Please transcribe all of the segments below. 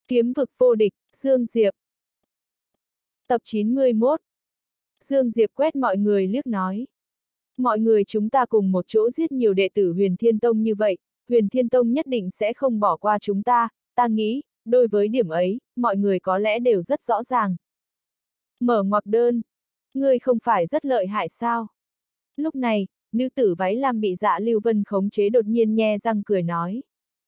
Kiếm vực vô địch, Dương Diệp. Tập 91. Dương Diệp quét mọi người liếc nói. Mọi người chúng ta cùng một chỗ giết nhiều đệ tử Huyền Thiên Tông như vậy, Huyền Thiên Tông nhất định sẽ không bỏ qua chúng ta nghĩ, đối với điểm ấy, mọi người có lẽ đều rất rõ ràng. Mở ngoặc đơn. Ngươi không phải rất lợi hại sao? Lúc này, nữ tử váy lam bị Dạ Lưu Vân khống chế đột nhiên nhe răng cười nói.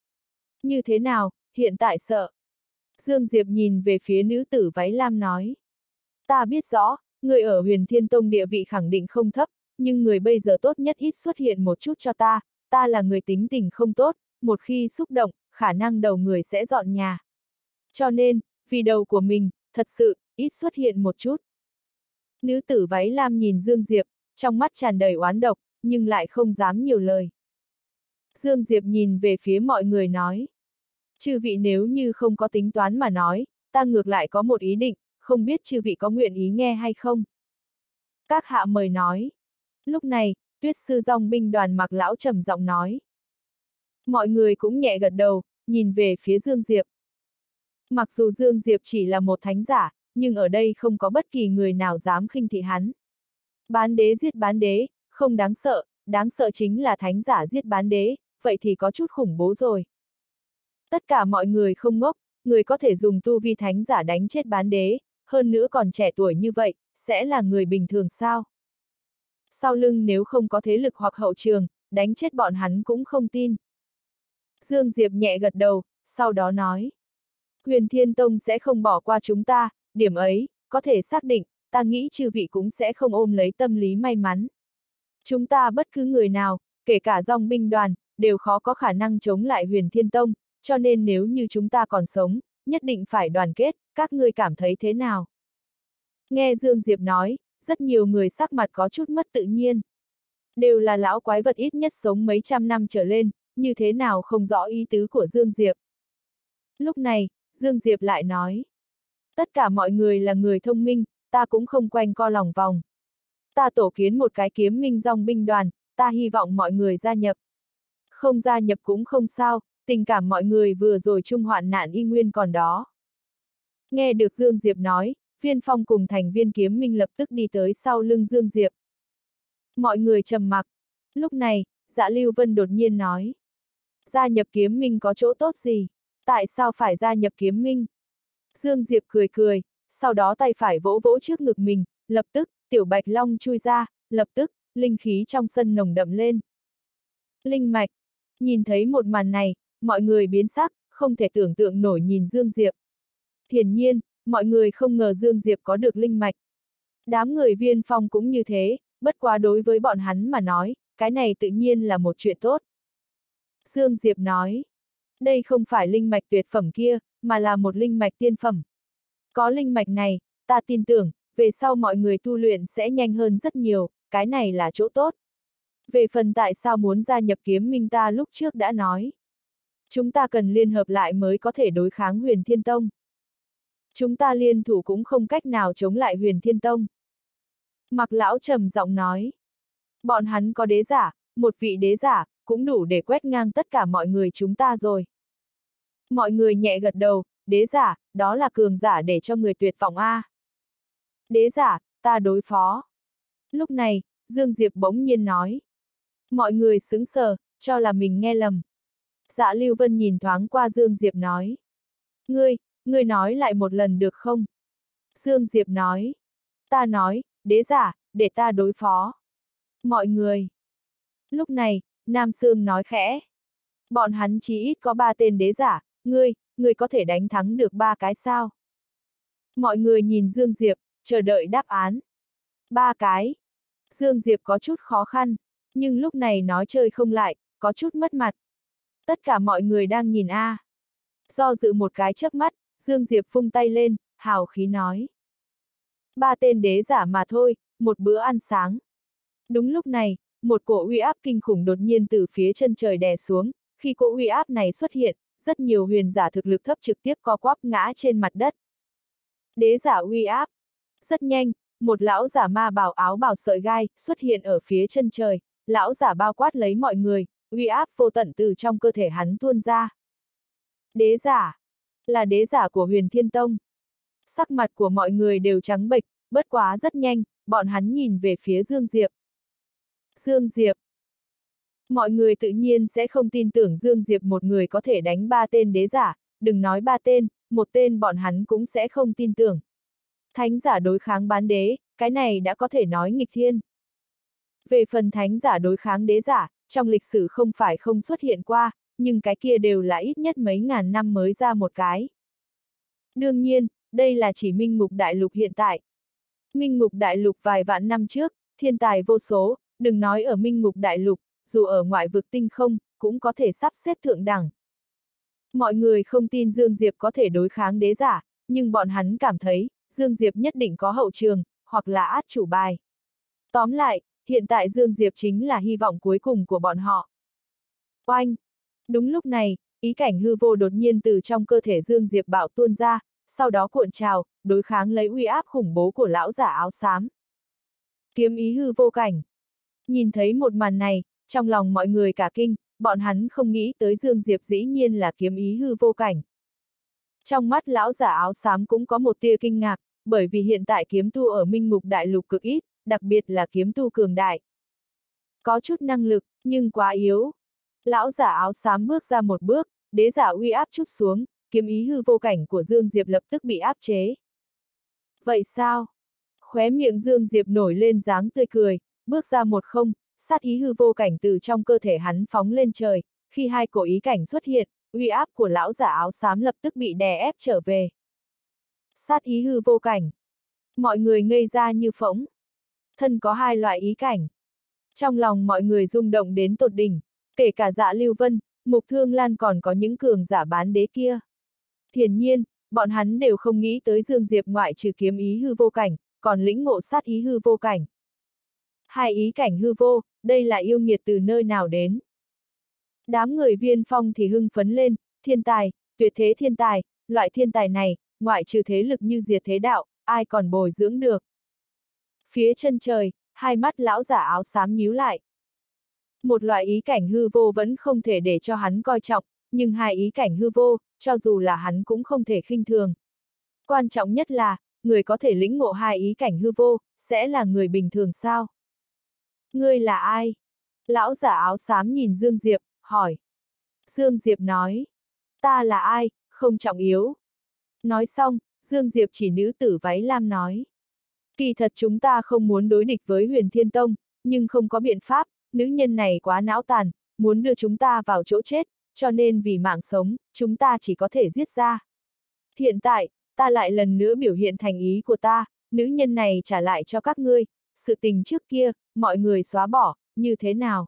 Như thế nào, hiện tại sợ? Dương Diệp nhìn về phía nữ tử váy lam nói. Ta biết rõ, người ở Huyền Thiên Tông địa vị khẳng định không thấp, nhưng người bây giờ tốt nhất ít xuất hiện một chút cho ta là người tính tình không tốt, một khi xúc động, khả năng đầu người sẽ dọn nhà. Cho nên, vì đầu của mình, thật sự, ít xuất hiện một chút. Nữ tử váy lam nhìn Dương Diệp, trong mắt tràn đầy oán độc, nhưng lại không dám nhiều lời. Dương Diệp nhìn về phía mọi người nói. Chư vị nếu như không có tính toán mà nói, ta ngược lại có một ý định, không biết chư vị có nguyện ý nghe hay không? Các hạ mời nói. Lúc này, Tuyết sư dòng binh đoàn Mặc lão trầm giọng nói. Mọi người cũng nhẹ gật đầu, nhìn về phía Dương Diệp. Mặc dù Dương Diệp chỉ là một thánh giả, nhưng ở đây không có bất kỳ người nào dám khinh thị hắn. Bán đế giết bán đế, không đáng sợ chính là thánh giả giết bán đế, vậy thì có chút khủng bố rồi. Tất cả mọi người không ngốc, người có thể dùng tu vi thánh giả đánh chết bán đế, hơn nữa còn trẻ tuổi như vậy, sẽ là người bình thường sao? Sau lưng nếu không có thế lực hoặc hậu trường, đánh chết bọn hắn cũng không tin. Dương Diệp nhẹ gật đầu, sau đó nói. Huyền Thiên Tông sẽ không bỏ qua chúng ta, điểm ấy, có thể xác định, ta nghĩ chư vị cũng sẽ không ôm lấy tâm lý may mắn. Chúng ta bất cứ người nào, kể cả dòng binh đoàn, đều khó có khả năng chống lại Huyền Thiên Tông, cho nên nếu như chúng ta còn sống, nhất định phải đoàn kết, các ngươi cảm thấy thế nào? Nghe Dương Diệp nói, rất nhiều người sắc mặt có chút mất tự nhiên. Đều là lão quái vật ít nhất sống mấy trăm năm trở lên, như thế nào không rõ ý tứ của Dương Diệp. Lúc này, Dương Diệp lại nói. Tất cả mọi người là người thông minh, ta cũng không quanh co lòng vòng. Ta tổ kiến một cái kiếm minh dòng binh đoàn, ta hy vọng mọi người gia nhập. Không gia nhập cũng không sao, tình cảm mọi người vừa rồi chung hoạn nạn y nguyên còn đó. Nghe được Dương Diệp nói, Viên Phong cùng thành viên kiếm minh lập tức đi tới sau lưng Dương Diệp. Mọi người trầm mặc. Lúc này, Dạ Lưu Vân đột nhiên nói. Gia nhập kiếm minh có chỗ tốt gì? Tại sao phải gia nhập kiếm minh? Dương Diệp cười cười, sau đó tay phải vỗ vỗ trước ngực mình, lập tức, tiểu bạch long chui ra, lập tức, linh khí trong sân nồng đậm lên. Linh mạch. Nhìn thấy một màn này, mọi người biến sắc, không thể tưởng tượng nổi nhìn Dương Diệp. Hiển nhiên, mọi người không ngờ Dương Diệp có được linh mạch. Đám người Viên Phong cũng như thế, bất quá đối với bọn hắn mà nói, cái này tự nhiên là một chuyện tốt. Dương Diệp nói, đây không phải linh mạch tuyệt phẩm kia, mà là một linh mạch tiên phẩm. Có linh mạch này, ta tin tưởng, về sau mọi người tu luyện sẽ nhanh hơn rất nhiều, cái này là chỗ tốt. Về phần tại sao muốn gia nhập kiếm minh ta lúc trước đã nói. Chúng ta cần liên hợp lại mới có thể đối kháng Huyền Thiên Tông. Chúng ta liên thủ cũng không cách nào chống lại Huyền Thiên Tông. Mặc lão trầm giọng nói. Bọn hắn có đế giả, một vị đế giả, cũng đủ để quét ngang tất cả mọi người chúng ta rồi. Mọi người nhẹ gật đầu, đế giả, đó là cường giả để cho người tuyệt vọng a. Đế giả, ta đối phó. Lúc này, Dương Diệp bỗng nhiên nói. Mọi người sững sờ, cho là mình nghe lầm. Dạ Lưu Vân nhìn thoáng qua Dương Diệp nói. Ngươi nói lại một lần được không? Dương Diệp nói. Ta nói, đế giả, để ta đối phó. Mọi người. Lúc này, Nam Sương nói khẽ. Bọn hắn chỉ ít có 3 tên đế giả, ngươi có thể đánh thắng được 3 cái sao? Mọi người nhìn Dương Diệp, chờ đợi đáp án. 3 cái. Dương Diệp có chút khó khăn, nhưng lúc này nói chơi không lại, có chút mất mặt. Tất cả mọi người đang nhìn a. Do dự một cái chớp mắt, Dương Diệp vung tay lên, hào khí nói. 3 tên đế giả mà thôi, một bữa ăn sáng. Đúng lúc này, một cỗ uy áp kinh khủng đột nhiên từ phía chân trời đè xuống, khi cỗ uy áp này xuất hiện, rất nhiều huyền giả thực lực thấp trực tiếp co quắp ngã trên mặt đất. Đế giả uy áp. Rất nhanh, một lão giả ma bào áo bào sợi gai xuất hiện ở phía chân trời, lão giả bao quát lấy mọi người, uy áp vô tận từ trong cơ thể hắn tuôn ra. Đế giả. Là đế giả của Huyền Thiên Tông. Sắc mặt của mọi người đều trắng bệch, bất quá rất nhanh, bọn hắn nhìn về phía Dương Diệp. Dương Diệp. Mọi người tự nhiên sẽ không tin tưởng Dương Diệp một người có thể đánh 3 tên đế giả, đừng nói 3 tên, một tên bọn hắn cũng sẽ không tin tưởng. Thánh giả đối kháng bán đế, cái này đã có thể nói nghịch thiên. Về phần thánh giả đối kháng đế giả, trong lịch sử không phải không xuất hiện qua, nhưng cái kia đều là ít nhất mấy ngàn năm mới ra một cái. Đương nhiên, đây là chỉ Minh Ngục Đại Lục hiện tại. Minh Ngục Đại Lục vài vạn năm trước, thiên tài vô số, đừng nói ở Minh Ngục Đại Lục, dù ở ngoại vực tinh không, cũng có thể sắp xếp thượng đẳng. Mọi người không tin Dương Diệp có thể đối kháng đế giả, nhưng bọn hắn cảm thấy, Dương Diệp nhất định có hậu trường, hoặc là át chủ bài. Tóm lại, hiện tại Dương Diệp chính là hy vọng cuối cùng của bọn họ. Oanh! Đúng lúc này, ý cảnh hư vô đột nhiên từ trong cơ thể Dương Diệp bạo tuôn ra, sau đó cuộn trào, đối kháng lấy uy áp khủng bố của lão giả áo xám. Kiếm ý hư vô cảnh. Nhìn thấy một màn này, trong lòng mọi người cả kinh, bọn hắn không nghĩ tới Dương Diệp dĩ nhiên là kiếm ý hư vô cảnh. Trong mắt lão giả áo xám cũng có một tia kinh ngạc, bởi vì hiện tại kiếm tu ở Minh Ngục Đại Lục cực ít, đặc biệt là kiếm tu cường đại. Có chút năng lực, nhưng quá yếu. Lão giả áo xám bước ra một bước, đế giả uy áp chút xuống, kiếm ý hư vô cảnh của Dương Diệp lập tức bị áp chế. Vậy sao? Khóe miệng Dương Diệp nổi lên dáng tươi cười, bước ra một không, sát ý hư vô cảnh từ trong cơ thể hắn phóng lên trời, khi hai cổ ý cảnh xuất hiện, uy áp của lão giả áo xám lập tức bị đè ép trở về. Sát ý hư vô cảnh. Mọi người ngây ra như phỗng. Thân có hai loại ý cảnh. Trong lòng mọi người rung động đến tột đỉnh, kể cả Dạ Lưu Vân, Mục Thương Lan còn có những cường giả bán đế kia. Hiển nhiên, bọn hắn đều không nghĩ tới Dương Diệp ngoại trừ kiếm ý hư vô cảnh, còn lĩnh ngộ sát ý hư vô cảnh. Hai ý cảnh hư vô, đây là yêu nghiệt từ nơi nào đến. Đám người Viên Phong thì hưng phấn lên, thiên tài, tuyệt thế thiên tài, loại thiên tài này, ngoại trừ thế lực như Diệt Thế Đạo, ai còn bồi dưỡng được. Phía chân trời, hai mắt lão giả áo xám nhíu lại. Một loại ý cảnh hư vô vẫn không thể để cho hắn coi trọng, nhưng hai ý cảnh hư vô, cho dù là hắn cũng không thể khinh thường. Quan trọng nhất là, người có thể lĩnh ngộ hai ý cảnh hư vô, sẽ là người bình thường sao? Ngươi là ai? Lão giả áo xám nhìn Dương Diệp, hỏi. Dương Diệp nói. Ta là ai, không trọng yếu. Nói xong, Dương Diệp chỉ nữ tử váy lam nói. Kỳ thật chúng ta không muốn đối địch với Huyền Thiên Tông, nhưng không có biện pháp, nữ nhân này quá não tàn, muốn đưa chúng ta vào chỗ chết, cho nên vì mạng sống, chúng ta chỉ có thể giết ra. Hiện tại, ta lại lần nữa biểu hiện thành ý của ta, nữ nhân này trả lại cho các ngươi, sự tình trước kia, mọi người xóa bỏ, như thế nào?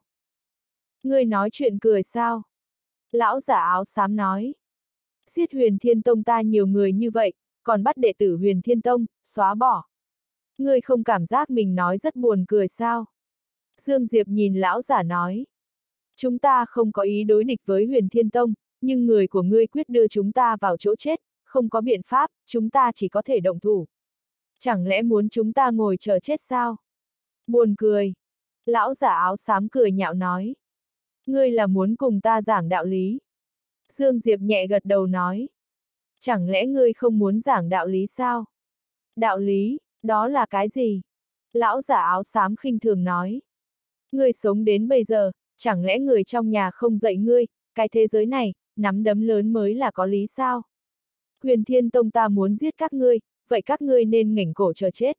Ngươi nói chuyện cười sao? Lão giả áo xám nói. Giết Huyền Thiên Tông ta nhiều người như vậy, còn bắt đệ tử Huyền Thiên Tông, xóa bỏ. Ngươi không cảm giác mình nói rất buồn cười sao? Dương Diệp nhìn lão giả nói. Chúng ta không có ý đối địch với Huyền Thiên Tông, nhưng người của ngươi quyết đưa chúng ta vào chỗ chết, không có biện pháp, chúng ta chỉ có thể động thủ. Chẳng lẽ muốn chúng ta ngồi chờ chết sao? Buồn cười. Lão giả áo xám cười nhạo nói. Ngươi là muốn cùng ta giảng đạo lý. Dương Diệp nhẹ gật đầu nói. Chẳng lẽ ngươi không muốn giảng đạo lý sao? Đạo lý, đó là cái gì? Lão giả áo xám khinh thường nói. Ngươi sống đến bây giờ, chẳng lẽ người trong nhà không dạy ngươi, cái thế giới này, nắm đấm lớn mới là có lý sao? Huyền Thiên Tông ta muốn giết các ngươi, vậy các ngươi nên nghển cổ chờ chết.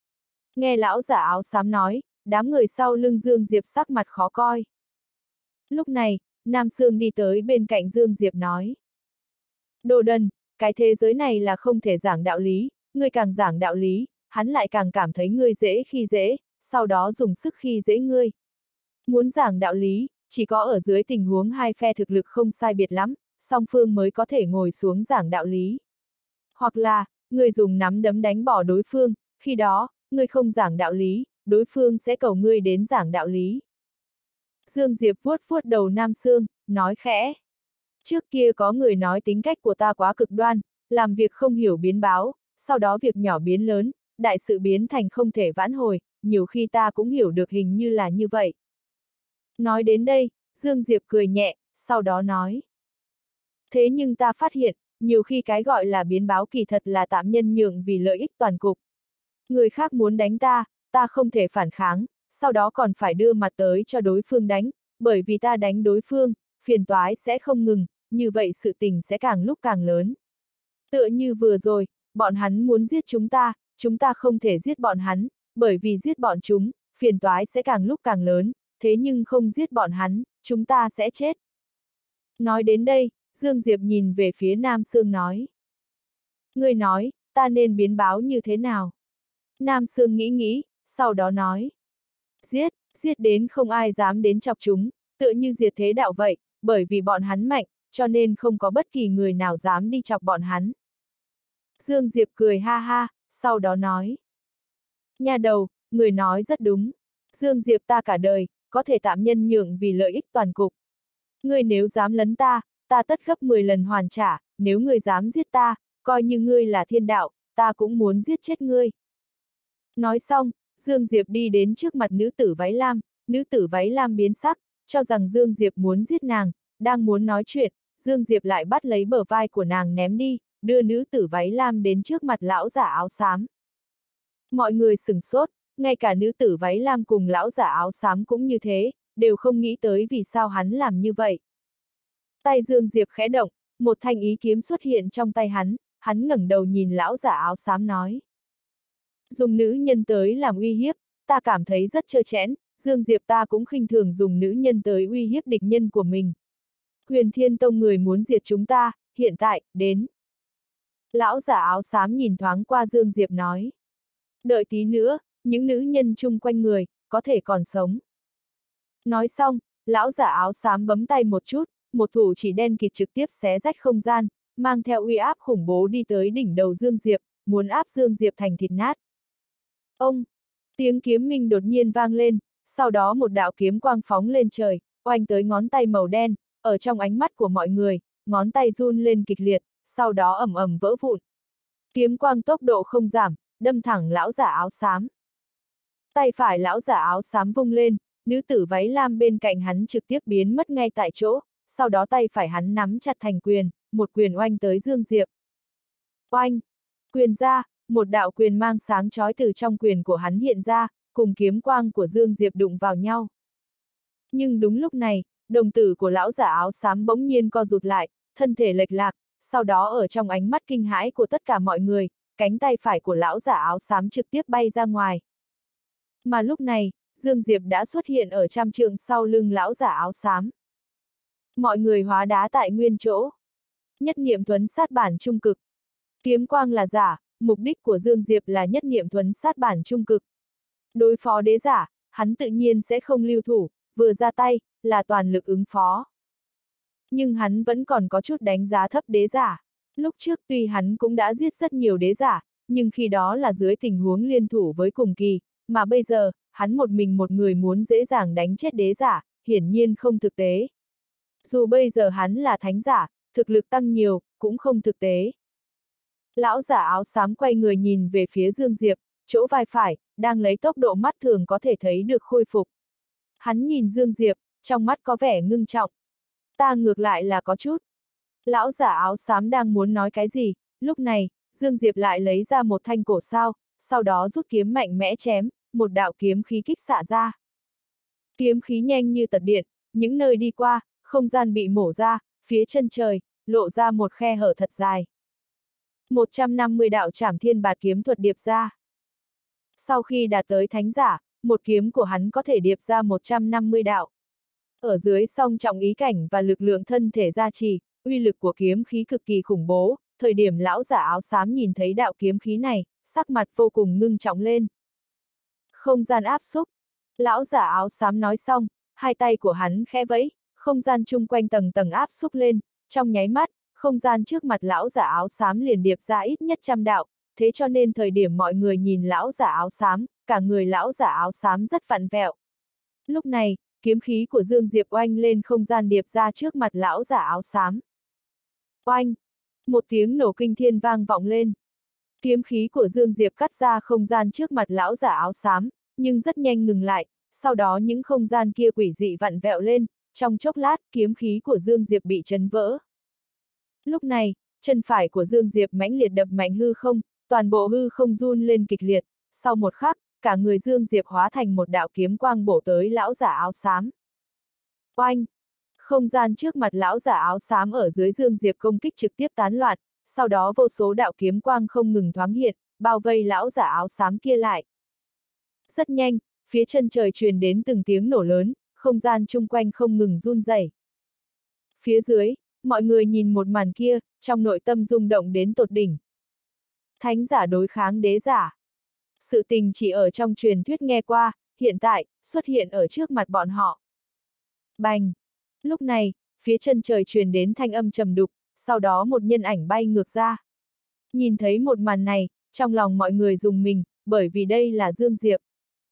Nghe lão giả áo xám nói, đám người sau lưng Dương Diệp sắc mặt khó coi. Lúc này, Nam Sương đi tới bên cạnh Dương Diệp nói. Đồ đần, cái thế giới này là không thể giảng đạo lý, ngươi càng giảng đạo lý, hắn lại càng cảm thấy ngươi dễ khi dễ, sau đó dùng sức khi dễ ngươi. Muốn giảng đạo lý, chỉ có ở dưới tình huống hai phe thực lực không sai biệt lắm, song phương mới có thể ngồi xuống giảng đạo lý. Hoặc là, ngươi dùng nắm đấm đánh bỏ đối phương, khi đó, ngươi không giảng đạo lý, đối phương sẽ cầu ngươi đến giảng đạo lý. Dương Diệp vuốt vuốt đầu Nam Sương, nói khẽ. Trước kia có người nói tính cách của ta quá cực đoan, làm việc không hiểu biến báo, sau đó việc nhỏ biến lớn, đại sự biến thành không thể vãn hồi, nhiều khi ta cũng hiểu được hình như là như vậy. Nói đến đây, Dương Diệp cười nhẹ, sau đó nói. Thế nhưng ta phát hiện, nhiều khi cái gọi là biến báo kỳ thật là tạm nhân nhượng vì lợi ích toàn cục. Người khác muốn đánh ta, ta không thể phản kháng, sau đó còn phải đưa mặt tới cho đối phương đánh, bởi vì ta đánh đối phương, phiền toái sẽ không ngừng, như vậy sự tình sẽ càng lúc càng lớn. Tựa như vừa rồi, bọn hắn muốn giết chúng ta không thể giết bọn hắn, bởi vì giết bọn chúng, phiền toái sẽ càng lúc càng lớn, thế nhưng không giết bọn hắn, chúng ta sẽ chết. Nói đến đây, Dương Diệp nhìn về phía Nam Sương nói. Ngươi nói, ta nên biến báo như thế nào? Nam Sương nghĩ nghĩ, sau đó nói. Giết đến không ai dám đến chọc chúng, tựa như diệt thế đạo vậy, bởi vì bọn hắn mạnh, cho nên không có bất kỳ người nào dám đi chọc bọn hắn. Dương Diệp cười ha ha, sau đó nói. Nha đầu, người nói rất đúng. Dương Diệp ta cả đời, có thể tạm nhân nhượng vì lợi ích toàn cục. Ngươi nếu dám lấn ta, ta tất gấp 10 lần hoàn trả, nếu ngươi dám giết ta, coi như ngươi là thiên đạo, ta cũng muốn giết chết ngươi. Nói xong, Dương Diệp đi đến trước mặt nữ tử váy lam biến sắc, cho rằng Dương Diệp muốn giết nàng, đang muốn nói chuyện, Dương Diệp lại bắt lấy bờ vai của nàng ném đi, đưa nữ tử váy lam đến trước mặt lão giả áo xám. Mọi người sửng sốt, ngay cả nữ tử váy lam cùng lão giả áo xám cũng như thế, đều không nghĩ tới vì sao hắn làm như vậy. Tay Dương Diệp khẽ động, một thanh ý kiếm xuất hiện trong tay hắn ngẩng đầu nhìn lão giả áo xám nói. Dùng nữ nhân tới làm uy hiếp, ta cảm thấy rất trơ trẽn, Dương Diệp ta cũng khinh thường dùng nữ nhân tới uy hiếp địch nhân của mình. Huyền Thiên Tông người muốn diệt chúng ta, hiện tại, đến. Lão giả áo xám nhìn thoáng qua Dương Diệp nói. Đợi tí nữa, những nữ nhân chung quanh người, có thể còn sống. Nói xong, lão giả áo xám bấm tay một chút, một thủ chỉ đen kịt trực tiếp xé rách không gian, mang theo uy áp khủng bố đi tới đỉnh đầu Dương Diệp, muốn áp Dương Diệp thành thịt nát. Ông! Tiếng kiếm minh đột nhiên vang lên, sau đó một đạo kiếm quang phóng lên trời, oanh tới ngón tay màu đen, ở trong ánh mắt của mọi người, ngón tay run lên kịch liệt, sau đó ầm ầm vỡ vụn. Kiếm quang tốc độ không giảm, đâm thẳng lão giả áo xám. Tay phải lão giả áo xám vung lên, nữ tử váy lam bên cạnh hắn trực tiếp biến mất ngay tại chỗ, sau đó tay phải hắn nắm chặt thành quyền, một quyền oanh tới Dương Diệp. Oanh! Quyền ra, một đạo quyền mang sáng chói từ trong quyền của hắn hiện ra, cùng kiếm quang của Dương Diệp đụng vào nhau. Nhưng đúng lúc này, đồng tử của lão giả áo xám bỗng nhiên co rụt lại, thân thể lệch lạc, sau đó ở trong ánh mắt kinh hãi của tất cả mọi người, cánh tay phải của lão giả áo xám trực tiếp bay ra ngoài. Mà lúc này, Dương Diệp đã xuất hiện ở trăm trượng sau lưng lão giả áo xám. Mọi người hóa đá tại nguyên chỗ. Nhất niệm thuấn sát bản trung cực. Kiếm quang là giả, mục đích của Dương Diệp là nhất niệm thuấn sát bản trung cực. Đối phó đế giả, hắn tự nhiên sẽ không lưu thủ, vừa ra tay, là toàn lực ứng phó. Nhưng hắn vẫn còn có chút đánh giá thấp đế giả. Lúc trước tuy hắn cũng đã giết rất nhiều đế giả, nhưng khi đó là dưới tình huống liên thủ với cùng kỳ, mà bây giờ, hắn một mình một người muốn dễ dàng đánh chết đế giả, hiển nhiên không thực tế. Dù bây giờ hắn là thánh giả, thực lực tăng nhiều, cũng không thực tế. Lão giả áo xám quay người nhìn về phía Dương Diệp, chỗ vai phải, đang lấy tốc độ mắt thường có thể thấy được khôi phục. Hắn nhìn Dương Diệp, trong mắt có vẻ ngưng trọng. Ta ngược lại là có chút. Lão giả áo xám đang muốn nói cái gì, lúc này, Dương Diệp lại lấy ra một thanh cổ sao, sau đó rút kiếm mạnh mẽ chém, một đạo kiếm khí kích xạ ra. Kiếm khí nhanh như tật điện, những nơi đi qua, không gian bị mổ ra, phía chân trời, lộ ra một khe hở thật dài. 150 đạo trảm thiên bạt kiếm thuật điệp ra. Sau khi đạt tới thánh giả, một kiếm của hắn có thể điệp ra 150 đạo. Ở dưới song trọng ý cảnh và lực lượng thân thể gia trì, uy lực của kiếm khí cực kỳ khủng bố, thời điểm lão giả áo xám nhìn thấy đạo kiếm khí này, sắc mặt vô cùng ngưng trọng lên. Không gian áp xúc. Lão giả áo xám nói xong, hai tay của hắn khẽ vẫy, không gian chung quanh tầng tầng áp xúc lên, trong nháy mắt, không gian trước mặt lão giả áo xám liền điệp ra ít nhất 100 đạo, thế cho nên thời điểm mọi người nhìn lão giả áo xám, cả người lão giả áo xám rất vặn vẹo. Lúc này, kiếm khí của Dương Diệp oanh lên không gian điệp ra trước mặt lão giả áo xám. Oanh! Một tiếng nổ kinh thiên vang vọng lên. Kiếm khí của Dương Diệp cắt ra không gian trước mặt lão giả áo xám, nhưng rất nhanh ngừng lại, sau đó những không gian kia quỷ dị vặn vẹo lên, trong chốc lát kiếm khí của Dương Diệp bị chấn vỡ. Lúc này, chân phải của Dương Diệp mãnh liệt đập mạnh hư không, toàn bộ hư không run lên kịch liệt, sau một khắc, cả người Dương Diệp hóa thành một đạo kiếm quang bổ tới lão giả áo xám. Oanh! Không gian trước mặt lão giả áo xám ở dưới Dương Diệp công kích trực tiếp tán loạn, sau đó vô số đạo kiếm quang không ngừng thoáng hiện, bao vây lão giả áo xám kia lại. Rất nhanh, phía chân trời truyền đến từng tiếng nổ lớn, không gian chung quanh không ngừng run rẩy. Phía dưới, mọi người nhìn một màn kia, trong nội tâm rung động đến tột đỉnh. Thánh giả đối kháng đế giả. Sự tình chỉ ở trong truyền thuyết nghe qua, hiện tại, xuất hiện ở trước mặt bọn họ. Bành! Lúc này, phía chân trời truyền đến thanh âm trầm đục, sau đó một nhân ảnh bay ngược ra. Nhìn thấy một màn này, trong lòng mọi người rùng mình, bởi vì đây là Dương Diệp.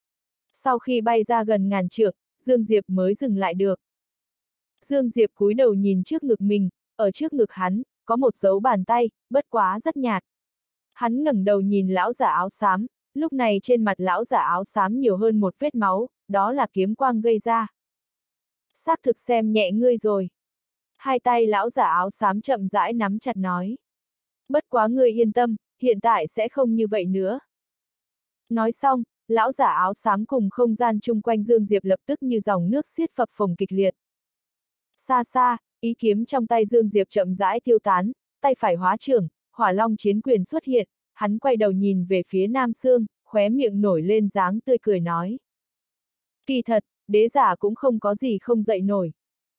Sau khi bay ra gần ngàn trượng, Dương Diệp mới dừng lại được. Dương Diệp cúi đầu nhìn trước ngực mình, ở trước ngực hắn, có một dấu bàn tay, bất quá rất nhạt. Hắn ngẩng đầu nhìn lão giả áo xám, lúc này trên mặt lão giả áo xám nhiều hơn một vết máu, đó là kiếm quang gây ra. Xác thực xem nhẹ ngươi rồi. Hai tay lão giả áo xám chậm rãi nắm chặt nói. Bất quá ngươi yên tâm, hiện tại sẽ không như vậy nữa. Nói xong, lão giả áo xám cùng không gian chung quanh Dương Diệp lập tức như dòng nước xiết phập phồng kịch liệt. Xa xa, ý kiếm trong tay Dương Diệp chậm rãi tiêu tán, tay phải hóa trưởng, hỏa long chiến quyền xuất hiện, hắn quay đầu nhìn về phía Nam Sương, khóe miệng nổi lên dáng tươi cười nói. Kỳ thật, đế giả cũng không có gì không dậy nổi.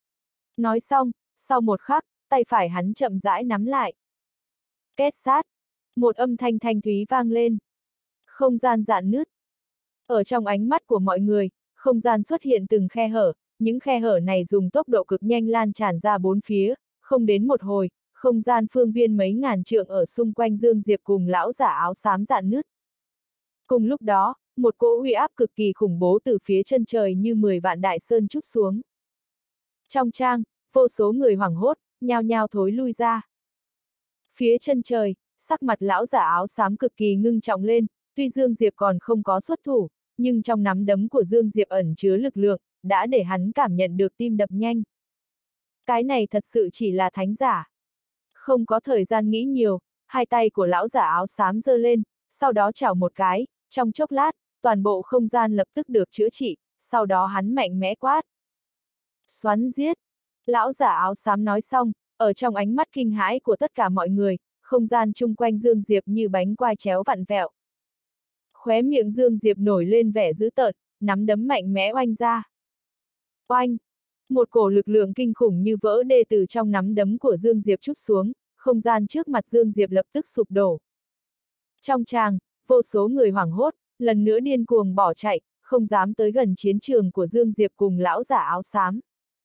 Nói xong, sau một khắc, tay phải hắn chậm rãi nắm lại. Két sát, một âm thanh thanh thúy vang lên. Không gian rạn nứt. Ở trong ánh mắt của mọi người, không gian xuất hiện từng khe hở, những khe hở này dùng tốc độ cực nhanh lan tràn ra bốn phía, không đến một hồi, không gian phương viên mấy ngàn trượng ở xung quanh Dương Diệp cùng lão giả áo xám rạn nứt. Cùng lúc đó, một cỗ uy áp cực kỳ khủng bố từ phía chân trời như 10 vạn đại sơn trút xuống. Trong trang, vô số người hoảng hốt, nhao nhao thối lui ra. Phía chân trời, sắc mặt lão giả áo xám cực kỳ ngưng trọng lên, tuy Dương Diệp còn không có xuất thủ, nhưng trong nắm đấm của Dương Diệp ẩn chứa lực lượng, đã để hắn cảm nhận được tim đập nhanh. Cái này thật sự chỉ là thánh giả. Không có thời gian nghĩ nhiều, hai tay của lão giả áo xám giơ lên, sau đó chảo một cái, trong chốc lát, toàn bộ không gian lập tức được chữa trị, sau đó hắn mạnh mẽ quát. Xoắn giết! Lão giả áo xám nói xong, ở trong ánh mắt kinh hãi của tất cả mọi người, không gian chung quanh Dương Diệp như bánh quai chéo vặn vẹo. Khóe miệng Dương Diệp nổi lên vẻ dữ tợn, nắm đấm mạnh mẽ oanh ra. Oanh! Một cổ lực lượng kinh khủng như vỡ đê từ trong nắm đấm của Dương Diệp trút xuống, không gian trước mặt Dương Diệp lập tức sụp đổ. Trong tràng, vô số người hoảng hốt, lần nữa điên cuồng bỏ chạy, không dám tới gần chiến trường của Dương Diệp cùng lão giả áo xám.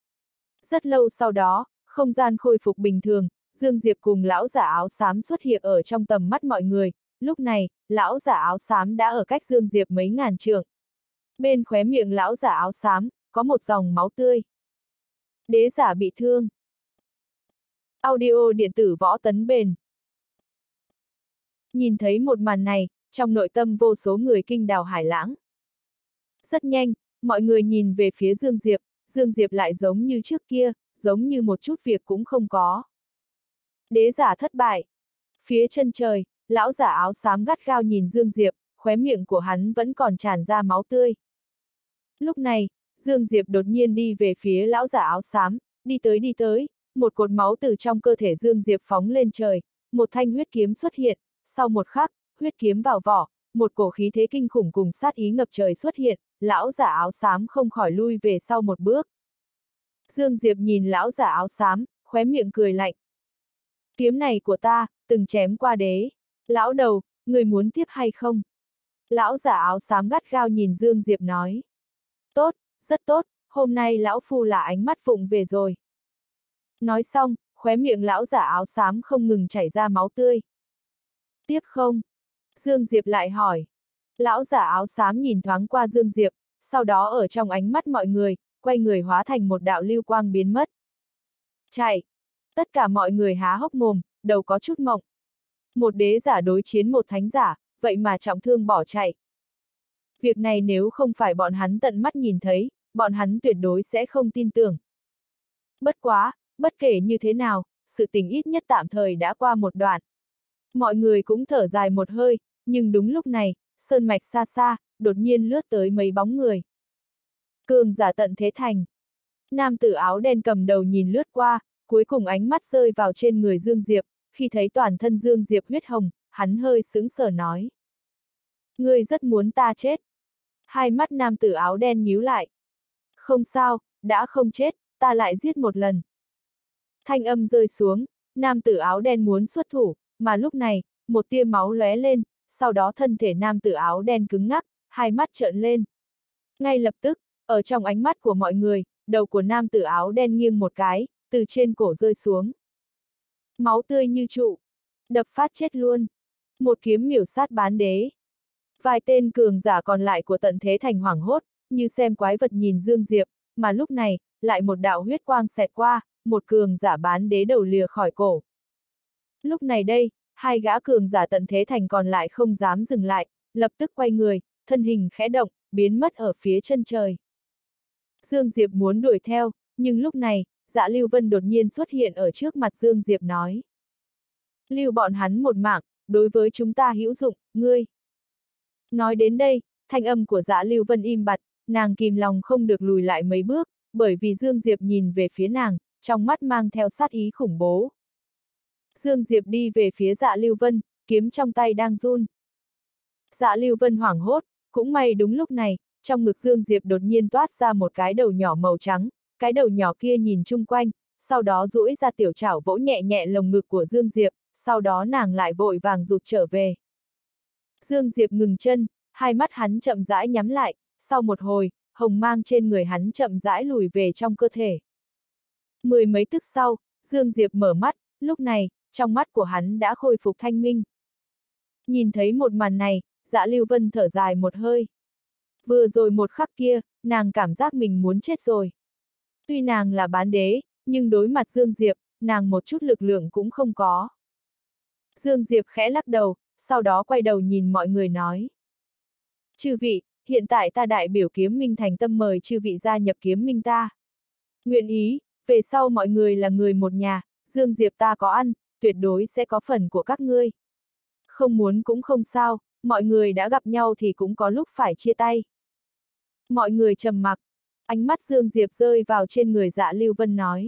Rất lâu sau đó, không gian khôi phục bình thường, Dương Diệp cùng lão giả áo xám xuất hiện ở trong tầm mắt mọi người, lúc này, lão giả áo xám đã ở cách Dương Diệp mấy ngàn trượng. Bên khóe miệng lão giả áo xám, có một dòng máu tươi. Đế giả bị thương. Audio điện tử võ tấn bền. Nhìn thấy một màn này, trong nội tâm vô số người kinh đào hải lãng. Rất nhanh, mọi người nhìn về phía Dương Diệp lại giống như trước kia, giống như một chút việc cũng không có. Đế giả thất bại. Phía chân trời, lão giả áo xám gắt gao nhìn Dương Diệp, khóe miệng của hắn vẫn còn tràn ra máu tươi. Lúc này, Dương Diệp đột nhiên đi về phía lão giả áo xám, đi tới, một cột máu từ trong cơ thể Dương Diệp phóng lên trời, một thanh huyết kiếm xuất hiện, sau một khắc, huyết kiếm vào vỏ, một cổ khí thế kinh khủng cùng sát ý ngập trời xuất hiện, lão giả áo xám không khỏi lui về sau một bước. Dương Diệp nhìn lão giả áo xám, khóe miệng cười lạnh. Kiếm này của ta, từng chém qua đế. Lão đầu, người muốn tiếp hay không? Lão giả áo xám gắt gao nhìn Dương Diệp nói. Tốt, rất tốt, hôm nay lão phu là ánh mắt vụng về rồi. Nói xong, khóe miệng lão giả áo xám không ngừng chảy ra máu tươi. Tiếp không? Dương Diệp lại hỏi. Lão giả áo xám nhìn thoáng qua Dương Diệp, sau đó ở trong ánh mắt mọi người, quay người hóa thành một đạo lưu quang biến mất. Chạy! Tất cả mọi người há hốc mồm, đầu có chút mộng. Một đế giả đối chiến một thánh giả, vậy mà trọng thương bỏ chạy. Việc này nếu không phải bọn hắn tận mắt nhìn thấy, bọn hắn tuyệt đối sẽ không tin tưởng. Bất quá, bất kể như thế nào, sự tình ít nhất tạm thời đã qua một đoạn. Mọi người cũng thở dài một hơi, nhưng đúng lúc này, sơn mạch xa xa, đột nhiên lướt tới mấy bóng người. Cường giả tận thế thành. Nam tử áo đen cầm đầu nhìn lướt qua, cuối cùng ánh mắt rơi vào trên người Dương Diệp, khi thấy toàn thân Dương Diệp huyết hồng, hắn hơi sững sờ nói. Ngươi rất muốn ta chết. Hai mắt nam tử áo đen nhíu lại. Không sao, đã không chết, ta lại giết một lần. Thanh âm rơi xuống, nam tử áo đen muốn xuất thủ, mà lúc này, một tia máu lóe lên, sau đó thân thể nam tử áo đen cứng ngắc, hai mắt trợn lên. Ngay lập tức, ở trong ánh mắt của mọi người, đầu của nam tử áo đen nghiêng một cái, từ trên cổ rơi xuống. Máu tươi như trụ. Đập phát chết luôn. Một kiếm miểu sát bán đế. Vài tên cường giả còn lại của tận thế thành hoảng hốt, như xem quái vật nhìn Dương Diệp, mà lúc này, lại một đạo huyết quang xẹt qua, một cường giả bán đế đầu lìa khỏi cổ. Lúc này đây, hai gã cường giả tận thế thành còn lại không dám dừng lại, lập tức quay người, thân hình khẽ động, biến mất ở phía chân trời. Dương Diệp muốn đuổi theo, nhưng lúc này, Dạ Lưu Vân đột nhiên xuất hiện ở trước mặt Dương Diệp nói. Lưu bọn hắn một mạng, đối với chúng ta hữu dụng, ngươi. Nói đến đây, thanh âm của Dạ Lưu Vân im bặt, nàng kìm lòng không được lùi lại mấy bước, bởi vì Dương Diệp nhìn về phía nàng, trong mắt mang theo sát ý khủng bố. Dương Diệp đi về phía Dạ Lưu Vân, kiếm trong tay đang run. Dạ Lưu Vân hoảng hốt, cũng may đúng lúc này, trong ngực Dương Diệp đột nhiên toát ra một cái đầu nhỏ màu trắng, cái đầu nhỏ kia nhìn chung quanh, sau đó duỗi ra tiểu chảo vỗ nhẹ nhẹ lồng ngực của Dương Diệp, sau đó nàng lại vội vàng rụt trở về. Dương Diệp ngừng chân, hai mắt hắn chậm rãi nhắm lại, sau một hồi, hồng mang trên người hắn chậm rãi lùi về trong cơ thể. Mười mấy tức sau, Dương Diệp mở mắt, lúc này, trong mắt của hắn đã khôi phục thanh minh. Nhìn thấy một màn này, Dạ Lưu Vân thở dài một hơi. Vừa rồi một khắc kia, nàng cảm giác mình muốn chết rồi. Tuy nàng là bán đế, nhưng đối mặt Dương Diệp, nàng một chút lực lượng cũng không có. Dương Diệp khẽ lắc đầu, sau đó quay đầu nhìn mọi người nói. Chư vị, hiện tại ta đại biểu Kiếm Minh thành tâm mời chư vị gia nhập Kiếm Minh ta. Nguyện ý, về sau mọi người là người một nhà, Dương Diệp ta có ăn, tuyệt đối sẽ có phần của các ngươi. Không muốn cũng không sao, mọi người đã gặp nhau thì cũng có lúc phải chia tay. Mọi người trầm mặc, ánh mắt Dương Diệp rơi vào trên người Dạ Lưu Vân nói.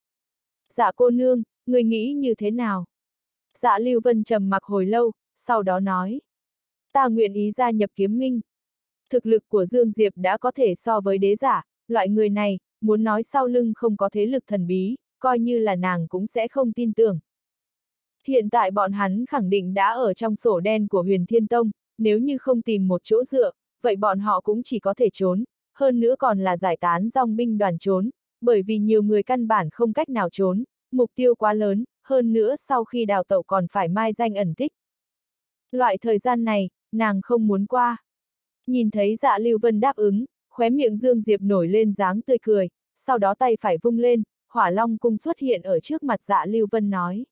Dạ cô nương, người nghĩ như thế nào? Dạ Lưu Vân trầm mặc hồi lâu, sau đó nói. Ta nguyện ý gia nhập Kiếm Minh. Thực lực của Dương Diệp đã có thể so với đế giả, loại người này, muốn nói sau lưng không có thế lực thần bí, coi như là nàng cũng sẽ không tin tưởng. Hiện tại bọn hắn khẳng định đã ở trong sổ đen của Huyền Thiên Tông, nếu như không tìm một chỗ dựa, vậy bọn họ cũng chỉ có thể trốn, hơn nữa còn là giải tán dòng binh đoàn trốn, bởi vì nhiều người căn bản không cách nào trốn, mục tiêu quá lớn, hơn nữa sau khi đào tẩu còn phải mai danh ẩn tích. Loại thời gian này, nàng không muốn qua. Nhìn thấy Dạ Lưu Vân đáp ứng, khóe miệng Dương Diệp nổi lên dáng tươi cười, sau đó tay phải vung lên, Hỏa Long cung xuất hiện ở trước mặt Dạ Lưu Vân nói.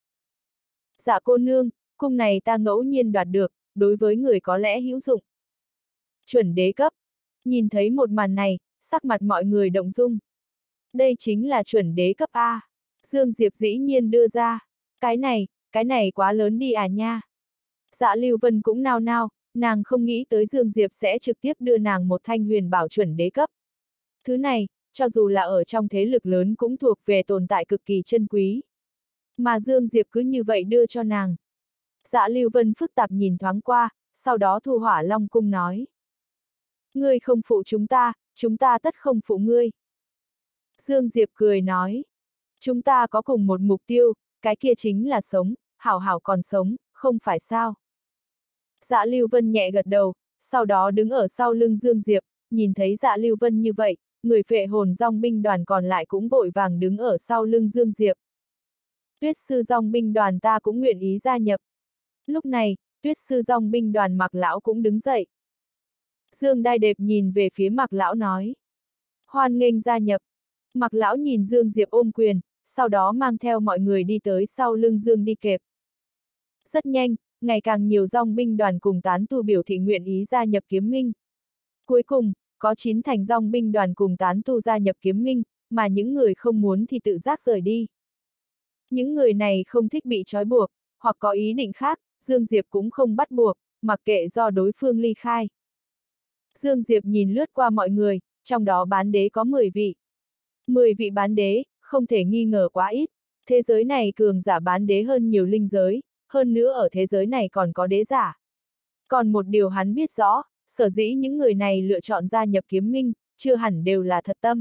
Dạ cô nương, cung này ta ngẫu nhiên đoạt được, đối với người có lẽ hữu dụng. Chuẩn đế cấp. Nhìn thấy một màn này, sắc mặt mọi người động dung. Đây chính là chuẩn đế cấp A. Dương Diệp dĩ nhiên đưa ra. Cái này quá lớn đi à nha. Dạ Lưu Vân cũng nao nao, nàng không nghĩ tới Dương Diệp sẽ trực tiếp đưa nàng một thanh huyền bảo chuẩn đế cấp. Thứ này, cho dù là ở trong thế lực lớn cũng thuộc về tồn tại cực kỳ chân quý. Mà Dương Diệp cứ như vậy đưa cho nàng. Dạ Lưu Vân phức tạp nhìn thoáng qua, sau đó thu Hỏa Long cung nói. Ngươi không phụ chúng ta tất không phụ ngươi. Dương Diệp cười nói. Chúng ta có cùng một mục tiêu, cái kia chính là sống, hảo hảo còn sống, không phải sao. Dạ Lưu Vân nhẹ gật đầu, sau đó đứng ở sau lưng Dương Diệp, nhìn thấy Dạ Lưu Vân như vậy, người phệ hồn dòng binh đoàn còn lại cũng vội vàng đứng ở sau lưng Dương Diệp. Tuyết sư dòng binh đoàn ta cũng nguyện ý gia nhập. Lúc này, Tuyết sư dòng binh đoàn Mạc Lão cũng đứng dậy. Dương Đai Đệp nhìn về phía Mạc Lão nói. Hoan nghênh gia nhập. Mạc Lão nhìn Dương Diệp ôm quyền, sau đó mang theo mọi người đi tới sau lưng Dương đi kẹp. Rất nhanh, ngày càng nhiều dòng binh đoàn cùng tán tu biểu thị nguyện ý gia nhập Kiếm Minh. Cuối cùng, có 9 thành dòng binh đoàn cùng tán tu gia nhập Kiếm Minh, mà những người không muốn thì tự giác rời đi. Những người này không thích bị trói buộc, hoặc có ý định khác, Dương Diệp cũng không bắt buộc, mặc kệ do đối phương ly khai. Dương Diệp nhìn lướt qua mọi người, trong đó bán đế có 10 vị. 10 vị bán đế, không thể nghi ngờ quá ít. Thế giới này cường giả bán đế hơn nhiều linh giới, hơn nữa ở thế giới này còn có đế giả. Còn một điều hắn biết rõ, sở dĩ những người này lựa chọn gia nhập kiếm minh, chưa hẳn đều là thật tâm.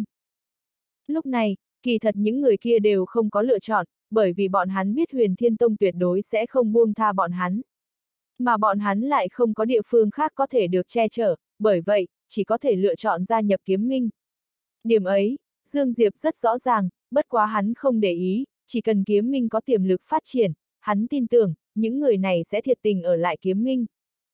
Lúc này, kỳ thật những người kia đều không có lựa chọn, bởi vì bọn hắn biết Huyền Thiên Tông tuyệt đối sẽ không buông tha bọn hắn. Mà bọn hắn lại không có địa phương khác có thể được che chở, bởi vậy, chỉ có thể lựa chọn gia nhập kiếm minh. Điểm ấy, Dương Diệp rất rõ ràng, bất quá hắn không để ý, chỉ cần kiếm minh có tiềm lực phát triển, hắn tin tưởng, những người này sẽ thiệt tình ở lại kiếm minh.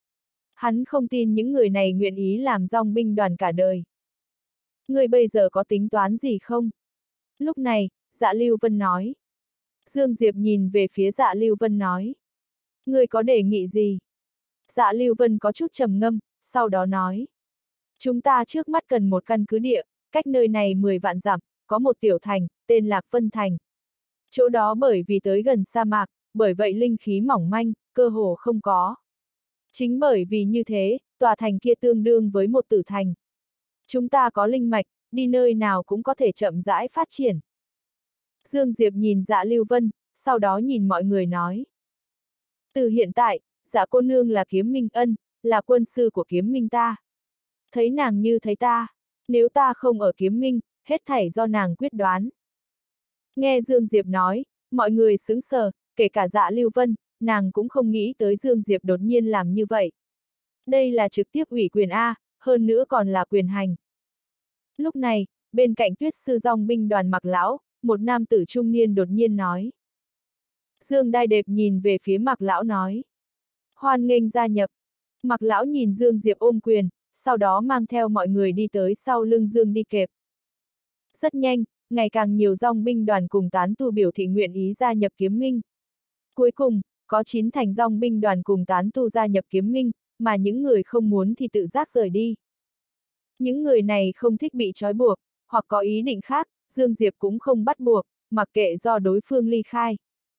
Hắn không tin những người này nguyện ý làm dòng binh đoàn cả đời. Người bây giờ có tính toán gì không? Lúc này, Dạ Lưu Vân nói. Dương Diệp nhìn về phía Dạ Lưu Vân nói. Người có đề nghị gì? Dạ Lưu Vân có chút trầm ngâm, sau đó nói. Chúng ta trước mắt cần một căn cứ địa, cách nơi này 10 vạn dặm, có một tiểu thành, tên Lạc Vân Thành. Chỗ đó bởi vì tới gần sa mạc, bởi vậy linh khí mỏng manh, cơ hồ không có. Chính bởi vì như thế, tòa thành kia tương đương với một tử thành. Chúng ta có linh mạch, đi nơi nào cũng có thể chậm rãi phát triển. Dương Diệp nhìn Dạ Lưu Vân, sau đó nhìn mọi người nói. Từ hiện tại, Dạ cô nương là kiếm minh ân, là quân sư của kiếm minh ta. Thấy nàng như thấy ta, nếu ta không ở kiếm minh, hết thảy do nàng quyết đoán. Nghe Dương Diệp nói, mọi người sững sờ, kể cả Dạ Lưu Vân, nàng cũng không nghĩ tới Dương Diệp đột nhiên làm như vậy. Đây là trực tiếp ủy quyền A, hơn nữa còn là quyền hành. Lúc này, bên cạnh Tuyết sư dòng binh đoàn Mạc Lão, một nam tử trung niên đột nhiên nói. Dương Đai Đệp nhìn về phía Mạc Lão nói. Hoan nghênh gia nhập. Mạc Lão nhìn Dương Diệp ôm quyền, sau đó mang theo mọi người đi tới sau lưng Dương đi kẹp. Rất nhanh, ngày càng nhiều dòng binh đoàn cùng tán tu biểu thị nguyện ý gia nhập kiếm minh. Cuối cùng, có 9 thành dòng binh đoàn cùng tán tu gia nhập kiếm minh, mà những người không muốn thì tự giác rời đi. Những người này không thích bị trói buộc, hoặc có ý định khác, Dương Diệp cũng không bắt buộc, mặc kệ do đối phương ly khai.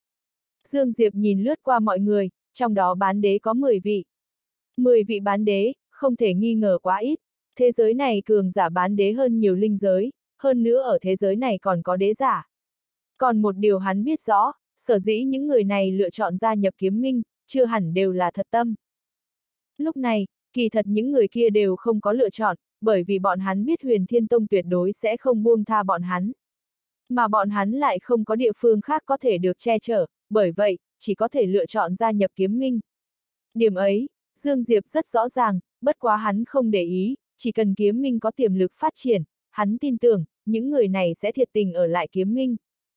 Dương Diệp nhìn lướt qua mọi người, trong đó bán đế có 10 vị. 10 vị bán đế, không thể nghi ngờ quá ít. Thế giới này cường giả bán đế hơn nhiều linh giới, hơn nữa ở thế giới này còn có đế giả. Còn một điều hắn biết rõ, sở dĩ những người này lựa chọn gia nhập kiếm minh, chưa hẳn đều là thật tâm. Lúc này, kỳ thật những người kia đều không có lựa chọn, bởi vì bọn hắn biết Huyền Thiên Tông tuyệt đối sẽ không buông tha bọn hắn. Mà bọn hắn lại không có địa phương khác có thể được che chở, bởi vậy, chỉ có thể lựa chọn gia nhập kiếm minh. Điểm ấy, Dương Diệp rất rõ ràng, bất quá hắn không để ý, chỉ cần kiếm minh có tiềm lực phát triển, hắn tin tưởng, những người này sẽ thiệt tình ở lại kiếm minh.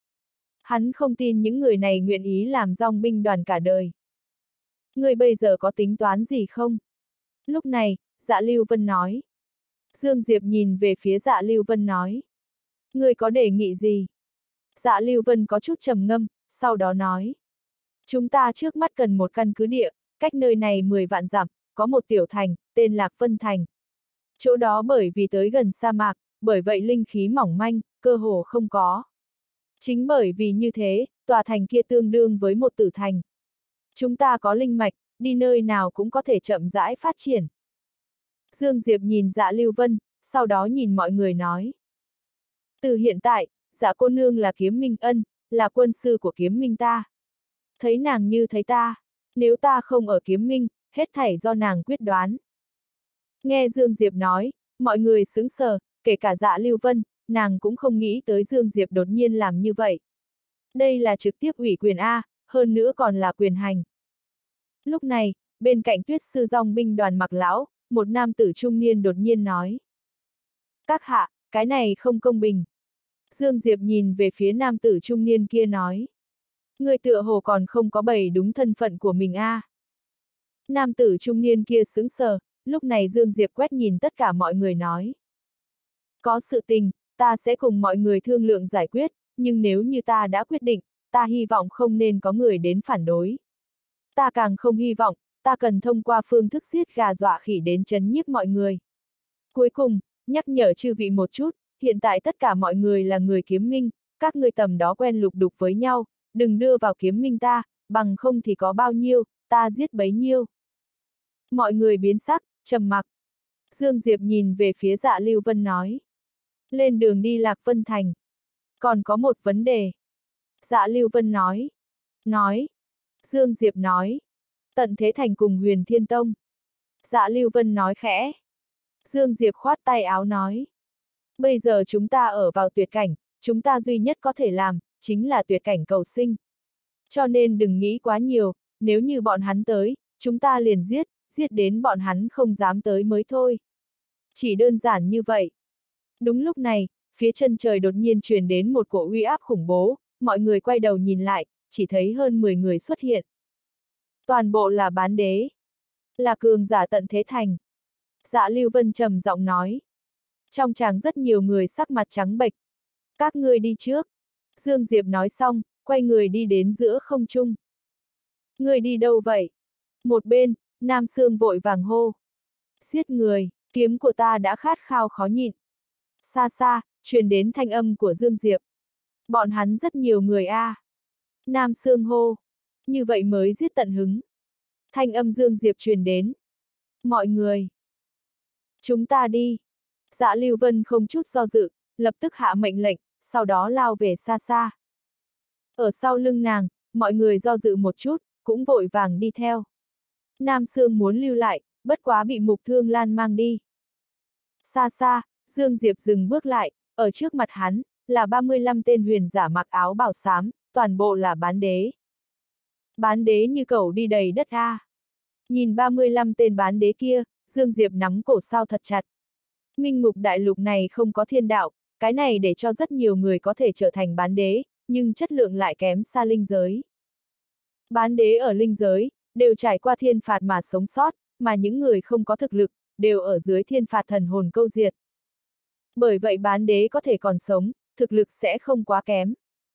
Hắn không tin những người này nguyện ý làm dòng binh đoàn cả đời. Người bây giờ có tính toán gì không? Lúc này, Dạ Lưu Vân nói. Dương Diệp nhìn về phía Dạ Lưu Vân nói. Người có đề nghị gì? Dạ Lưu Vân có chút trầm ngâm, sau đó nói. Chúng ta trước mắt cần một căn cứ địa, cách nơi này 10 vạn dặm, có một tiểu thành, tên Lạc Vân Thành. Chỗ đó bởi vì tới gần sa mạc, bởi vậy linh khí mỏng manh, cơ hồ không có. Chính bởi vì như thế, tòa thành kia tương đương với một tử thành. Chúng ta có linh mạch, đi nơi nào cũng có thể chậm rãi phát triển. Dương Diệp nhìn Dạ Lưu Vân, sau đó nhìn mọi người nói. Từ hiện tại, Dạ cô nương là kiếm minh ân, là quân sư của kiếm minh ta. Thấy nàng như thấy ta, nếu ta không ở kiếm minh, hết thảy do nàng quyết đoán. Nghe Dương Diệp nói, mọi người sững sờ, kể cả Dạ Lưu Vân, nàng cũng không nghĩ tới Dương Diệp đột nhiên làm như vậy. Đây là trực tiếp ủy quyền A, hơn nữa còn là quyền hành. Lúc này, bên cạnh Tuyết sư dòng binh đoàn Mạc Lão, một nam tử trung niên đột nhiên nói. Các hạ, cái này không công bình. Dương Diệp nhìn về phía nam tử trung niên kia nói. Người tựa hồ còn không có bày đúng thân phận của mình a. Nam tử trung niên kia sững sờ, lúc này Dương Diệp quét nhìn tất cả mọi người nói. Có sự tình, ta sẽ cùng mọi người thương lượng giải quyết, nhưng nếu như ta đã quyết định, ta hy vọng không nên có người đến phản đối. Ta càng không hy vọng, ta cần thông qua phương thức giết gà dọa khỉ đến trấn nhiếp mọi người. Cuối cùng, nhắc nhở chư vị một chút, hiện tại tất cả mọi người là người kiếm minh, các ngươi tầm đó quen lục đục với nhau, đừng đưa vào kiếm minh ta, bằng không thì có bao nhiêu, ta giết bấy nhiêu. Mọi người biến sắc, trầm mặc. Dương Diệp nhìn về phía Dạ Lưu Vân nói. Lên đường đi Lạc Vân Thành. Còn có một vấn đề. Dạ Lưu Vân nói. Nói. Dương Diệp nói. Tận Thế Thành cùng Huyền Thiên Tông. Dạ Lưu Vân nói khẽ. Dương Diệp khoát tay áo nói. Bây giờ chúng ta ở vào tuyệt cảnh, chúng ta duy nhất có thể làm, chính là tuyệt cảnh cầu sinh. Cho nên đừng nghĩ quá nhiều, nếu như bọn hắn tới, chúng ta liền giết, giết đến bọn hắn không dám tới mới thôi. Chỉ đơn giản như vậy. Đúng lúc này, phía chân trời đột nhiên truyền đến một cỗ uy áp khủng bố, mọi người quay đầu nhìn lại, chỉ thấy hơn 10 người xuất hiện. Toàn bộ là bán đế. Là cường giả tận thế thành. Dạ Lưu Vân trầm giọng nói. Trong tràng rất nhiều người sắc mặt trắng bệch. Các ngươi đi trước. Dương Diệp nói xong, quay người đi đến giữa không trung. Ngươi đi đâu vậy? Một bên, Nam Sương vội vàng hô. Giết người, kiếm của ta đã khát khao khó nhịn. Xa xa, truyền đến thanh âm của Dương Diệp. Bọn hắn rất nhiều người a. Nam Sương hô. Như vậy mới giết tận hứng. Thanh âm Dương Diệp truyền đến. Mọi người. Chúng ta đi. Dạ Lưu Vân không chút do dự, lập tức hạ mệnh lệnh, sau đó lao về xa xa. Ở sau lưng nàng, mọi người do dự một chút, cũng vội vàng đi theo. Nam Sương muốn lưu lại, bất quá bị Mục Thương Lan mang đi. Xa xa, Dương Diệp dừng bước lại, ở trước mặt hắn, là 35 tên huyền giả mặc áo bào xám, toàn bộ là bán đế. Bán đế như cẩu đi đầy đất a. Nhìn 35 tên bán đế kia, Dương Diệp nắm cổ sao thật chặt. Minh Ngục Đại Lục này không có thiên đạo, cái này để cho rất nhiều người có thể trở thành bán đế, nhưng chất lượng lại kém xa linh giới. Bán đế ở linh giới, đều trải qua thiên phạt mà sống sót, mà những người không có thực lực, đều ở dưới thiên phạt thần hồn câu diệt. Bởi vậy bán đế có thể còn sống, thực lực sẽ không quá kém.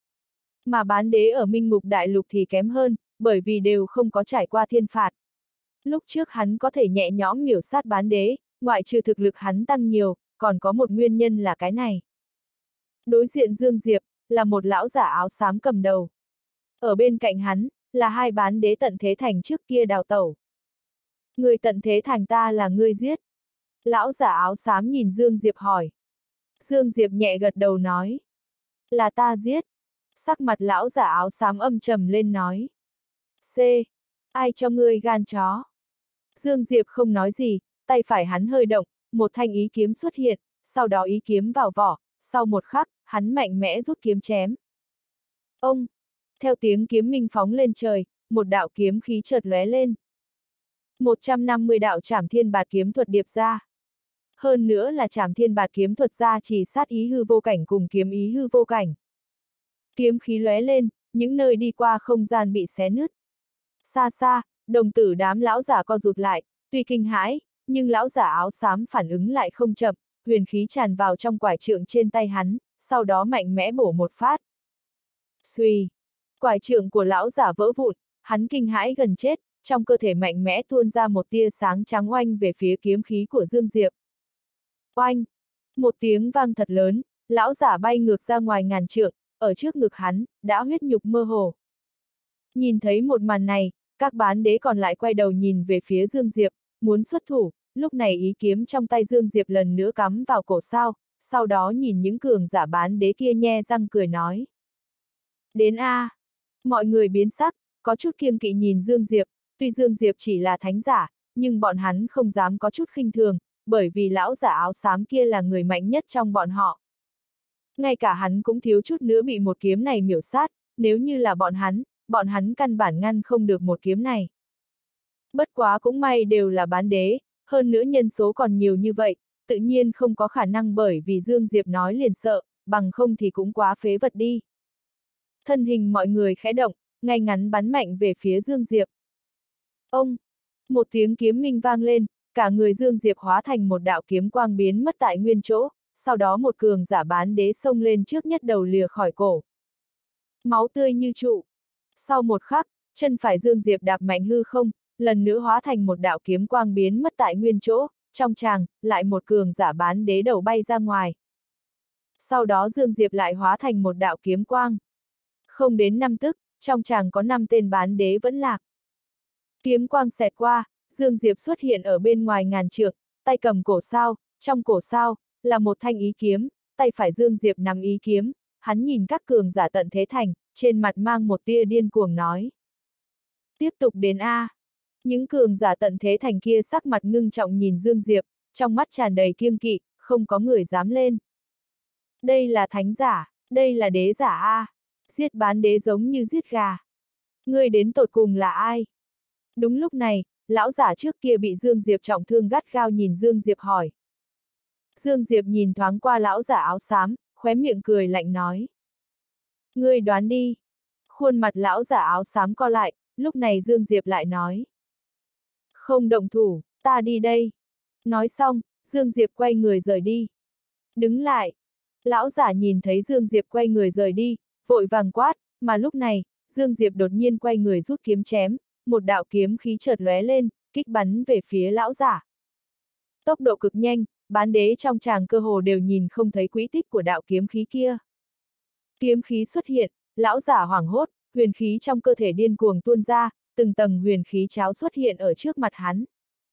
Mà bán đế ở Minh Ngục Đại Lục thì kém hơn, bởi vì đều không có trải qua thiên phạt. Lúc trước hắn có thể nhẹ nhõm miểu sát bán đế, ngoại trừ thực lực hắn tăng nhiều, còn có một nguyên nhân là cái này. Đối diện Dương Diệp, là một lão giả áo xám cầm đầu. Ở bên cạnh hắn, là hai bán đế tận thế thành trước kia đào tẩu. Người tận thế thành ta là ngươi giết. Lão giả áo xám nhìn Dương Diệp hỏi. Dương Diệp nhẹ gật đầu nói. Là ta giết. Sắc mặt lão giả áo xám âm trầm lên nói. C. Ai cho ngươi gan chó? Dương Diệp không nói gì, tay phải hắn hơi động, một thanh ý kiếm xuất hiện, sau đó ý kiếm vào vỏ, sau một khắc, hắn mạnh mẽ rút kiếm chém. Ông! Theo tiếng kiếm minh phóng lên trời, một đạo kiếm khí chợt lóe lên. 150 đạo Trảm Thiên Bạt kiếm thuật điệp ra. Hơn nữa là Trảm Thiên Bạt kiếm thuật ra chỉ sát ý hư vô cảnh cùng kiếm ý hư vô cảnh. Kiếm khí lóe lên, những nơi đi qua không gian bị xé nứt. Xa xa, đồng tử đám lão giả co rụt lại, tuy kinh hãi, nhưng lão giả áo xám phản ứng lại không chậm, huyền khí tràn vào trong quải trượng trên tay hắn, sau đó mạnh mẽ bổ một phát. Xuy! Quải trượng của lão giả vỡ vụn, hắn kinh hãi gần chết, trong cơ thể mạnh mẽ tuôn ra một tia sáng trắng oanh về phía kiếm khí của Dương Diệp. Oanh! Một tiếng vang thật lớn, lão giả bay ngược ra ngoài ngàn trượng, ở trước ngực hắn, đã huyết nhục mơ hồ. Nhìn thấy một màn này, các bán đế còn lại quay đầu nhìn về phía Dương Diệp, muốn xuất thủ, lúc này ý kiếm trong tay Dương Diệp lần nữa cắm vào cổ sao, sau đó nhìn những cường giả bán đế kia nhe răng cười nói. Đến a! Mọi người biến sắc, có chút kiêng kỵ nhìn Dương Diệp, tuy Dương Diệp chỉ là thánh giả, nhưng bọn hắn không dám có chút khinh thường, bởi vì lão giả áo xám kia là người mạnh nhất trong bọn họ. Ngay cả hắn cũng thiếu chút nữa bị một kiếm này miểu sát, nếu như là bọn hắn căn bản ngăn không được một kiếm này. Bất quá cũng may đều là bán đế, hơn nữa nhân số còn nhiều như vậy, tự nhiên không có khả năng bởi vì Dương Diệp nói liền sợ, bằng không thì cũng quá phế vật đi. Thân hình mọi người khẽ động, ngay ngắn bắn mạnh về phía Dương Diệp. Ông! Một tiếng kiếm minh vang lên, cả người Dương Diệp hóa thành một đạo kiếm quang biến mất tại nguyên chỗ, sau đó một cường giả bán đế xông lên trước nhất đầu lìa khỏi cổ. Máu tươi như trụ. Sau một khắc, chân phải Dương Diệp đạp mạnh hư không, lần nữa hóa thành một đạo kiếm quang biến mất tại nguyên chỗ, trong tràng, lại một cường giả bán đế đầu bay ra ngoài. Sau đó Dương Diệp lại hóa thành một đạo kiếm quang. Không đến 5 tức, trong tràng có 5 tên bán đế vẫn lạc. Kiếm quang xẹt qua, Dương Diệp xuất hiện ở bên ngoài ngàn trượng, tay cầm cổ sao, trong cổ sao, là một thanh ý kiếm, tay phải Dương Diệp nắm ý kiếm, hắn nhìn các cường giả tận thế thành, trên mặt mang một tia điên cuồng nói. Tiếp tục đến A. Những cường giả tận thế thành kia sắc mặt ngưng trọng nhìn Dương Diệp, trong mắt tràn đầy kiêng kỵ, không có người dám lên. Đây là thánh giả, đây là đế giả A. Giết bán đế giống như giết gà. Ngươi đến tột cùng là ai? Đúng lúc này, lão giả trước kia bị Dương Diệp trọng thương gắt gao nhìn Dương Diệp hỏi. Dương Diệp nhìn thoáng qua lão giả áo xám, khóe miệng cười lạnh nói. Ngươi đoán đi. Khuôn mặt lão giả áo xám co lại, lúc này Dương Diệp lại nói. Không động thủ, ta đi đây. Nói xong, Dương Diệp quay người rời đi. Đứng lại. Lão giả nhìn thấy Dương Diệp quay người rời đi, vội vàng quát, mà lúc này, Dương Diệp đột nhiên quay người rút kiếm chém, một đạo kiếm khí chợt lóe lên, kích bắn về phía lão giả. Tốc độ cực nhanh, bán đế trong tràng cơ hồ đều nhìn không thấy quỹ tích của đạo kiếm khí kia. Kiếm khí xuất hiện, lão giả hoảng hốt, huyền khí trong cơ thể điên cuồng tuôn ra, từng tầng huyền khí cháo xuất hiện ở trước mặt hắn.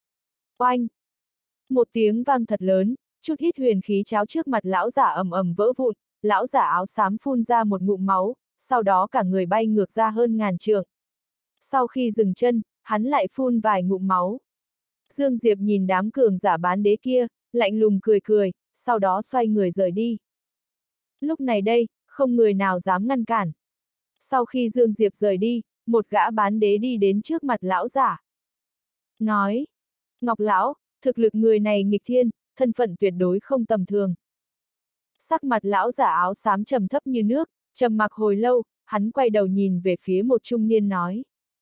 Oanh! Một tiếng vang thật lớn, chút ít huyền khí cháo trước mặt lão giả ầm ầm vỡ vụn, lão giả áo xám phun ra một ngụm máu, sau đó cả người bay ngược ra hơn ngàn trượng. Sau khi dừng chân, hắn lại phun vài ngụm máu. Dương Diệp nhìn đám cường giả bán đế kia, lạnh lùng cười cười, sau đó xoay người rời đi. Lúc này đây, không người nào dám ngăn cản. Sau khi Dương Diệp rời đi, một gã bán đế đi đến trước mặt lão giả. Nói, Ngọc Lão, thực lực người này nghịch thiên, thân phận tuyệt đối không tầm thường. Sắc mặt lão giả áo xám trầm thấp như nước, trầm mặc hồi lâu, hắn quay đầu nhìn về phía một trung niên nói.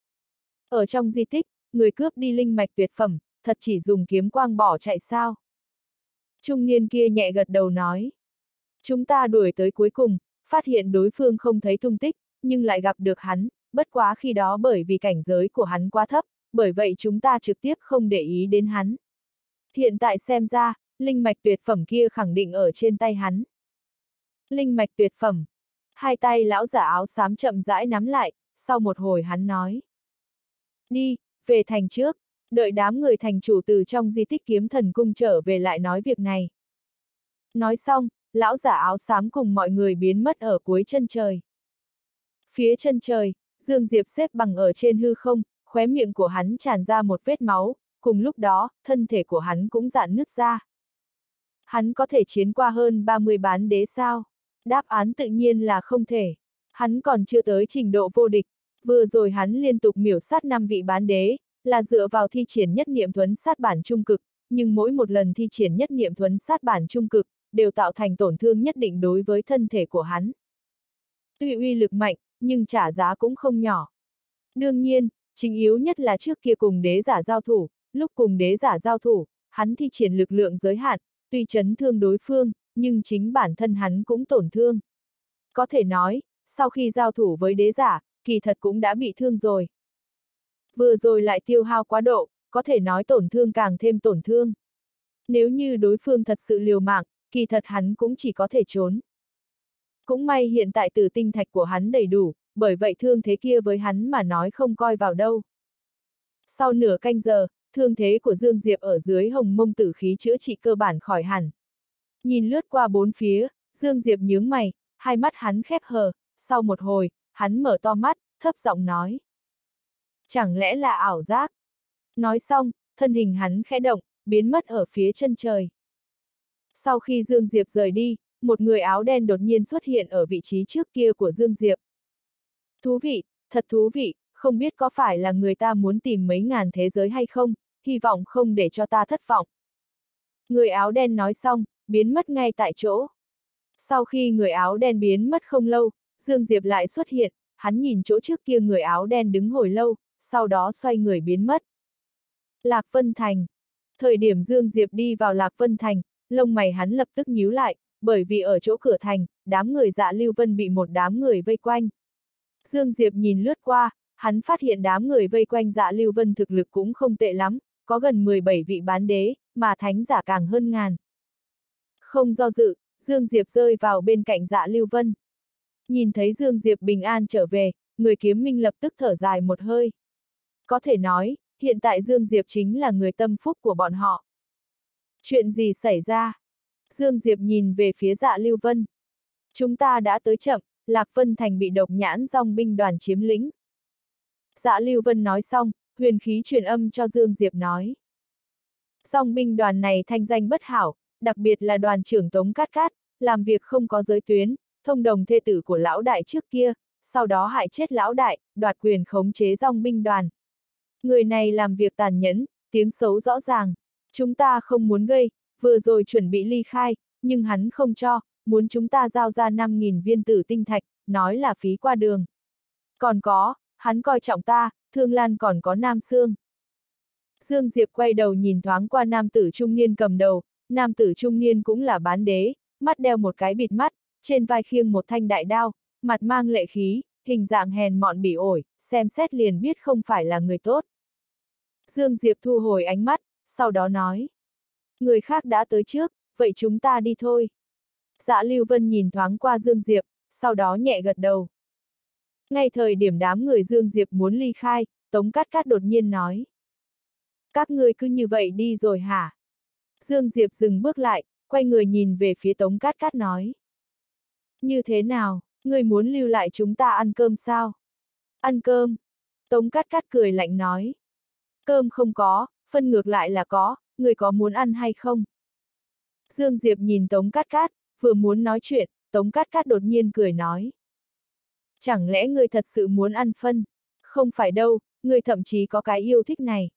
Ở trong di tích, người cướp đi linh mạch tuyệt phẩm, thật chỉ dùng kiếm quang bỏ chạy sao? Trung niên kia nhẹ gật đầu nói. Chúng ta đuổi tới cuối cùng, phát hiện đối phương không thấy tung tích, nhưng lại gặp được hắn, bất quá khi đó bởi vì cảnh giới của hắn quá thấp, bởi vậy chúng ta trực tiếp không để ý đến hắn. Hiện tại xem ra, linh mạch tuyệt phẩm kia khẳng định ở trên tay hắn. Linh mạch tuyệt phẩm. Hai tay lão giả áo xám chậm rãi nắm lại, sau một hồi hắn nói. Đi, về thành trước, đợi đám người thành chủ từ trong di tích kiếm thần cung trở về lại nói việc này. Nói xong, lão giả áo xám cùng mọi người biến mất ở cuối chân trời. Phía chân trời, Dương Diệp xếp bằng ở trên hư không, khóe miệng của hắn tràn ra một vết máu, cùng lúc đó, thân thể của hắn cũng rạn nứt ra. Hắn có thể chiến qua hơn 30 bán đế sao? Đáp án tự nhiên là không thể. Hắn còn chưa tới trình độ vô địch. Vừa rồi hắn liên tục miểu sát 5 vị bán đế, là dựa vào thi triển nhất niệm thuấn sát bản trung cực, nhưng mỗi một lần thi triển nhất niệm thuấn sát bản trung cực, đều tạo thành tổn thương nhất định đối với thân thể của hắn. Tuy uy lực mạnh, nhưng trả giá cũng không nhỏ. Đương nhiên, chính yếu nhất là trước kia cùng đế giả giao thủ, lúc cùng đế giả giao thủ, hắn thi triển lực lượng giới hạn, tuy chấn thương đối phương, nhưng chính bản thân hắn cũng tổn thương. Có thể nói, sau khi giao thủ với đế giả, kỳ thật cũng đã bị thương rồi. Vừa rồi lại tiêu hao quá độ, có thể nói tổn thương càng thêm tổn thương. Nếu như đối phương thật sự liều mạng, kỳ thật hắn cũng chỉ có thể trốn. Cũng may hiện tại tử tinh thạch của hắn đầy đủ, bởi vậy thương thế kia với hắn mà nói không coi vào đâu. Sau nửa canh giờ, thương thế của Dương Diệp ở dưới hồng mông tử khí chữa trị cơ bản khỏi hẳn. Nhìn lướt qua bốn phía, Dương Diệp nhướng mày, hai mắt hắn khép hờ, sau một hồi, hắn mở to mắt, thấp giọng nói. Chẳng lẽ là ảo giác? Nói xong, thân hình hắn khẽ động, biến mất ở phía chân trời. Sau khi Dương Diệp rời đi, một người áo đen đột nhiên xuất hiện ở vị trí trước kia của Dương Diệp. Thú vị, thật thú vị, không biết có phải là người ta muốn tìm mấy ngàn thế giới hay không, hy vọng không để cho ta thất vọng. Người áo đen nói xong, biến mất ngay tại chỗ. Sau khi người áo đen biến mất không lâu, Dương Diệp lại xuất hiện, hắn nhìn chỗ trước kia người áo đen đứng hồi lâu, sau đó xoay người biến mất. Lạc Vân Thành. Thời điểm Dương Diệp đi vào Lạc Vân Thành, lông mày hắn lập tức nhíu lại, bởi vì ở chỗ cửa thành, đám người Dạ Lưu Vân bị một đám người vây quanh. Dương Diệp nhìn lướt qua, hắn phát hiện đám người vây quanh Dạ Lưu Vân thực lực cũng không tệ lắm, có gần 17 vị bán đế, mà thánh giả càng hơn ngàn. Không do dự, Dương Diệp rơi vào bên cạnh Dạ Lưu Vân. Nhìn thấy Dương Diệp bình an trở về, người kiếm minh lập tức thở dài một hơi. Có thể nói, hiện tại Dương Diệp chính là người tâm phúc của bọn họ. Chuyện gì xảy ra? Dương Diệp nhìn về phía Dạ Lưu Vân. Chúng ta đã tới chậm, Lạc Vân Thành bị độc nhãn dòng binh đoàn chiếm lĩnh. Dạ Lưu Vân nói xong, huyền khí truyền âm cho Dương Diệp nói. Dòng binh đoàn này thanh danh bất hảo, đặc biệt là đoàn trưởng Tống Cát Cát, làm việc không có giới tuyến, thông đồng thê tử của lão đại trước kia, sau đó hại chết lão đại, đoạt quyền khống chế dòng binh đoàn. Người này làm việc tàn nhẫn, tiếng xấu rõ ràng. Chúng ta không muốn gây, vừa rồi chuẩn bị ly khai, nhưng hắn không cho, muốn chúng ta giao ra 5.000 viên tử tinh thạch, nói là phí qua đường. Còn có, hắn coi trọng ta, Thương Lan còn có Nam Sương. Dương Diệp quay đầu nhìn thoáng qua nam tử trung niên cầm đầu, nam tử trung niên cũng là bán đế, mắt đeo một cái bịt mắt, trên vai khiêng một thanh đại đao, mặt mang lệ khí, hình dạng hèn mọn bỉ ổi, xem xét liền biết không phải là người tốt. Dương Diệp thu hồi ánh mắt, sau đó nói. Người khác đã tới trước, vậy chúng ta đi thôi. Dạ Lưu Vân nhìn thoáng qua Dương Diệp, sau đó nhẹ gật đầu. Ngay thời điểm đám người Dương Diệp muốn ly khai, Tống Cát Cát đột nhiên nói. Các ngươi cứ như vậy đi rồi hả? Dương Diệp dừng bước lại, quay người nhìn về phía Tống Cát Cát nói. Như thế nào, ngươi muốn lưu lại chúng ta ăn cơm sao? Ăn cơm? Tống Cát Cát cười lạnh nói. Cơm không có, phân ngược lại là có, ngươi có muốn ăn hay không? Dương Diệp nhìn Tống Cát Cát, vừa muốn nói chuyện, Tống Cát Cát đột nhiên cười nói. Chẳng lẽ ngươi thật sự muốn ăn phân? Không phải đâu, ngươi thậm chí có cái yêu thích này.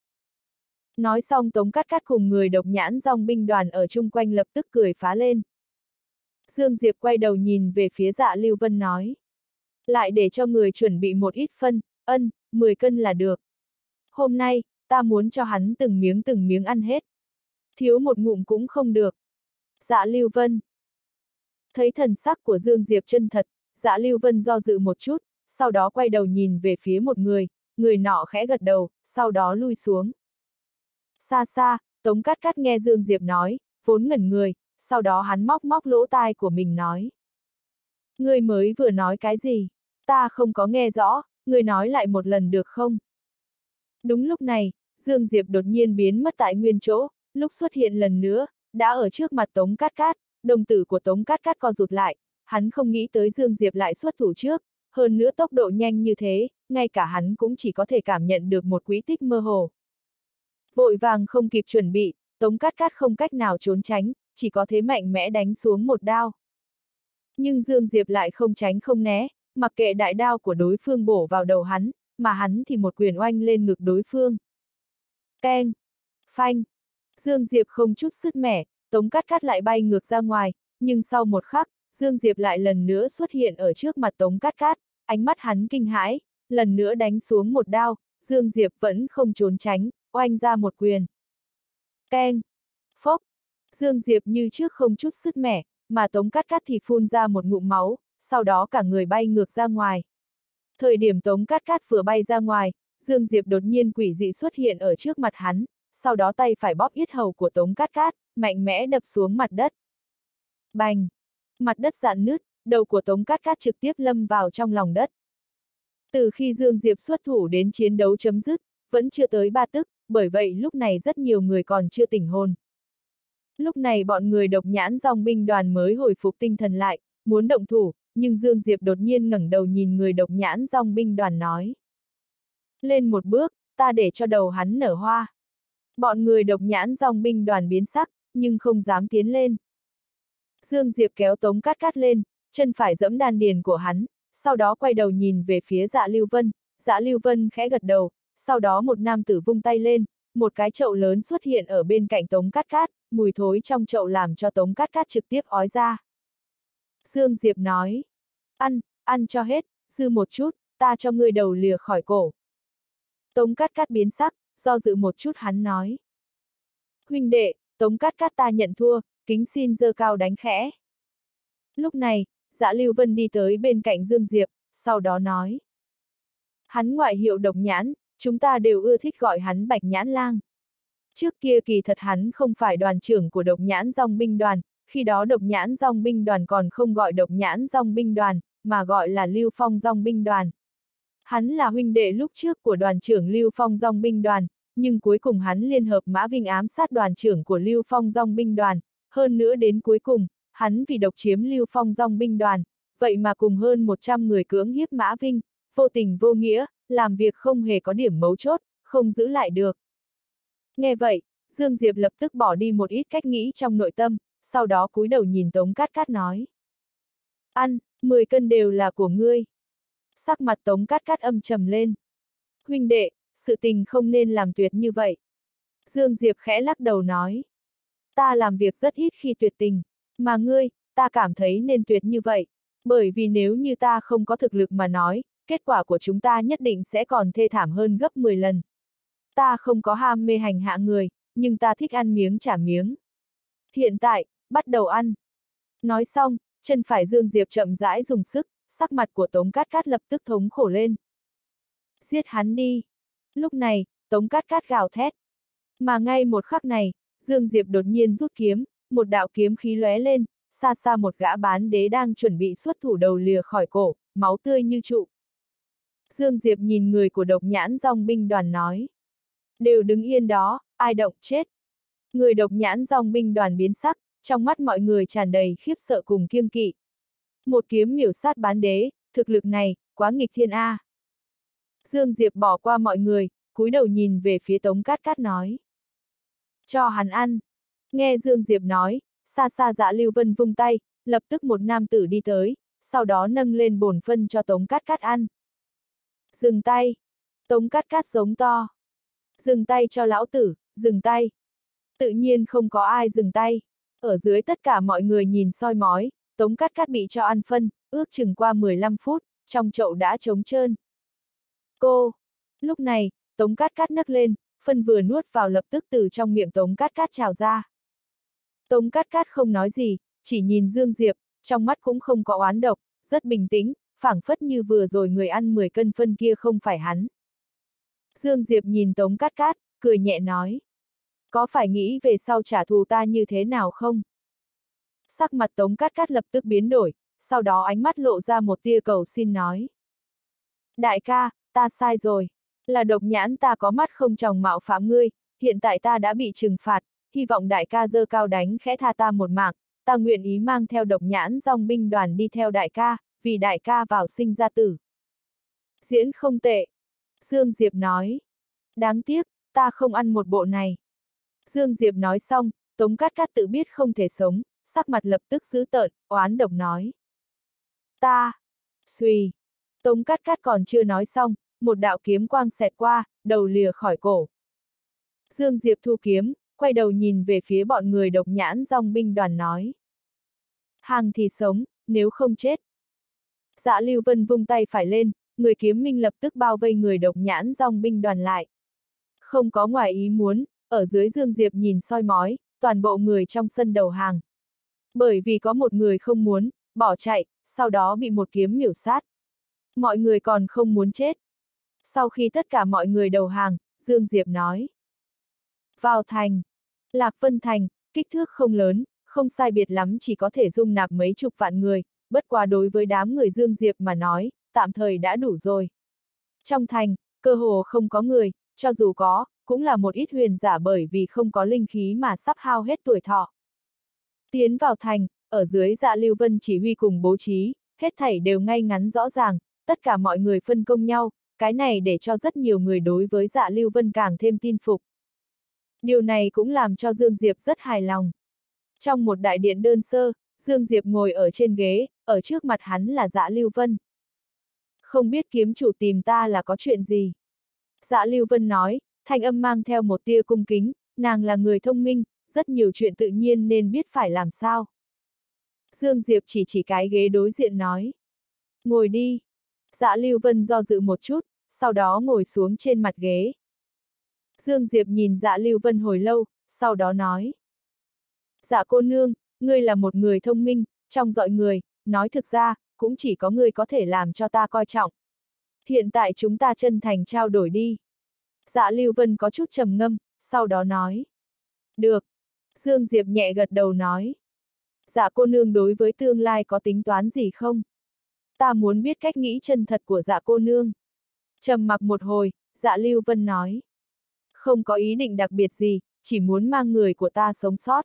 Nói xong Tống Cát Cát cùng người độc nhãn dòng binh đoàn ở chung quanh lập tức cười phá lên. Dương Diệp quay đầu nhìn về phía Dạ Lưu Vân nói. Lại để cho người chuẩn bị một ít phân, 10 cân là được. Hôm nay, ta muốn cho hắn từng miếng ăn hết. Thiếu một ngụm cũng không được. Dạ Lưu Vân. Thấy thần sắc của Dương Diệp chân thật, Dạ Lưu Vân do dự một chút, sau đó quay đầu nhìn về phía một người nọ khẽ gật đầu, sau đó lui xuống. Xa xa, Tống Cát Cát nghe Dương Diệp nói, vốn ngẩn người, sau đó hắn móc lỗ tai của mình nói. Ngươi mới vừa nói cái gì? Ta không có nghe rõ, ngươi nói lại một lần được không? Đúng lúc này, Dương Diệp đột nhiên biến mất tại nguyên chỗ, lúc xuất hiện lần nữa, đã ở trước mặt Tống Cát Cát, đồng tử của Tống Cát Cát co rụt lại, hắn không nghĩ tới Dương Diệp lại xuất thủ trước, hơn nữa tốc độ nhanh như thế, ngay cả hắn cũng chỉ có thể cảm nhận được một quỹ tích mơ hồ. Vội vàng không kịp chuẩn bị, Tống Cát Cát không cách nào trốn tránh, chỉ có thế mạnh mẽ đánh xuống một đao. Nhưng Dương Diệp lại không tránh không né, mặc kệ đại đao của đối phương bổ vào đầu hắn, mà hắn thì một quyền oanh lên ngực đối phương. Keng! Phanh! Dương Diệp không chút sứt mẻ, Tống Cát Cát lại bay ngược ra ngoài, nhưng sau một khắc, Dương Diệp lại lần nữa xuất hiện ở trước mặt Tống Cát Cát, ánh mắt hắn kinh hãi, lần nữa đánh xuống một đao, Dương Diệp vẫn không trốn tránh, oanh ra một quyền. Keng! Phốc! Dương Diệp như trước không chút sứt mẻ, mà Tống Cát Cát thì phun ra một ngụm máu, sau đó cả người bay ngược ra ngoài. Thời điểm Tống Cát Cát vừa bay ra ngoài, Dương Diệp đột nhiên quỷ dị xuất hiện ở trước mặt hắn, sau đó tay phải bóp yết hầu của Tống Cát Cát, mạnh mẽ đập xuống mặt đất. Bành! Mặt đất rạn nứt, đầu của Tống Cát Cát trực tiếp lâm vào trong lòng đất. Từ khi Dương Diệp xuất thủ đến chiến đấu chấm dứt, vẫn chưa tới 3 tức, bởi vậy lúc này rất nhiều người còn chưa tỉnh hồn. Lúc này bọn người độc nhãn dòng binh đoàn mới hồi phục tinh thần lại, muốn động thủ, nhưng Dương Diệp đột nhiên ngẩng đầu nhìn người độc nhãn dòng binh đoàn nói. Lên một bước, ta để cho đầu hắn nở hoa. Bọn người độc nhãn dòng binh đoàn biến sắc, nhưng không dám tiến lên. Dương Diệp kéo Tống Cát Cát lên, chân phải giẫm đan điền của hắn, sau đó quay đầu nhìn về phía Dạ Lưu Vân, Dạ Lưu Vân khẽ gật đầu, sau đó một nam tử vung tay lên, một cái chậu lớn xuất hiện ở bên cạnh Tống Cát Cát, mùi thối trong chậu làm cho Tống Cát Cát trực tiếp ói ra. Dương Diệp nói, ăn cho hết, dư một chút, ta cho ngươi đầu lìa khỏi cổ. Tống Cát Cát biến sắc, do dự một chút hắn nói. Huynh đệ, Tống Cát Cát ta nhận thua, kính xin giơ cao đánh khẽ. Lúc này, Dạ Lưu Vân đi tới bên cạnh Dương Diệp, sau đó nói. Hắn ngoại hiệu Độc Nhãn, chúng ta đều ưa thích gọi hắn Bạch Nhãn Lang. Trước kia kỳ thật hắn không phải đoàn trưởng của Độc Nhãn Dòng binh đoàn, khi đó Độc Nhãn Dòng binh đoàn còn không gọi Độc Nhãn Dòng binh đoàn, mà gọi là Lưu Phong Dòng binh đoàn. Hắn là huynh đệ lúc trước của đoàn trưởng Lưu Phong dong binh đoàn, nhưng cuối cùng hắn liên hợp Mã Vinh ám sát đoàn trưởng của Lưu Phong dong binh đoàn, hơn nữa đến cuối cùng, hắn vì độc chiếm Lưu Phong dong binh đoàn, vậy mà cùng hơn 100 người cưỡng hiếp Mã Vinh, vô tình vô nghĩa, làm việc không hề có điểm mấu chốt, không giữ lại được. Nghe vậy, Dương Diệp lập tức bỏ đi một ít cách nghĩ trong nội tâm, sau đó cúi đầu nhìn Tống Cát Cát nói. Ăn, 10 cân đều là của ngươi. Sắc mặt Tống Cát Cát âm trầm lên. Huynh đệ, sự tình không nên làm tuyệt như vậy. Dương Diệp khẽ lắc đầu nói. Ta làm việc rất ít khi tuyệt tình, mà ngươi, ta cảm thấy nên tuyệt như vậy. Bởi vì nếu như ta không có thực lực mà nói, kết quả của chúng ta nhất định sẽ còn thê thảm hơn gấp 10 lần. Ta không có ham mê hành hạ người, nhưng ta thích ăn miếng trả miếng. Hiện tại, bắt đầu ăn. Nói xong, chân phải Dương Diệp chậm rãi dùng sức, sắc mặt của Tống Cát Cát lập tức thống khổ lên. Giết hắn đi. Lúc này, Tống Cát Cát gào thét. Mà ngay một khắc này, Dương Diệp đột nhiên rút kiếm, một đạo kiếm khí lóe lên, xa xa một gã bán đế đang chuẩn bị xuất thủ đầu lìa khỏi cổ, máu tươi như trụ. Dương Diệp nhìn người của Độc Nhãn Dong binh đoàn nói. Đều đứng yên đó, ai động chết. Người Độc Nhãn Dong binh đoàn biến sắc, trong mắt mọi người tràn đầy khiếp sợ cùng kiêng kỵ. Một kiếm miểu sát bán đế, thực lực này, quá nghịch thiên a. Dương Diệp bỏ qua mọi người, cúi đầu nhìn về phía Tống Cát Cát nói. Cho hắn ăn. Nghe Dương Diệp nói, xa xa Dạ Lưu Vân vung tay, lập tức một nam tử đi tới, sau đó nâng lên bổn phân cho Tống Cát Cát ăn. Dừng tay. Tống Cát Cát giống to. Dừng tay cho lão tử, dừng tay. Tự nhiên không có ai dừng tay. Ở dưới tất cả mọi người nhìn soi mói, Tống Cát Cát bị cho ăn phân, ước chừng qua 15 phút, trong chậu đã trống trơn. Cô! Lúc này, Tống Cát Cát nấc lên, phân vừa nuốt vào lập tức từ trong miệng Tống Cát Cát trào ra. Tống Cát Cát không nói gì, chỉ nhìn Dương Diệp, trong mắt cũng không có oán độc, rất bình tĩnh, phảng phất như vừa rồi người ăn 10 cân phân kia không phải hắn. Dương Diệp nhìn Tống Cát Cát, cười nhẹ nói. Có phải nghĩ về sau trả thù ta như thế nào không? Sắc mặt Tống Cát Cát lập tức biến đổi, sau đó ánh mắt lộ ra một tia cầu xin nói. Đại ca, ta sai rồi. Là Độc Nhãn ta có mắt không tròng mạo phạm ngươi, hiện tại ta đã bị trừng phạt, hy vọng đại ca giơ cao đánh khẽ tha ta một mạng, ta nguyện ý mang theo Độc Nhãn Dong binh đoàn đi theo đại ca, vì đại ca vào sinh ra tử. Diễn không tệ. Dương Diệp nói. Đáng tiếc, ta không ăn một bộ này. Dương Diệp nói xong, Tống Cát Cát tự biết không thể sống, sắc mặt lập tức dữ tợn, oán độc nói. Ta! Xuy! Tống Cát Cát còn chưa nói xong, một đạo kiếm quang xẹt qua, đầu lìa khỏi cổ. Dương Diệp thu kiếm, quay đầu nhìn về phía bọn người Độc Nhãn Dong binh đoàn nói. Hàng thì sống, nếu không chết. Dạ Lưu Vân vung tay phải lên, người kiếm minh lập tức bao vây người Độc Nhãn Dong binh đoàn lại. Không có ngoài ý muốn, ở dưới Dương Diệp nhìn soi mói, toàn bộ người trong sân đầu hàng. Bởi vì có một người không muốn, bỏ chạy, sau đó bị một kiếm miểu sát. Mọi người còn không muốn chết. Sau khi tất cả mọi người đầu hàng, Dương Diệp nói. Vào thành. Lạc Vân Thành, kích thước không lớn, không sai biệt lắm chỉ có thể dung nạp mấy chục vạn người, bất quá đối với đám người Dương Diệp mà nói, tạm thời đã đủ rồi. Trong thành, cơ hồ không có người, cho dù có, cũng là một ít huyền giả bởi vì không có linh khí mà sắp hao hết tuổi thọ. Tiến vào thành, ở dưới Dạ Lưu Vân chỉ huy cùng bố trí, hết thảy đều ngay ngắn rõ ràng, tất cả mọi người phân công nhau, cái này để cho rất nhiều người đối với Dạ Lưu Vân càng thêm tin phục. Điều này cũng làm cho Dương Diệp rất hài lòng. Trong một đại điện đơn sơ, Dương Diệp ngồi ở trên ghế, ở trước mặt hắn là Dạ Lưu Vân. Không biết kiếm chủ tìm ta là có chuyện gì? Dạ Lưu Vân nói, thanh âm mang theo một tia cung kính, nàng là người thông minh, rất nhiều chuyện tự nhiên nên biết phải làm sao. Dương Diệp chỉ cái ghế đối diện nói. Ngồi đi. Dạ Lưu Vân do dự một chút, sau đó ngồi xuống trên mặt ghế. Dương Diệp nhìn Dạ Lưu Vân hồi lâu, sau đó nói. Dạ cô nương, ngươi là một người thông minh, trong dọi người, nói thực ra, cũng chỉ có ngươi có thể làm cho ta coi trọng. Hiện tại chúng ta chân thành trao đổi đi. Dạ Lưu Vân có chút trầm ngâm, sau đó nói. Được. Dương Diệp nhẹ gật đầu nói. Dạ cô nương đối với tương lai có tính toán gì không? Ta muốn biết cách nghĩ chân thật của dạ cô nương. Trầm mặc một hồi, Dạ Lưu Vân nói. Không có ý định đặc biệt gì, chỉ muốn mang người của ta sống sót.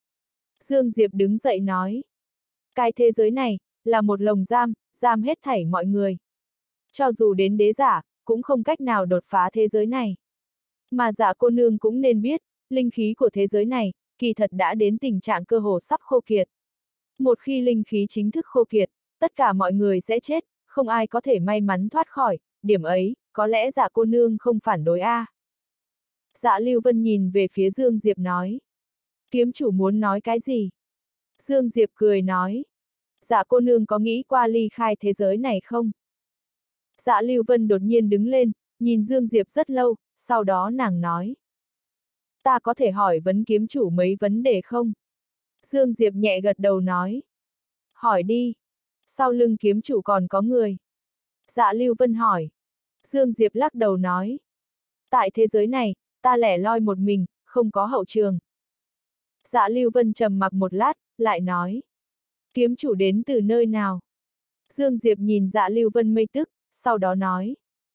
Dương Diệp đứng dậy nói. Cái thế giới này, là một lồng giam, giam hết thảy mọi người. Cho dù đến đế giả, cũng không cách nào đột phá thế giới này. Mà Dạ cô nương cũng nên biết, linh khí của thế giới này, kỳ thật đã đến tình trạng cơ hồ sắp khô kiệt. Một khi linh khí chính thức khô kiệt, tất cả mọi người sẽ chết, không ai có thể may mắn thoát khỏi, điểm ấy, có lẽ Dạ cô nương không phản đối a. Dạ Lưu Vân nhìn về phía Dương Diệp nói. Kiếm chủ muốn nói cái gì? Dương Diệp cười nói. Dạ cô nương có nghĩ qua ly khai thế giới này không? Dạ Lưu Vân đột nhiên đứng lên, nhìn Dương Diệp rất lâu, sau đó nàng nói. Ta có thể hỏi vấn kiếm chủ mấy vấn đề không? Dương Diệp nhẹ gật đầu nói. Hỏi đi. Sau lưng kiếm chủ còn có người. Dạ Lưu Vân hỏi. Dương Diệp lắc đầu nói. Tại thế giới này, ta lẻ loi một mình, không có hậu trường. Dạ Lưu Vân trầm mặc một lát, lại nói. Kiếm chủ đến từ nơi nào? Dương Diệp nhìn Dạ Lưu Vân mây tức, sau đó nói.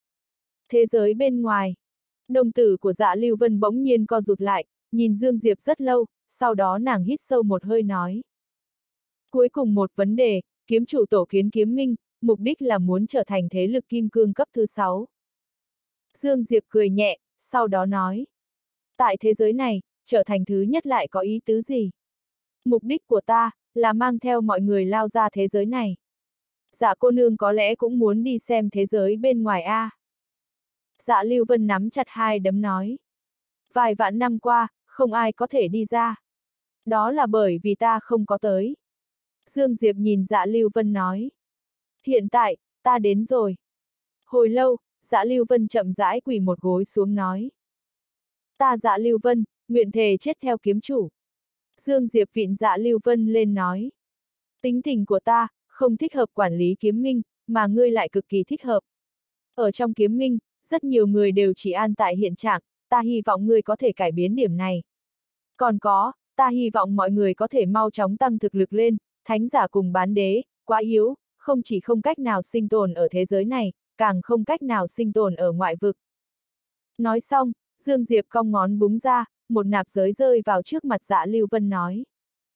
Thế giới bên ngoài. Đồng tử của Dạ Lưu Vân bỗng nhiên co rụt lại, nhìn Dương Diệp rất lâu, sau đó nàng hít sâu một hơi nói. Cuối cùng một vấn đề, kiếm chủ tổ kiến kiếm minh, mục đích là muốn trở thành thế lực kim cương cấp thứ 6. Dương Diệp cười nhẹ, sau đó nói. Tại thế giới này, trở thành thứ nhất lại có ý tứ gì? Mục đích của ta, là mang theo mọi người lao ra thế giới này. Dạ cô nương có lẽ cũng muốn đi xem thế giới bên ngoài a. Dạ Lưu Vân nắm chặt hai đấm nói. Vài vạn năm qua, không ai có thể đi ra. Đó là bởi vì ta không có tới. Dương Diệp nhìn Dạ Lưu Vân nói. Hiện tại, ta đến rồi. Hồi lâu, Dạ Lưu Vân chậm rãi quỳ một gối xuống nói. Ta Dạ Lưu Vân, nguyện thề chết theo kiếm chủ. Dương Diệp vịn Dạ Lưu Vân lên nói. Tính tình của ta, không thích hợp quản lý kiếm minh, mà ngươi lại cực kỳ thích hợp. Ở trong kiếm minh, rất nhiều người đều chỉ an tại hiện trạng, ta hy vọng ngươi có thể cải biến điểm này. Còn có, ta hy vọng mọi người có thể mau chóng tăng thực lực lên, thánh giả cùng bán đế, quá yếu, không chỉ không cách nào sinh tồn ở thế giới này, càng không cách nào sinh tồn ở ngoại vực. Nói xong, Dương Diệp cong ngón búng ra, một nạp giới rơi vào trước mặt Dạ Lưu Vân nói.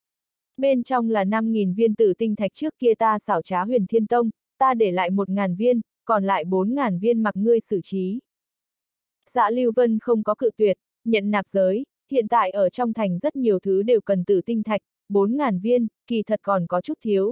Bên trong là 5.000 viên tử tinh thạch trước kia ta xảo trá Huyền Thiên Tông, ta để lại 1.000 viên, còn lại 4.000 viên mặc ngươi xử trí. Dạ Lưu Vân không có cự tuyệt, nhận nạp giới, hiện tại ở trong thành rất nhiều thứ đều cần tử tinh thạch, 4.000 viên, kỳ thật còn có chút thiếu.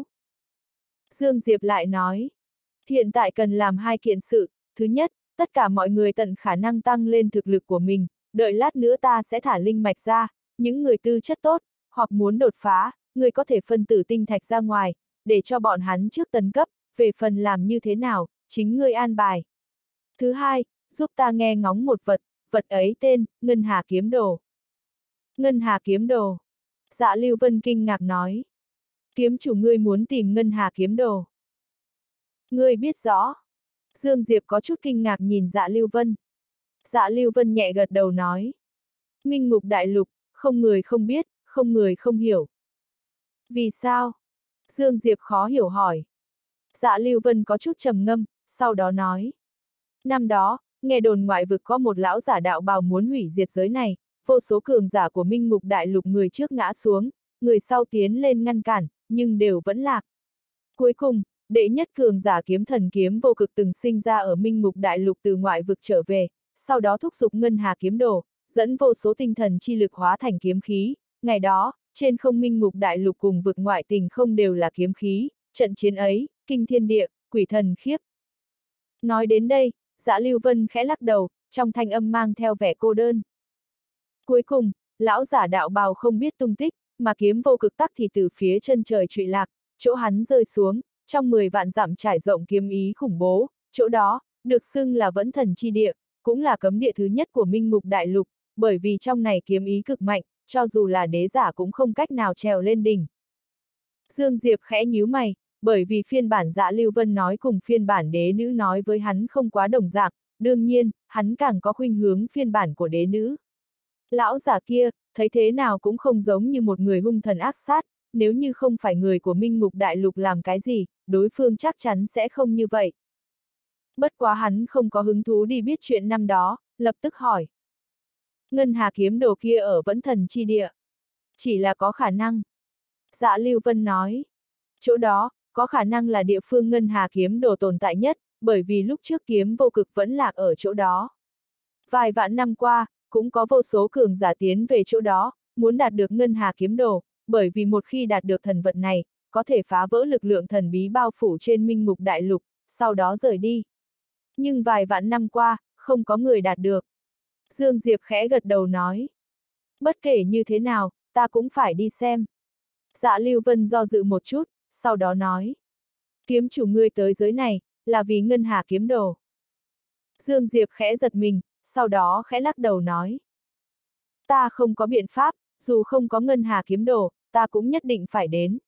Dương Diệp lại nói, hiện tại cần làm hai kiện sự, thứ nhất, tất cả mọi người tận khả năng tăng lên thực lực của mình, đợi lát nữa ta sẽ thả linh mạch ra, những người tư chất tốt, hoặc muốn đột phá, người có thể phân tử tinh thạch ra ngoài, để cho bọn hắn trước tấn cấp, về phần làm như thế nào, chính ngươi an bài. Thứ hai, giúp ta nghe ngóng một vật, vật ấy tên, Ngân Hà Kiếm Đồ. Ngân Hà Kiếm Đồ. Dạ Lưu Vân kinh ngạc nói. Kiếm chủ ngươi muốn tìm Ngân Hà Kiếm Đồ. Ngươi biết rõ. Dương Diệp có chút kinh ngạc nhìn Dạ Lưu Vân. Dạ Lưu Vân nhẹ gật đầu nói. Minh Ngục Đại Lục, không người không biết, không người không hiểu. Vì sao? Dương Diệp khó hiểu hỏi. Dạ Lưu Vân có chút trầm ngâm, sau đó nói. Năm đó, nghe đồn ngoại vực có một lão giả đạo bào muốn hủy diệt giới này, vô số cường giả của Minh Ngục Đại Lục người trước ngã xuống, người sau tiến lên ngăn cản, nhưng đều vẫn lạc. Cuối cùng, đệ nhất cường giả kiếm thần kiếm vô cực từng sinh ra ở Minh Ngục Đại Lục từ ngoại vực trở về, sau đó thúc giục Ngân Hà Kiếm Đồ, dẫn vô số tinh thần chi lực hóa thành kiếm khí, ngày đó, trên không Minh Ngục Đại Lục cùng vực ngoại tình không đều là kiếm khí, trận chiến ấy, kinh thiên địa, quỷ thần khiếp. Nói đến đây, Dạ Lưu Vân khẽ lắc đầu, trong thanh âm mang theo vẻ cô đơn. Cuối cùng, lão giả đạo bào không biết tung tích, mà kiếm vô cực tắc thì từ phía chân trời trụy lạc, chỗ hắn rơi xuống, trong 10 vạn dặm trải rộng kiếm ý khủng bố, chỗ đó, được xưng là Vẫn Thần Chi Địa, cũng là cấm địa thứ nhất của Minh Ngục Đại Lục, bởi vì trong này kiếm ý cực mạnh, cho dù là đế giả cũng không cách nào trèo lên đỉnh. Dương Diệp khẽ nhíu mày, bởi vì phiên bản Dạ Lưu Vân nói cùng phiên bản đế nữ nói với hắn không quá đồng dạng, đương nhiên, hắn càng có khuynh hướng phiên bản của đế nữ. Lão giả kia, thấy thế nào cũng không giống như một người hung thần ác sát, nếu như không phải người của Minh Ngục Đại Lục làm cái gì, đối phương chắc chắn sẽ không như vậy. Bất quá hắn không có hứng thú đi biết chuyện năm đó, lập tức hỏi. Ngân Hà kiếm đồ kia ở Vẫn Thần chi địa. Chỉ là có khả năng. Dạ Lưu Vân nói. Chỗ đó, có khả năng là địa phương Ngân Hà kiếm đồ tồn tại nhất, bởi vì lúc trước kiếm vô cực vẫn lạc ở chỗ đó. Vài vạn năm qua, cũng có vô số cường giả tiến về chỗ đó, muốn đạt được Ngân Hà kiếm đồ, bởi vì một khi đạt được thần vật này, có thể phá vỡ lực lượng thần bí bao phủ trên Minh Ngục Đại Lục, sau đó rời đi. Nhưng vài vạn năm qua, không có người đạt được. Dương Diệp khẽ gật đầu nói. Bất kể như thế nào, ta cũng phải đi xem. Dạ Lưu Vân do dự một chút, sau đó nói. Kiếm chủ ngươi tới giới này, là vì Ngân Hà kiếm đồ. Dương Diệp khẽ giật mình, sau đó khẽ lắc đầu nói. Ta không có biện pháp, dù không có Ngân Hà kiếm đồ, ta cũng nhất định phải đến.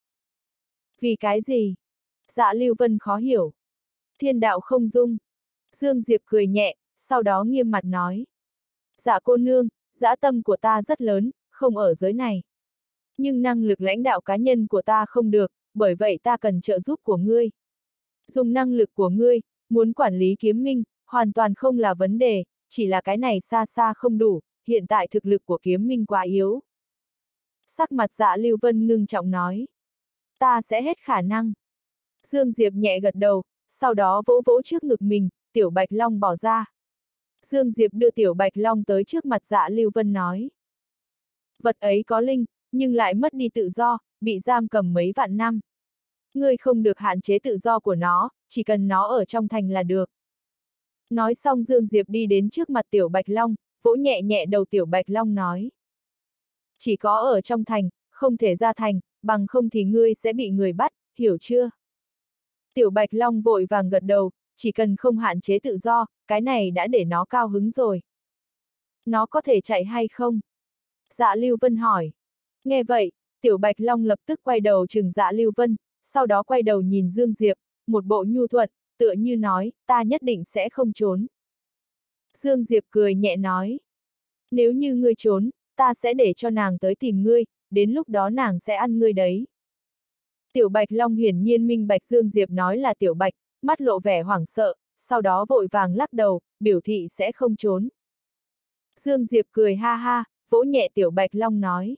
Vì cái gì? Dạ Lưu Vân khó hiểu. Thiên đạo không dung. Dương Diệp cười nhẹ, sau đó nghiêm mặt nói. Dạ cô nương, dã tâm của ta rất lớn, không ở giới này. Nhưng năng lực lãnh đạo cá nhân của ta không được, bởi vậy ta cần trợ giúp của ngươi. Dùng năng lực của ngươi, muốn quản lý kiếm minh, hoàn toàn không là vấn đề, chỉ là cái này xa xa không đủ, hiện tại thực lực của kiếm minh quá yếu. Sắc mặt Dạ Lưu Vân ngưng trọng nói. Ta sẽ hết khả năng. Dương Diệp nhẹ gật đầu, sau đó vỗ vỗ trước ngực mình, Tiểu Bạch Long bỏ ra. Dương Diệp đưa Tiểu Bạch Long tới trước mặt Dạ Lưu Vân nói. Vật ấy có linh, nhưng lại mất đi tự do, bị giam cầm mấy vạn năm. Ngươi không được hạn chế tự do của nó, chỉ cần nó ở trong thành là được. Nói xong Dương Diệp đi đến trước mặt Tiểu Bạch Long, vỗ nhẹ nhẹ đầu Tiểu Bạch Long nói. Chỉ có ở trong thành, không thể ra thành, bằng không thì ngươi sẽ bị người bắt, hiểu chưa? Tiểu Bạch Long vội vàng gật đầu, chỉ cần không hạn chế tự do, cái này đã để nó cao hứng rồi. Nó có thể chạy hay không? Dạ Lưu Vân hỏi. Nghe vậy, Tiểu Bạch Long lập tức quay đầu chừng Dạ Lưu Vân, sau đó quay đầu nhìn Dương Diệp, một bộ nhu thuận, tựa như nói, ta nhất định sẽ không trốn. Dương Diệp cười nhẹ nói. Nếu như ngươi trốn, ta sẽ để cho nàng tới tìm ngươi, đến lúc đó nàng sẽ ăn ngươi đấy. Tiểu Bạch Long hiển nhiên minh bạch Dương Diệp nói là Tiểu Bạch, mắt lộ vẻ hoảng sợ, sau đó vội vàng lắc đầu, biểu thị sẽ không trốn. Dương Diệp cười ha ha, vỗ nhẹ Tiểu Bạch Long nói.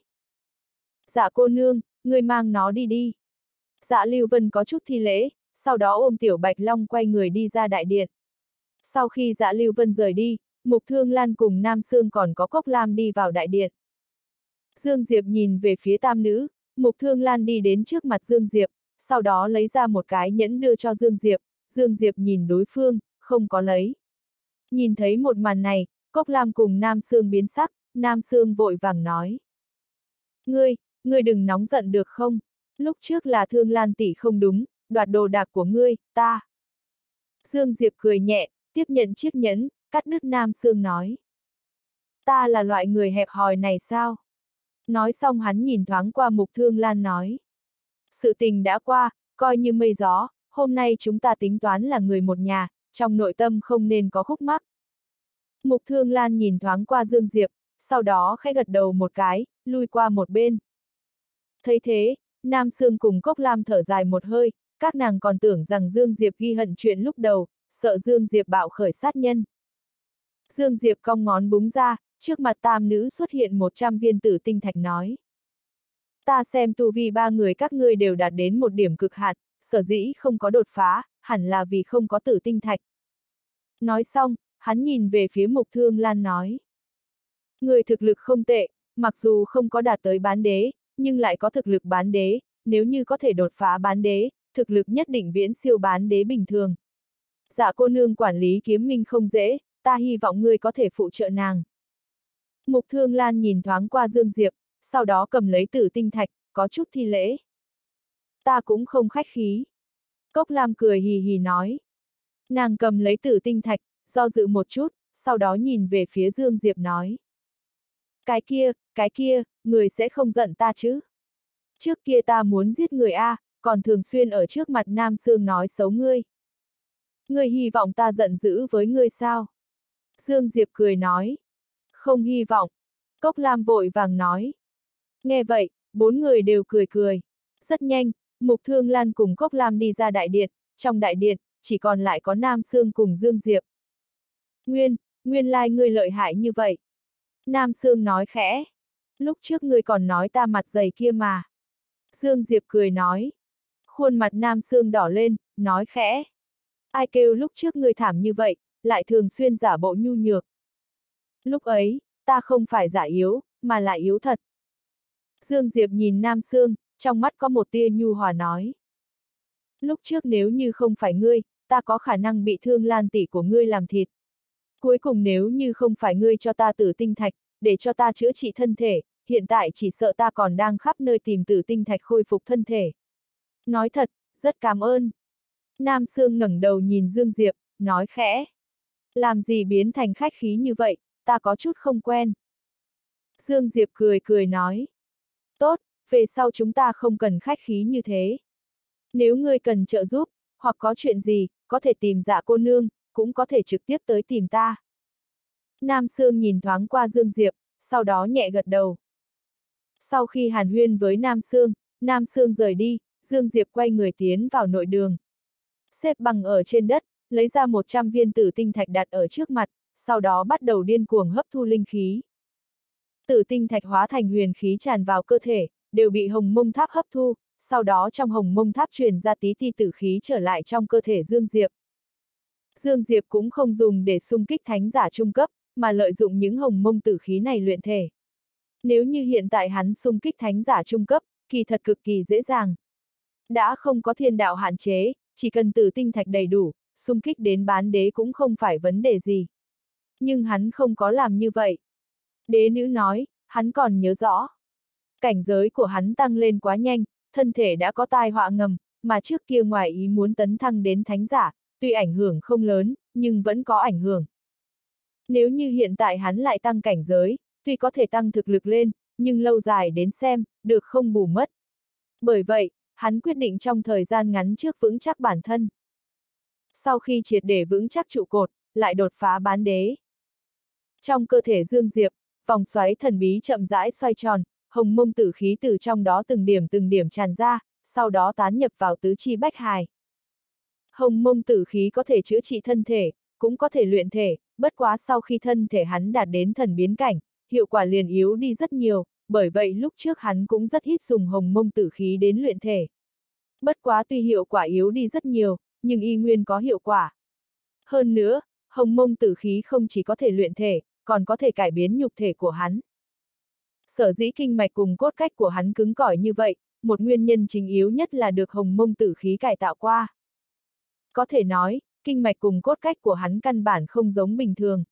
Dạ cô nương, ngươi mang nó đi đi. Dạ Lưu Vân có chút thi lễ, sau đó ôm Tiểu Bạch Long quay người đi ra đại điện. Sau khi Dạ Lưu Vân rời đi, Mục Thương Lan cùng Nam Sương còn có Cốc Lam đi vào đại điện. Dương Diệp nhìn về phía tam nữ, Mục Thương Lan đi đến trước mặt Dương Diệp, sau đó lấy ra một cái nhẫn đưa cho Dương Diệp nhìn đối phương, không có lấy. Nhìn thấy một màn này, Cốc Lam cùng Nam Sương biến sắc, Nam Sương vội vàng nói. Ngươi đừng nóng giận được không? Lúc trước là Thương Lan tỷ không đúng, đoạt đồ đạc của ngươi, ta. Dương Diệp cười nhẹ, tiếp nhận chiếc nhẫn, cắt đứt Nam Sương nói. Ta là loại người hẹp hòi này sao? Nói xong hắn nhìn thoáng qua Mục Thương Lan nói. Sự tình đã qua, coi như mây gió, hôm nay chúng ta tính toán là người một nhà, trong nội tâm không nên có khúc mắc. Mục Thương Lan nhìn thoáng qua Dương Diệp, sau đó khẽ gật đầu một cái, lui qua một bên. Thấy thế, Nam Sương cùng Cốc Lam thở dài một hơi, các nàng còn tưởng rằng Dương Diệp ghi hận chuyện lúc đầu, sợ Dương Diệp bạo khởi sát nhân. Dương Diệp cong ngón búng ra, trước mặt tam nữ xuất hiện 100 viên tử tinh thạch nói. Ta xem tu vi ba người các ngươi đều đạt đến một điểm cực hạn, sở dĩ không có đột phá, hẳn là vì không có tử tinh thạch. Nói xong, hắn nhìn về phía Mục Thương Lan nói. Người thực lực không tệ, mặc dù không có đạt tới bán đế, nhưng lại có thực lực bán đế, nếu như có thể đột phá bán đế, thực lực nhất định viễn siêu bán đế bình thường. Dạ cô nương quản lý kiếm minh không dễ, ta hy vọng ngươi có thể phụ trợ nàng. Mục Thương Lan nhìn thoáng qua Dương Diệp, sau đó cầm lấy tử tinh thạch, có chút thi lễ. Ta cũng không khách khí. Cốc Lam cười hì hì nói. Nàng cầm lấy tử tinh thạch, do dự một chút, sau đó nhìn về phía Dương Diệp nói. Cái kia, người sẽ không giận ta chứ? Trước kia ta muốn giết người a, còn thường xuyên ở trước mặt Nam Sương nói xấu ngươi. Ngươi hy vọng ta giận dữ với ngươi sao? Dương Diệp cười nói. Không hy vọng. Cốc Lam vội vàng nói. Nghe vậy, bốn người đều cười cười. Rất nhanh, Mục Thương Lan cùng Cốc Lam đi ra đại điện, trong đại điện, chỉ còn lại có Nam Sương cùng Dương Diệp. Nguyên lai ngươi lợi hại như vậy. Nam Sương nói khẽ. Lúc trước ngươi còn nói ta mặt dày kia mà. Dương Diệp cười nói. Khuôn mặt Nam Sương đỏ lên, nói khẽ. Ai kêu lúc trước ngươi thảm như vậy, lại thường xuyên giả bộ nhu nhược. Lúc ấy, ta không phải giả yếu, mà là yếu thật. Dương Diệp nhìn Nam Sương, trong mắt có một tia nhu hòa nói. Lúc trước nếu như không phải ngươi, ta có khả năng bị thương Lan tỷ của ngươi làm thịt. Cuối cùng nếu như không phải ngươi cho ta tử tinh thạch, để cho ta chữa trị thân thể, hiện tại chỉ sợ ta còn đang khắp nơi tìm tử tinh thạch khôi phục thân thể. Nói thật, rất cảm ơn. Nam Sương ngẩng đầu nhìn Dương Diệp, nói khẽ. Làm gì biến thành khách khí như vậy, ta có chút không quen. Dương Diệp cười nói. Tốt, về sau chúng ta không cần khách khí như thế. Nếu ngươi cần trợ giúp, hoặc có chuyện gì, có thể tìm Dạ cô nương, cũng có thể trực tiếp tới tìm ta. Nam Sương nhìn thoáng qua Dương Diệp, sau đó nhẹ gật đầu. Sau khi hàn huyên với Nam Sương rời đi, Dương Diệp quay người tiến vào nội đường. Xếp bằng ở trên đất, lấy ra 100 viên tử tinh thạch đặt ở trước mặt, sau đó bắt đầu điên cuồng hấp thu linh khí. Tử tinh thạch hóa thành huyền khí tràn vào cơ thể, đều bị hồng mông tháp hấp thu, sau đó trong hồng mông tháp truyền ra tí ti tử khí trở lại trong cơ thể Dương Diệp. Dương Diệp cũng không dùng để xung kích thánh giả trung cấp, mà lợi dụng những hồng mông tử khí này luyện thể. Nếu như hiện tại hắn xung kích thánh giả trung cấp, kỳ thật cực kỳ dễ dàng. Đã không có thiên đạo hạn chế, chỉ cần tử tinh thạch đầy đủ, xung kích đến bán đế cũng không phải vấn đề gì. Nhưng hắn không có làm như vậy. Đế nữ nói, hắn còn nhớ rõ. Cảnh giới của hắn tăng lên quá nhanh, thân thể đã có tai họa ngầm, mà trước kia ngoài ý muốn tấn thăng đến thánh giả, tuy ảnh hưởng không lớn, nhưng vẫn có ảnh hưởng. Nếu như hiện tại hắn lại tăng cảnh giới, tuy có thể tăng thực lực lên, nhưng lâu dài đến xem, được không bù mất. Bởi vậy, hắn quyết định trong thời gian ngắn trước vững chắc bản thân. Sau khi triệt để vững chắc trụ cột, lại đột phá bán đế. Trong cơ thể Dương Diệp, vòng xoáy thần bí chậm rãi xoay tròn, hồng mông tử khí từ trong đó từng điểm tràn ra, sau đó tán nhập vào tứ chi bách hài. Hồng mông tử khí có thể chữa trị thân thể, cũng có thể luyện thể, bất quá sau khi thân thể hắn đạt đến thần biến cảnh, hiệu quả liền yếu đi rất nhiều, bởi vậy lúc trước hắn cũng rất ít dùng hồng mông tử khí đến luyện thể. Bất quá tuy hiệu quả yếu đi rất nhiều, nhưng y nguyên có hiệu quả. Hơn nữa, hồng mông tử khí không chỉ có thể luyện thể, còn có thể cải biến nhục thể của hắn. Sở dĩ kinh mạch cùng cốt cách của hắn cứng cỏi như vậy, một nguyên nhân chính yếu nhất là được hồng mông tử khí cải tạo qua. Có thể nói, kinh mạch cùng cốt cách của hắn căn bản không giống bình thường.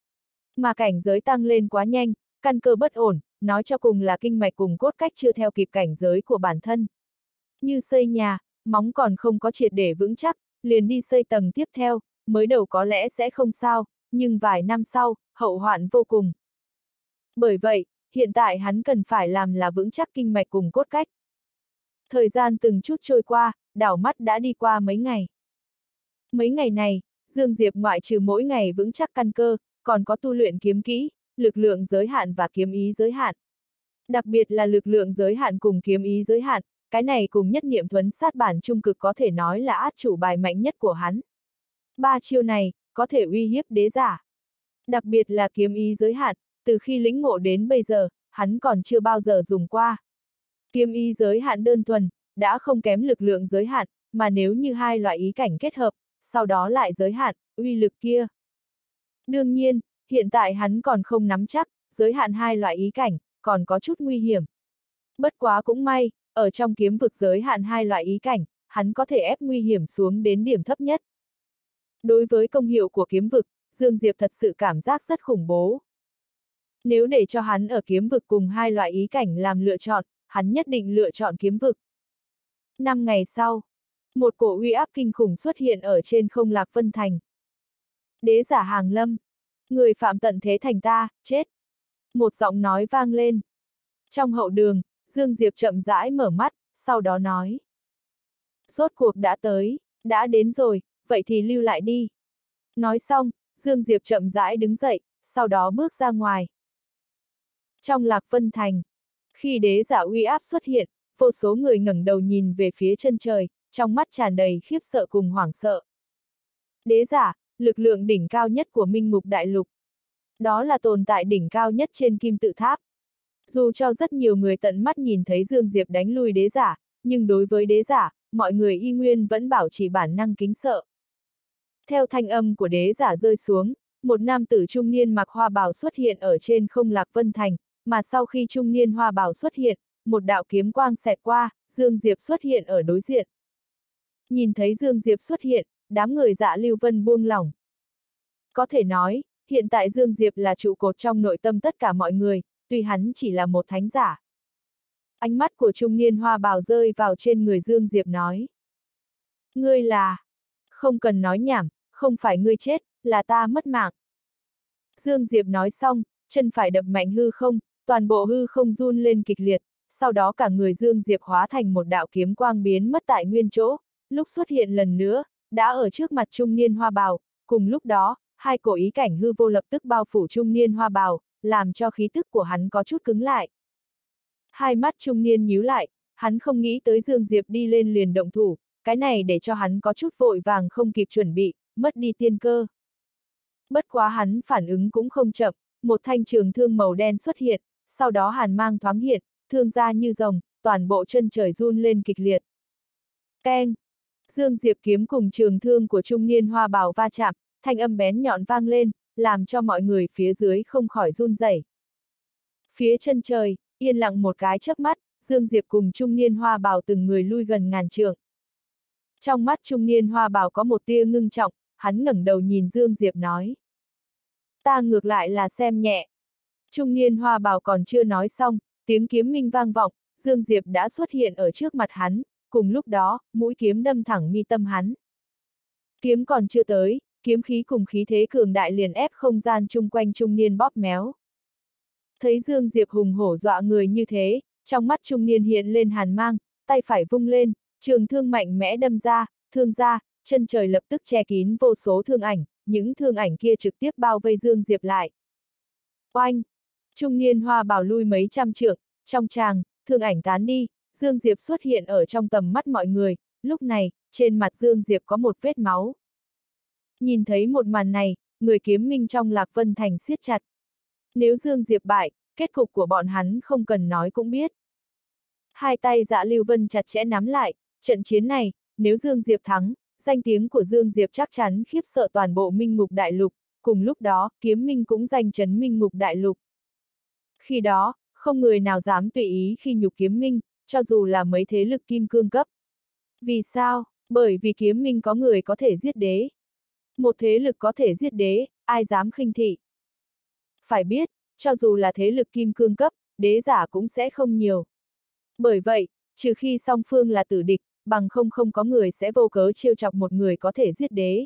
Mà cảnh giới tăng lên quá nhanh, căn cơ bất ổn, nói cho cùng là kinh mạch cùng cốt cách chưa theo kịp cảnh giới của bản thân. Như xây nhà, móng còn không có triệt để vững chắc, liền đi xây tầng tiếp theo, mới đầu có lẽ sẽ không sao, nhưng vài năm sau, hậu hoạn vô cùng. Bởi vậy, hiện tại hắn cần phải làm là vững chắc kinh mạch cùng cốt cách. Thời gian từng chút trôi qua, đảo mắt đã đi qua mấy ngày. Mấy ngày này, Dương Diệp ngoại trừ mỗi ngày vững chắc căn cơ, còn có tu luyện kiếm kỹ, lực lượng giới hạn và kiếm ý giới hạn. Đặc biệt là lực lượng giới hạn cùng kiếm ý giới hạn, cái này cùng nhất niệm thuấn sát bản trung cực có thể nói là át chủ bài mạnh nhất của hắn. 3 chiêu này, có thể uy hiếp đế giả. Đặc biệt là kiếm ý giới hạn, từ khi lĩnh ngộ đến bây giờ, hắn còn chưa bao giờ dùng qua. Kiếm ý giới hạn đơn thuần, đã không kém lực lượng giới hạn, mà nếu như hai loại ý cảnh kết hợp, sau đó lại giới hạn, uy lực kia. Đương nhiên, hiện tại hắn còn không nắm chắc, giới hạn hai loại ý cảnh, còn có chút nguy hiểm. Bất quá cũng may, ở trong kiếm vực giới hạn hai loại ý cảnh, hắn có thể ép nguy hiểm xuống đến điểm thấp nhất. Đối với công hiệu của kiếm vực, Dương Diệp thật sự cảm giác rất khủng bố. Nếu để cho hắn ở kiếm vực cùng hai loại ý cảnh làm lựa chọn, hắn nhất định lựa chọn kiếm vực. 5 ngày sau, một cổ uy áp kinh khủng xuất hiện ở trên không Lạc Vân Thành. Đế giả hàng lâm, người phạm tận thế thành ta, chết. Một giọng nói vang lên. Trong hậu đường, Dương Diệp chậm rãi mở mắt, sau đó nói. Rốt cuộc đã tới, đã đến rồi, vậy thì lưu lại đi. Nói xong, Dương Diệp chậm rãi đứng dậy, sau đó bước ra ngoài. Trong Lạc Vân Thành, khi đế giả uy áp xuất hiện, vô số người ngẩng đầu nhìn về phía chân trời, trong mắt tràn đầy khiếp sợ cùng hoảng sợ. Đế giả, lực lượng đỉnh cao nhất của Minh Ngục Đại Lục. Đó là tồn tại đỉnh cao nhất trên kim tự tháp. Dù cho rất nhiều người tận mắt nhìn thấy Dương Diệp đánh lui đế giả, nhưng đối với đế giả, mọi người y nguyên vẫn bảo trì bản năng kính sợ. Theo thanh âm của đế giả rơi xuống, một nam tử trung niên mặc hoa bào xuất hiện ở trên không Lạc Vân Thành, mà sau khi trung niên hoa bào xuất hiện, một đạo kiếm quang xẹt qua, Dương Diệp xuất hiện ở đối diện. Nhìn thấy Dương Diệp xuất hiện, đám người Dạ Lưu Vân buông lỏng. Có thể nói, hiện tại Dương Diệp là trụ cột trong nội tâm tất cả mọi người, tuy hắn chỉ là một thánh giả. Ánh mắt của trung niên hoa bào rơi vào trên người Dương Diệp nói. Ngươi là... Không cần nói nhảm, không phải ngươi chết, là ta mất mạng. Dương Diệp nói xong, chân phải đập mạnh hư không, toàn bộ hư không run lên kịch liệt, sau đó cả người Dương Diệp hóa thành một đạo kiếm quang biến mất tại nguyên chỗ, lúc xuất hiện lần nữa, đã ở trước mặt trung niên hoa bào, cùng lúc đó, hai cổ ý cảnh hư vô lập tức bao phủ trung niên hoa bào, làm cho khí tức của hắn có chút cứng lại. Hai mắt trung niên nhíu lại, hắn không nghĩ tới Dương Diệp đi lên liền động thủ, cái này để cho hắn có chút vội vàng không kịp chuẩn bị, mất đi tiên cơ. Bất quá hắn phản ứng cũng không chậm, một thanh trường thương màu đen xuất hiện, sau đó hàn mang thoáng hiện, thương ra như rồng, toàn bộ chân trời run lên kịch liệt. Keng! Dương Diệp kiếm cùng trường thương của trung niên hoa bào va chạm, thanh âm bén nhọn vang lên, làm cho mọi người phía dưới không khỏi run rẩy. Phía chân trời, yên lặng một cái chớp mắt, Dương Diệp cùng trung niên hoa bào từng người lui gần ngàn trượng. Trong mắt trung niên hoa bào có một tia ngưng trọng, hắn ngẩng đầu nhìn Dương Diệp nói. Ta ngược lại là xem nhẹ. Trung niên hoa bào còn chưa nói xong, tiếng kiếm minh vang vọng, Dương Diệp đã xuất hiện ở trước mặt hắn, cùng lúc đó, mũi kiếm đâm thẳng mi tâm hắn. Kiếm còn chưa tới, kiếm khí cùng khí thế cường đại liền ép không gian chung quanh trung niên bóp méo. Thấy Dương Diệp hùng hổ dọa người như thế, trong mắt trung niên hiện lên hàn mang, tay phải vung lên, trường thương mạnh mẽ đâm ra, thương ra, chân trời lập tức che kín vô số thương ảnh, những thương ảnh kia trực tiếp bao vây Dương Diệp lại. Oanh! Trung niên hoa bào lui mấy trăm trượng, trong tràng, thương ảnh tán đi, Dương Diệp xuất hiện ở trong tầm mắt mọi người, lúc này, trên mặt Dương Diệp có một vết máu. Nhìn thấy một màn này, người kiếm minh trong Lạc Vân Thành siết chặt. Nếu Dương Diệp bại, kết cục của bọn hắn không cần nói cũng biết. Hai tay Dạ Lưu Vân chặt chẽ nắm lại, trận chiến này, nếu Dương Diệp thắng, danh tiếng của Dương Diệp chắc chắn khiếp sợ toàn bộ Minh Ngục Đại Lục, cùng lúc đó, kiếm minh cũng danh chấn Minh Ngục Đại Lục. Khi đó, không người nào dám tùy ý khi nhục kiếm minh, cho dù là mấy thế lực kim cương cấp. Vì sao? Bởi vì kiếm minh có người có thể giết đế. Một thế lực có thể giết đế, ai dám khinh thị? Phải biết, cho dù là thế lực kim cương cấp, đế giả cũng sẽ không nhiều. Bởi vậy, trừ khi song phương là tử địch, bằng không có người sẽ vô cớ trêu chọc một người có thể giết đế.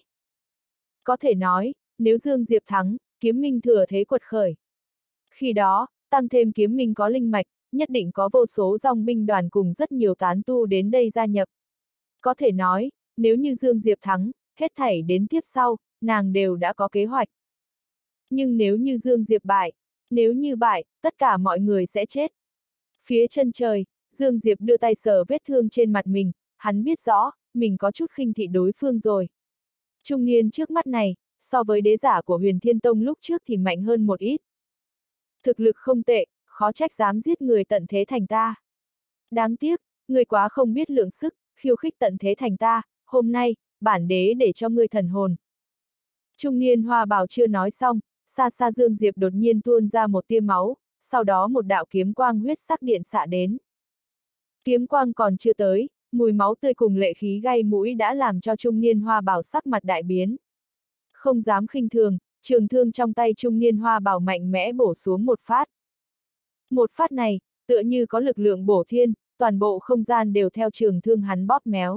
Có thể nói, nếu Dương Diệp thắng, kiếm minh thừa thế quật khởi. Khi đó, tăng thêm kiếm minh có linh mạch, nhất định có vô số dòng binh đoàn cùng rất nhiều tán tu đến đây gia nhập. Có thể nói, nếu như Dương Diệp thắng, hết thảy đến tiếp sau, nàng đều đã có kế hoạch. Nhưng nếu như Dương Diệp bại, nếu như bại, tất cả mọi người sẽ chết. Phía chân trời, Dương Diệp đưa tay sờ vết thương trên mặt mình, hắn biết rõ, mình có chút khinh thị đối phương rồi. Trung niên trước mắt này, so với đế giả của Huyền Thiên Tông lúc trước thì mạnh hơn một ít. Thực lực không tệ, khó trách dám giết người tận thế thành ta. Đáng tiếc, người quá không biết lượng sức, khiêu khích tận thế thành ta, hôm nay, bản đế để cho ngươi thần hồn. Trung niên hoa bào chưa nói xong, xa xa Dương Diệp đột nhiên tuôn ra một tia máu, sau đó một đạo kiếm quang huyết sắc điện xạ đến. Kiếm quang còn chưa tới, mùi máu tươi cùng lệ khí gây mũi đã làm cho trung niên hoa bào sắc mặt đại biến. Không dám khinh thường, trường thương trong tay trung niên hoa bào mạnh mẽ bổ xuống một phát. Một phát này, tựa như có lực lượng bổ thiên, toàn bộ không gian đều theo trường thương hắn bóp méo.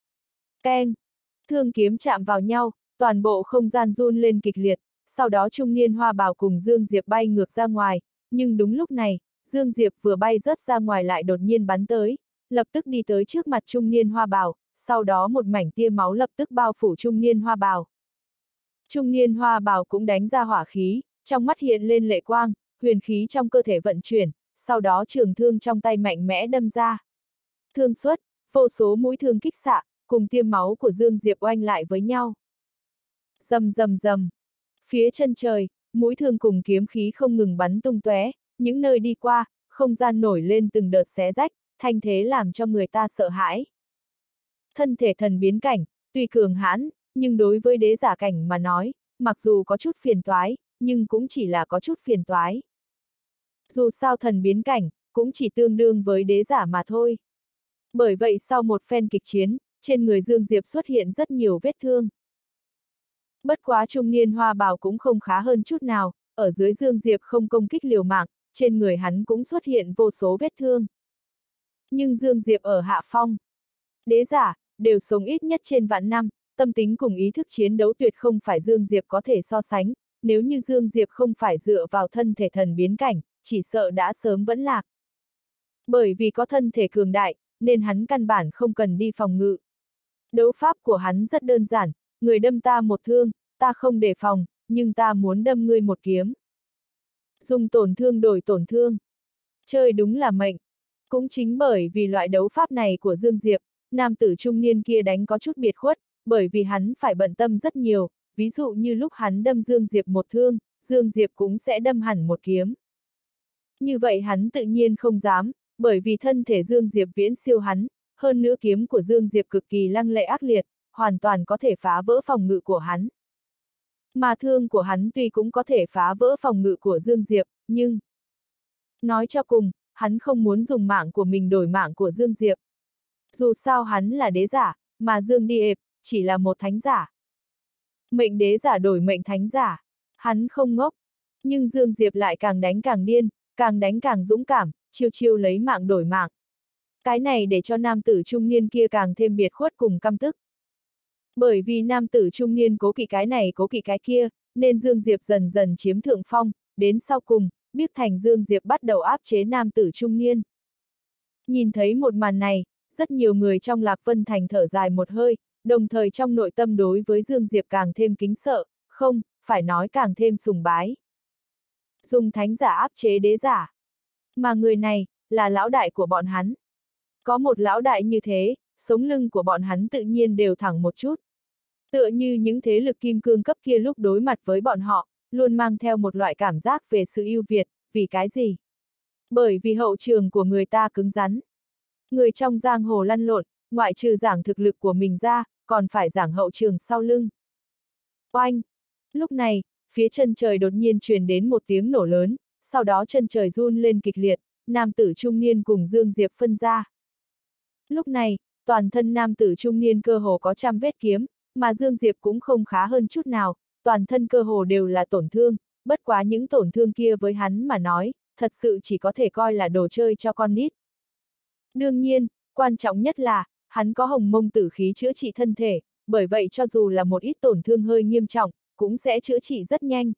Keng! Thương kiếm chạm vào nhau, toàn bộ không gian run lên kịch liệt, sau đó trung niên hoa bào cùng Dương Diệp bay ngược ra ngoài, nhưng đúng lúc này, Dương Diệp vừa bay rớt ra ngoài lại đột nhiên bắn tới, lập tức đi tới trước mặt trung niên hoa bào, sau đó một mảnh tia máu lập tức bao phủ trung niên hoa bào. Trung niên hoa bào cũng đánh ra hỏa khí, trong mắt hiện lên lệ quang, huyền khí trong cơ thể vận chuyển, sau đó trường thương trong tay mạnh mẽ đâm ra. Thương xuất, vô số mũi thương kích xạ, cùng tiêm máu của Dương Diệp oanh lại với nhau. Rầm rầm rầm. Phía chân trời, mũi thương cùng kiếm khí không ngừng bắn tung tóe, những nơi đi qua, không gian nổi lên từng đợt xé rách, thanh thế làm cho người ta sợ hãi. Thân thể thần biến cảnh, tuy cường hãn, nhưng đối với đế giả cảnh mà nói, mặc dù có chút phiền toái, nhưng cũng chỉ là có chút phiền toái. Dù sao thần biến cảnh, cũng chỉ tương đương với đế giả mà thôi. Bởi vậy sau một phen kịch chiến, trên người Dương Diệp xuất hiện rất nhiều vết thương. Bất quá trung niên hoa bào cũng không khá hơn chút nào, ở dưới Dương Diệp không công kích liều mạng, trên người hắn cũng xuất hiện vô số vết thương. Nhưng Dương Diệp ở hạ phong. Đế giả, đều sống ít nhất trên vạn năm, tâm tính cùng ý thức chiến đấu tuyệt không phải Dương Diệp có thể so sánh, nếu như Dương Diệp không phải dựa vào thân thể thần biến cảnh, chỉ sợ đã sớm vẫn lạc. Bởi vì có thân thể cường đại, nên hắn căn bản không cần đi phòng ngự. Đấu pháp của hắn rất đơn giản, người đâm ta một thương, ta không đề phòng, nhưng ta muốn đâm ngươi một kiếm. Dùng tổn thương đổi tổn thương. Chơi đúng là mệnh. Cũng chính bởi vì loại đấu pháp này của Dương Diệp, nam tử trung niên kia đánh có chút biệt khuất, bởi vì hắn phải bận tâm rất nhiều, ví dụ như lúc hắn đâm Dương Diệp một thương, Dương Diệp cũng sẽ đâm hẳn một kiếm. Như vậy hắn tự nhiên không dám, bởi vì thân thể Dương Diệp viễn siêu hắn, hơn nữa kiếm của Dương Diệp cực kỳ lăng lệ ác liệt, hoàn toàn có thể phá vỡ phòng ngự của hắn. Mà thương của hắn tuy cũng có thể phá vỡ phòng ngự của Dương Diệp, nhưng nói cho cùng, hắn không muốn dùng mạng của mình đổi mạng của Dương Diệp. Dù sao hắn là đế giả, mà Dương Điệp chỉ là một thánh giả. Mệnh đế giả đổi mệnh thánh giả, hắn không ngốc, nhưng Dương Diệp lại càng đánh càng điên, càng đánh càng dũng cảm, chiêu chiêu lấy mạng đổi mạng. Cái này để cho nam tử trung niên kia càng thêm biệt khuất cùng căm tức. Bởi vì nam tử trung niên cố kỵ cái này cố kỵ cái kia, nên Dương Diệp dần dần chiếm thượng phong, đến sau cùng, Biếc Thành Dương Diệp bắt đầu áp chế nam tử trung niên. Nhìn thấy một màn này, rất nhiều người trong Lạc Vân Thành thở dài một hơi, đồng thời trong nội tâm đối với Dương Diệp càng thêm kính sợ, không, phải nói càng thêm sùng bái. Dùng thánh giả áp chế đế giả. Mà người này, là lão đại của bọn hắn. Có một lão đại như thế, sống lưng của bọn hắn tự nhiên đều thẳng một chút. Tựa như những thế lực kim cương cấp kia lúc đối mặt với bọn họ, luôn mang theo một loại cảm giác về sự ưu việt, vì cái gì? Bởi vì hậu trường của người ta cứng rắn. Người trong giang hồ lăn lộn, ngoại trừ giảng thực lực của mình ra, còn phải giảng hậu trường sau lưng. Oanh! Lúc này, phía chân trời đột nhiên truyền đến một tiếng nổ lớn, sau đó chân trời run lên kịch liệt, nam tử trung niên cùng Dương Diệp phân ra. Lúc này, toàn thân nam tử trung niên cơ hồ có trăm vết kiếm, mà Dương Diệp cũng không khá hơn chút nào, toàn thân cơ hồ đều là tổn thương, bất quá những tổn thương kia với hắn mà nói, thật sự chỉ có thể coi là đồ chơi cho con nít. Đương nhiên, quan trọng nhất là, hắn có hồng mông tử khí chữa trị thân thể, bởi vậy cho dù là một ít tổn thương hơi nghiêm trọng, cũng sẽ chữa trị rất nhanh.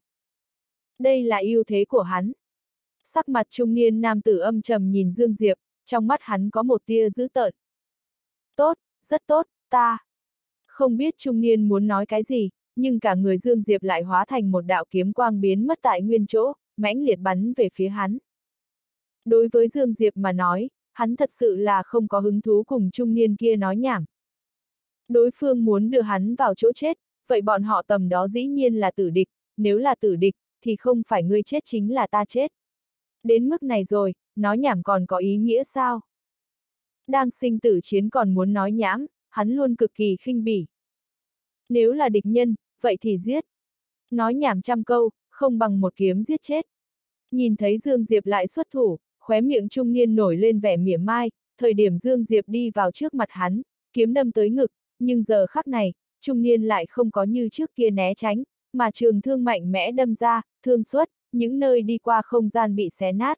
Đây là ưu thế của hắn. Sắc mặt trung niên nam tử âm trầm nhìn Dương Diệp, trong mắt hắn có một tia dữ tợn. Tốt, rất tốt, ta. Không biết trung niên muốn nói cái gì, nhưng cả người Dương Diệp lại hóa thành một đạo kiếm quang biến mất tại nguyên chỗ, mãnh liệt bắn về phía hắn. Đối với Dương Diệp mà nói, hắn thật sự là không có hứng thú cùng trung niên kia nói nhảm. Đối phương muốn đưa hắn vào chỗ chết, vậy bọn họ tầm đó dĩ nhiên là tử địch, nếu là tử địch, thì không phải ngươi chết chính là ta chết. Đến mức này rồi, nói nhảm còn có ý nghĩa sao? Đang sinh tử chiến còn muốn nói nhảm, hắn luôn cực kỳ khinh bỉ. Nếu là địch nhân, vậy thì giết. Nói nhảm trăm câu, không bằng một kiếm giết chết. Nhìn thấy Dương Diệp lại xuất thủ, khóe miệng trung niên nổi lên vẻ mỉa mai, thời điểm Dương Diệp đi vào trước mặt hắn, kiếm đâm tới ngực, nhưng giờ khắc này, trung niên lại không có như trước kia né tránh, mà trường thương mạnh mẽ đâm ra, thương xuất, những nơi đi qua không gian bị xé nát.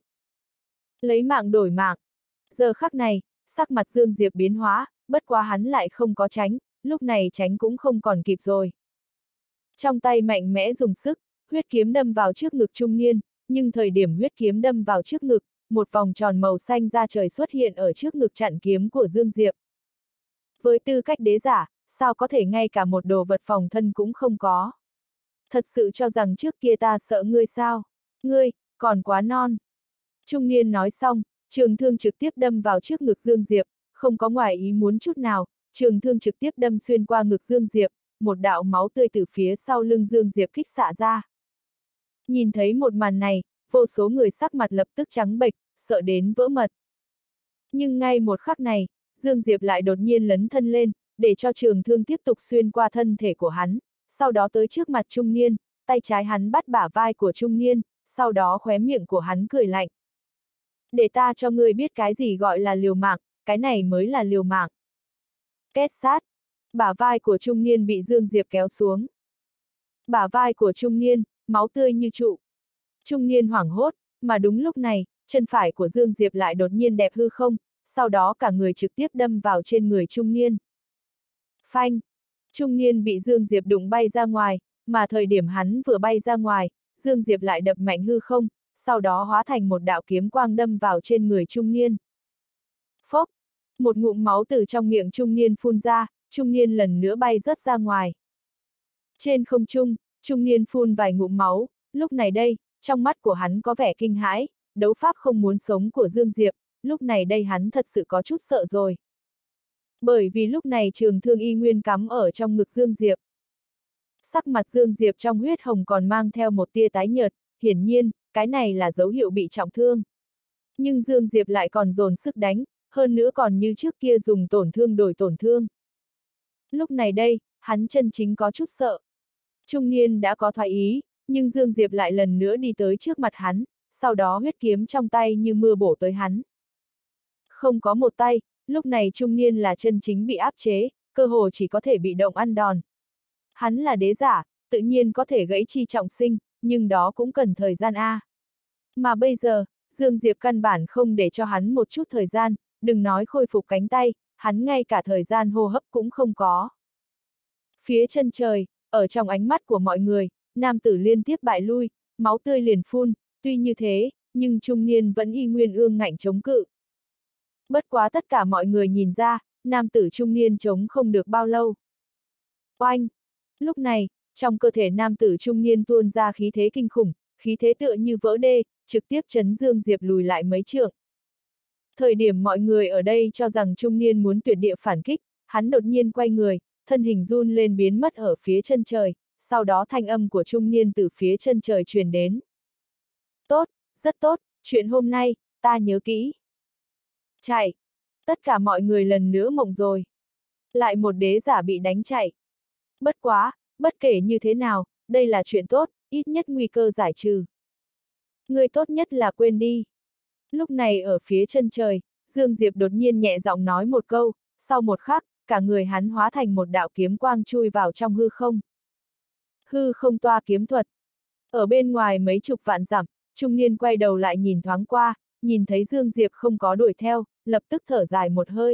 Lấy mạng đổi mạng. Giờ khắc này, sắc mặt Dương Diệp biến hóa, bất quá hắn lại không có tránh, lúc này tránh cũng không còn kịp rồi. Trong tay mạnh mẽ dùng sức, huyết kiếm đâm vào trước ngực trung niên, nhưng thời điểm huyết kiếm đâm vào trước ngực, một vòng tròn màu xanh ra trời xuất hiện ở trước ngực chặn kiếm của Dương Diệp. Với tư cách đế giả, sao có thể ngay cả một đồ vật phòng thân cũng không có? Thật sự cho rằng trước kia ta sợ ngươi sao? Ngươi, còn quá non. Trung niên nói xong, trường thương trực tiếp đâm vào trước ngực Dương Diệp, không có ngoài ý muốn chút nào, trường thương trực tiếp đâm xuyên qua ngực Dương Diệp, một đạo máu tươi từ phía sau lưng Dương Diệp kích xạ ra. Nhìn thấy một màn này, vô số người sắc mặt lập tức trắng bệch, sợ đến vỡ mật. Nhưng ngay một khắc này, Dương Diệp lại đột nhiên lấn thân lên, để cho trường thương tiếp tục xuyên qua thân thể của hắn, sau đó tới trước mặt trung niên, tay trái hắn bắt bả vai của trung niên, sau đó khóe miệng của hắn cười lạnh. Để ta cho ngươi biết cái gì gọi là liều mạng, cái này mới là liều mạng. Kết sát, bả vai của trung niên bị Dương Diệp kéo xuống. Bả vai của trung niên, máu tươi như trụ. Trung niên hoảng hốt, mà đúng lúc này, chân phải của Dương Diệp lại đột nhiên đẹp hư không, sau đó cả người trực tiếp đâm vào trên người trung niên. Phanh! Trung niên bị Dương Diệp đụng bay ra ngoài, mà thời điểm hắn vừa bay ra ngoài, Dương Diệp lại đập mạnh hư không, sau đó hóa thành một đạo kiếm quang đâm vào trên người trung niên. Phốc! Một ngụm máu từ trong miệng trung niên phun ra, trung niên lần nữa bay rớt ra ngoài. Trên không trung, trung niên phun vài ngụm máu, lúc này đây, trong mắt của hắn có vẻ kinh hãi, đấu pháp không muốn sống của Dương Diệp, lúc này đây hắn thật sự có chút sợ rồi. Bởi vì lúc này trường thương y nguyên cắm ở trong ngực Dương Diệp. Sắc mặt Dương Diệp trong huyết hồng còn mang theo một tia tái nhợt, hiển nhiên, cái này là dấu hiệu bị trọng thương. Nhưng Dương Diệp lại còn dồn sức đánh, hơn nữa còn như trước kia dùng tổn thương đổi tổn thương. Lúc này đây, hắn chân chính có chút sợ. Trung niên đã có thoái ý, nhưng Dương Diệp lại lần nữa đi tới trước mặt hắn, sau đó huyết kiếm trong tay như mưa bổ tới hắn. Không có một tay, lúc này trung niên là chân chính bị áp chế, cơ hồ chỉ có thể bị động ăn đòn. Hắn là đế giả, tự nhiên có thể gãy chi trọng sinh, nhưng đó cũng cần thời gian a. Mà bây giờ, Dương Diệp căn bản không để cho hắn một chút thời gian, đừng nói khôi phục cánh tay, hắn ngay cả thời gian hô hấp cũng không có. Phía chân trời, ở trong ánh mắt của mọi người, nam tử liên tiếp bại lui, máu tươi liền phun, tuy như thế, nhưng trung niên vẫn y nguyên ương ngạnh chống cự. Bất quá tất cả mọi người nhìn ra, nam tử trung niên chống không được bao lâu. Oanh! Lúc này, trong cơ thể nam tử trung niên tuôn ra khí thế kinh khủng, khí thế tựa như vỡ đê, trực tiếp chấn Dương Diệp lùi lại mấy trượng. Thời điểm mọi người ở đây cho rằng trung niên muốn tuyệt địa phản kích, hắn đột nhiên quay người, thân hình run lên biến mất ở phía chân trời, sau đó thanh âm của trung niên từ phía chân trời truyền đến. Tốt, rất tốt, chuyện hôm nay, ta nhớ kỹ. Chạy! Tất cả mọi người lần nữa mộng rồi. Lại một đế giả bị đánh chạy. Bất quá, bất kể như thế nào, đây là chuyện tốt, ít nhất nguy cơ giải trừ. Người tốt nhất là quên đi. Lúc này ở phía chân trời, Dương Diệp đột nhiên nhẹ giọng nói một câu, sau một khắc, cả người hắn hóa thành một đạo kiếm quang chui vào trong hư không. Hư không toa kiếm thuật. Ở bên ngoài mấy chục vạn dặm, trung niên quay đầu lại nhìn thoáng qua, nhìn thấy Dương Diệp không có đuổi theo, lập tức thở dài một hơi.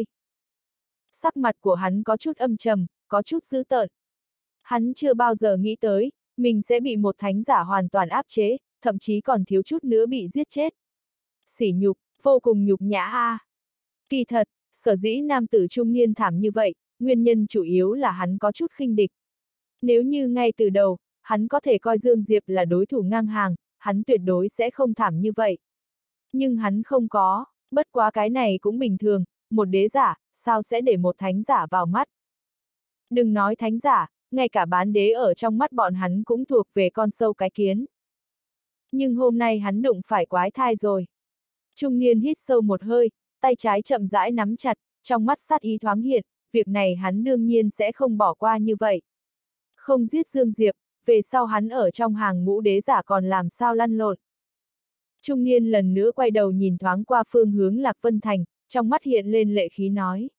Sắc mặt của hắn có chút âm trầm, có chút dữ tợn. Hắn chưa bao giờ nghĩ tới, mình sẽ bị một thánh giả hoàn toàn áp chế, thậm chí còn thiếu chút nữa bị giết chết. Sỉ nhục, vô cùng nhục nhã a. Kỳ thật, sở dĩ nam tử trung niên thảm như vậy, nguyên nhân chủ yếu là hắn có chút khinh địch. Nếu như ngay từ đầu, hắn có thể coi Dương Diệp là đối thủ ngang hàng, hắn tuyệt đối sẽ không thảm như vậy. Nhưng hắn không có, bất quá cái này cũng bình thường, một đế giả, sao sẽ để một thánh giả vào mắt. Đừng nói thánh giả, ngay cả bán đế ở trong mắt bọn hắn cũng thuộc về con sâu cái kiến. Nhưng hôm nay hắn đụng phải quái thai rồi. Trung niên hít sâu một hơi, tay trái chậm rãi nắm chặt, trong mắt sát ý thoáng hiện, việc này hắn đương nhiên sẽ không bỏ qua như vậy. Không giết Dương Diệp, về sau hắn ở trong hàng ngũ đế giả còn làm sao lăn lộn. Trung niên lần nữa quay đầu nhìn thoáng qua phương hướng Lạc Vân Thành, trong mắt hiện lên lệ khí nói.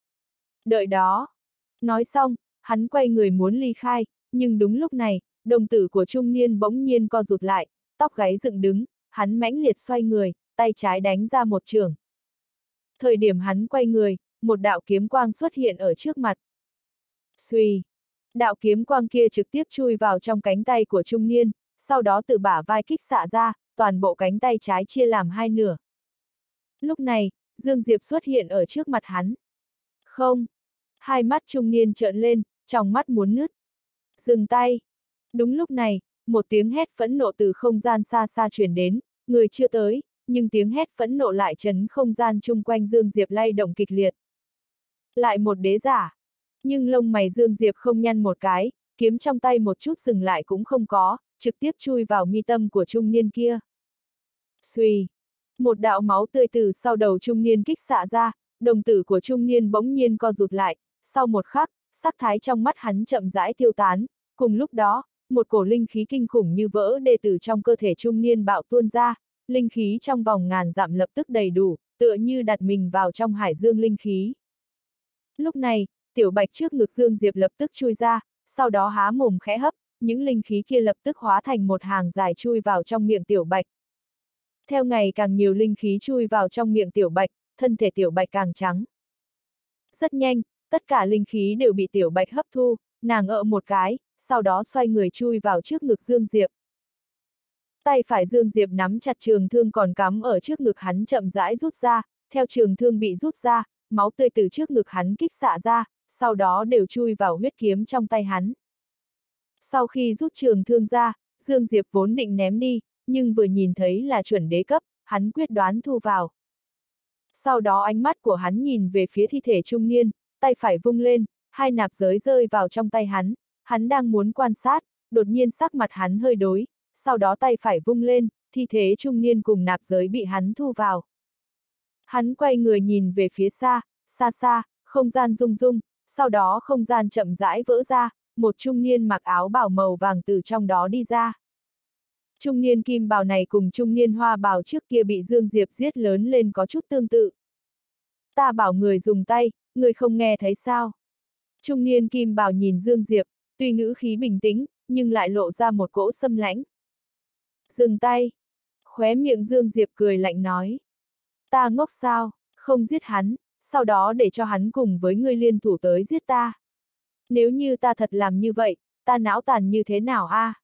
Đợi đó. Nói xong, hắn quay người muốn ly khai, nhưng đúng lúc này, đồng tử của trung niên bỗng nhiên co rụt lại, tóc gáy dựng đứng, hắn mãnh liệt xoay người, tay trái đánh ra một chưởng. Thời điểm hắn quay người, một đạo kiếm quang xuất hiện ở trước mặt. Xuy! Đạo kiếm quang kia trực tiếp chui vào trong cánh tay của trung niên, sau đó từ bả vai kích xạ ra, toàn bộ cánh tay trái chia làm hai nửa. Lúc này, Dương Diệp xuất hiện ở trước mặt hắn. Không! Hai mắt trung niên trợn lên, trong mắt muốn nứt. Dừng tay! Đúng lúc này, một tiếng hét phẫn nộ từ không gian xa xa truyền đến, người chưa tới, nhưng tiếng hét phẫn nộ lại chấn không gian chung quanh Dương Diệp lay động kịch liệt. Lại một đế giả! Nhưng lông mày Dương Diệp không nhăn một cái, kiếm trong tay một chút dừng lại cũng không có, trực tiếp chui vào mi tâm của trung niên kia. Xuy! Một đạo máu tươi từ sau đầu trung niên kích xạ ra, đồng tử của trung niên bỗng nhiên co rụt lại, sau một khắc, sắc thái trong mắt hắn chậm rãi tiêu tán, cùng lúc đó, một cổ linh khí kinh khủng như vỡ đê từ trong cơ thể trung niên bạo tuôn ra, linh khí trong vòng ngàn dặm lập tức đầy đủ, tựa như đặt mình vào trong hải dương linh khí. Lúc này, tiểu bạch trước ngực Dương Diệp lập tức chui ra, sau đó há mồm khẽ hấp, những linh khí kia lập tức hóa thành một hàng dài chui vào trong miệng tiểu bạch. Theo ngày càng nhiều linh khí chui vào trong miệng tiểu bạch, thân thể tiểu bạch càng trắng. Rất nhanh, tất cả linh khí đều bị tiểu bạch hấp thu, nàng một cái, sau đó xoay người chui vào trước ngực Dương Diệp. Tay phải Dương Diệp nắm chặt trường thương còn cắm ở trước ngực hắn chậm rãi rút ra, theo trường thương bị rút ra, máu tươi từ trước ngực hắn kích xạ ra, sau đó đều chui vào huyết kiếm trong tay hắn. Sau khi rút trường thương ra, Dương Diệp vốn định ném đi, nhưng vừa nhìn thấy là chuẩn đế cấp, hắn quyết đoán thu vào. Sau đó ánh mắt của hắn nhìn về phía thi thể trung niên, tay phải vung lên, hai nạp giới rơi vào trong tay hắn đang muốn quan sát, đột nhiên sắc mặt hắn hơi đổi, sau đó tay phải vung lên, thi thể trung niên cùng nạp giới bị hắn thu vào. Hắn quay người nhìn về phía xa, xa xa, không gian rung rung, sau đó không gian chậm rãi vỡ ra, một trung niên mặc áo bào màu vàng từ trong đó đi ra. Trung niên kim bào này cùng trung niên hoa bào trước kia bị Dương Diệp giết lớn lên có chút tương tự. Ta bảo người dùng tay, người không nghe thấy sao? Trung niên kim bào nhìn Dương Diệp, tuy ngữ khí bình tĩnh, nhưng lại lộ ra một cỗ xâm lãnh. Dừng tay! Khóe miệng Dương Diệp cười lạnh nói. Ta ngốc sao, không giết hắn, sau đó để cho hắn cùng với ngươi liên thủ tới giết ta. Nếu như ta thật làm như vậy, ta não tàn như thế nào a?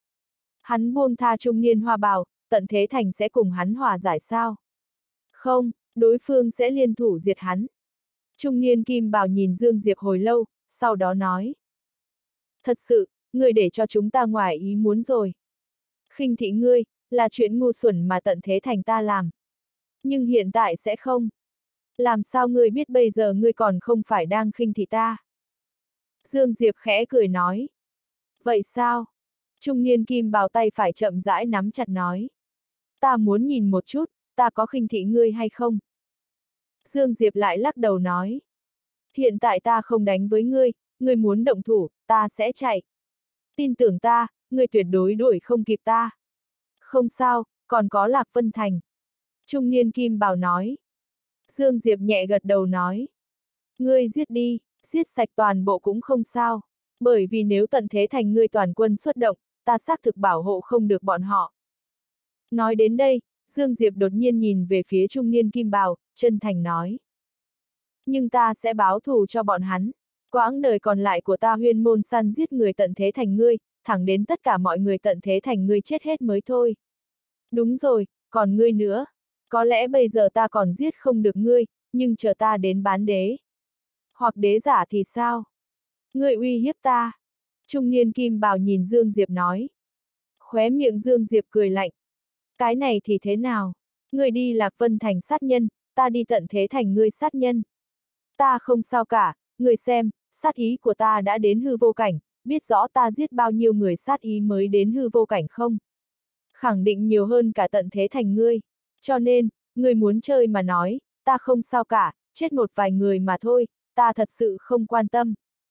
Hắn buông tha trung niên hoa bào, Tận Thế Thành sẽ cùng hắn hòa giải sao? Không, đối phương sẽ liên thủ diệt hắn. Trung niên kim bào nhìn Dương Diệp hồi lâu, sau đó nói. Thật sự, ngươi để cho chúng ta ngoài ý muốn rồi. Khinh thị ngươi, là chuyện ngu xuẩn mà Tận Thế Thành ta làm. Nhưng hiện tại sẽ không. Làm sao ngươi biết bây giờ ngươi còn không phải đang khinh thị ta? Dương Diệp khẽ cười nói. Vậy sao? Trung niên kim bào tay phải chậm rãi nắm chặt nói. Ta muốn nhìn một chút, ta có khinh thị ngươi hay không? Dương Diệp lại lắc đầu nói. Hiện tại ta không đánh với ngươi, ngươi muốn động thủ, ta sẽ chạy. Tin tưởng ta, ngươi tuyệt đối đuổi không kịp ta. Không sao, còn có Lạc Vân Thành. Trung niên kim bào nói. Dương Diệp nhẹ gật đầu nói. Ngươi giết đi, giết sạch toàn bộ cũng không sao. Bởi vì nếu Tận Thế Thành ngươi toàn quân xuất động, ta xác thực bảo hộ không được bọn họ. Nói đến đây, Dương Diệp đột nhiên nhìn về phía trung niên kim bào, chân thành nói. Nhưng ta sẽ báo thù cho bọn hắn. Quãng đời còn lại của ta huyên môn săn giết người Tận Thế Thành ngươi, thẳng đến tất cả mọi người Tận Thế Thành ngươi chết hết mới thôi. Đúng rồi, còn ngươi nữa. Có lẽ bây giờ ta còn giết không được ngươi, nhưng chờ ta đến bán đế. Hoặc đế giả thì sao? Ngươi uy hiếp ta. Trung niên kim bào nhìn Dương Diệp nói. Khóe miệng Dương Diệp cười lạnh. Cái này thì thế nào? Ngươi đi Lạc Vân Thành sát nhân, ta đi Tận Thế Thành ngươi sát nhân. Ta không sao cả, ngươi xem, sát ý của ta đã đến hư vô cảnh, biết rõ ta giết bao nhiêu người sát ý mới đến hư vô cảnh không? Khẳng định nhiều hơn cả Tận Thế Thành ngươi. Cho nên, ngươi muốn chơi mà nói, ta không sao cả, chết một vài người mà thôi, ta thật sự không quan tâm.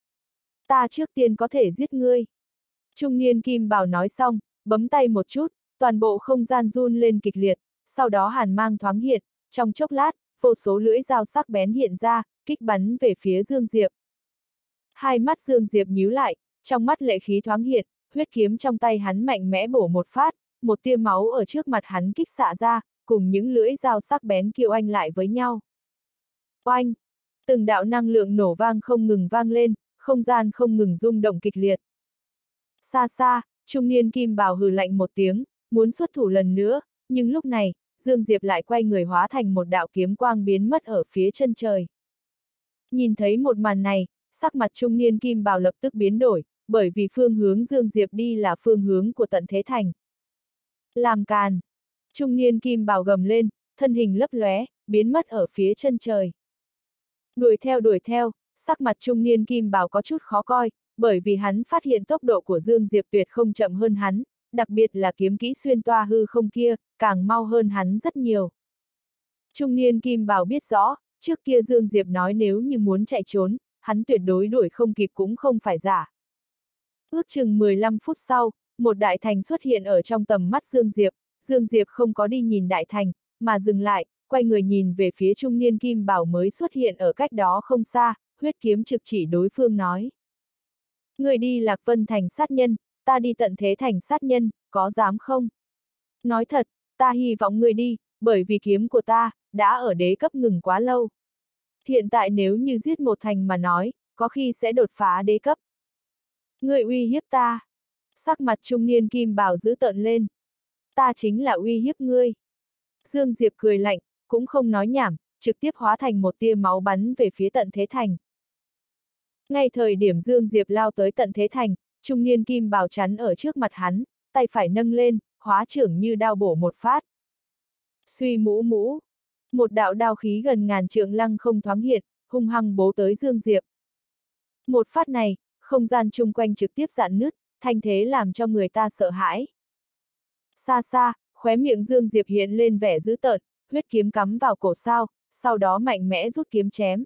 Ta trước tiên có thể giết ngươi. Trung niên kim bào nói xong, bấm tay một chút, toàn bộ không gian run lên kịch liệt, sau đó hàn mang thoáng hiện, trong chốc lát, vô số lưỡi dao sắc bén hiện ra, kích bắn về phía Dương Diệp. Hai mắt Dương Diệp nhíu lại, trong mắt lệ khí thoáng hiện, huyết kiếm trong tay hắn mạnh mẽ bổ một phát, một tia máu ở trước mặt hắn kích xạ ra, cùng những lưỡi dao sắc bén kia oanh lại với nhau. Oanh! Từng đạo năng lượng nổ vang không ngừng vang lên, không gian không ngừng rung động kịch liệt. Xa xa, trung niên kim bào hừ lạnh một tiếng, muốn xuất thủ lần nữa, nhưng lúc này, Dương Diệp lại quay người hóa thành một đạo kiếm quang biến mất ở phía chân trời. Nhìn thấy một màn này, sắc mặt trung niên kim bào lập tức biến đổi, bởi vì phương hướng Dương Diệp đi là phương hướng của Tận Thế Thành. Làm càn! Trung niên kim bào gầm lên, thân hình lấp lóe, biến mất ở phía chân trời. Đuổi theo, sắc mặt trung niên kim bào có chút khó coi, bởi vì hắn phát hiện tốc độ của Dương Diệp tuyệt không chậm hơn hắn, đặc biệt là kiếm kỹ xuyên toa hư không kia, càng mau hơn hắn rất nhiều. Trung niên kim bào biết rõ, trước kia Dương Diệp nói nếu như muốn chạy trốn, hắn tuyệt đối đuổi không kịp cũng không phải giả. Ước chừng 15 phút sau, một đại thành xuất hiện ở trong tầm mắt Dương Diệp không có đi nhìn đại thành, mà dừng lại, quay người nhìn về phía trung niên kim bảo mới xuất hiện ở cách đó không xa, huyết kiếm trực chỉ đối phương nói. Người đi Lạc Vân thành sát nhân, ta đi tận thế thành sát nhân, có dám không? Nói thật, ta hy vọng người đi, bởi vì kiếm của ta, đã ở đế cấp ngừng quá lâu. Hiện tại nếu như giết một thành mà nói, có khi sẽ đột phá đế cấp. Người uy hiếp ta. Sắc mặt trung niên kim bào dữ tợn lên. Ta chính là uy hiếp ngươi. Dương Diệp cười lạnh, cũng không nói nhảm, trực tiếp hóa thành một tia máu bắn về phía tận thế thành. Ngay thời điểm Dương Diệp lao tới tận thế thành, trung niên kim bào chắn ở trước mặt hắn, tay phải nâng lên, hóa trưởng như đao bổ một phát. Suy mũ mũ. Một đạo đao khí gần ngàn trượng lăng không thoáng hiện, hung hăng bố tới Dương Diệp. Một phát này, không gian chung quanh trực tiếp rạn nứt, thanh thế làm cho người ta sợ hãi. Xa xa, khóe miệng Dương Diệp hiện lên vẻ dữ tợn, huyết kiếm cắm vào cổ sao, sau đó mạnh mẽ rút kiếm chém.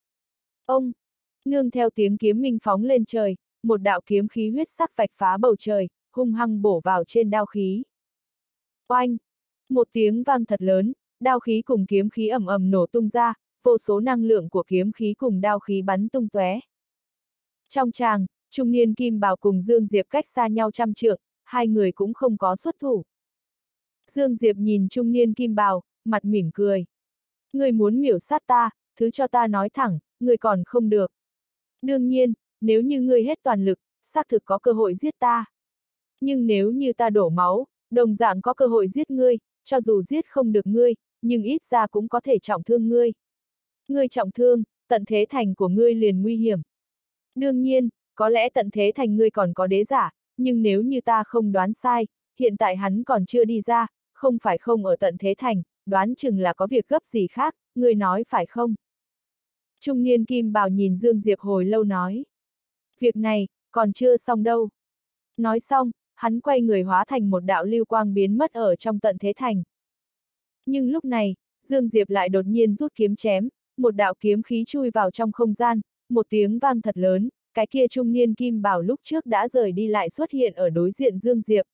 Ông! Nương theo tiếng kiếm minh phóng lên trời, một đạo kiếm khí huyết sắc vạch phá bầu trời, hung hăng bổ vào trên đao khí. Oanh! Một tiếng vang thật lớn, đao khí cùng kiếm khí ầm ầm nổ tung ra, vô số năng lượng của kiếm khí cùng đao khí bắn tung tóe. Trong tràng, trung niên kim bào cùng Dương Diệp cách xa nhau trăm trượng, hai người cũng không có xuất thủ. Dương Diệp nhìn trung niên kim bào, mặt mỉm cười. Người muốn miểu sát ta, thứ cho ta nói thẳng, người còn không được. Đương nhiên, nếu như ngươi hết toàn lực, xác thực có cơ hội giết ta. Nhưng nếu như ta đổ máu, đồng dạng có cơ hội giết ngươi, cho dù giết không được ngươi, nhưng ít ra cũng có thể trọng thương ngươi. Ngươi trọng thương, tận thế thành của ngươi liền nguy hiểm. Đương nhiên, có lẽ tận thế thành ngươi còn có đế giả, nhưng nếu như ta không đoán sai, hiện tại hắn còn chưa đi ra, không phải không ở tận thế thành, đoán chừng là có việc gấp gì khác, ngươi nói phải không? Trung niên kim bào nhìn Dương Diệp hồi lâu nói. Việc này, còn chưa xong đâu. Nói xong, hắn quay người hóa thành một đạo lưu quang biến mất ở trong tận thế thành. Nhưng lúc này, Dương Diệp lại đột nhiên rút kiếm chém, một đạo kiếm khí chui vào trong không gian, một tiếng vang thật lớn, cái kia trung niên kim bào lúc trước đã rời đi lại xuất hiện ở đối diện Dương Diệp.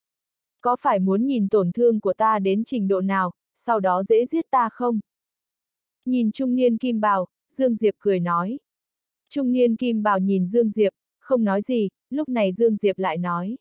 Có phải muốn nhìn tổn thương của ta đến trình độ nào, sau đó dễ giết ta không? Nhìn trung niên kim bào, Dương Diệp cười nói. Trung niên kim bào nhìn Dương Diệp, không nói gì, lúc này Dương Diệp lại nói.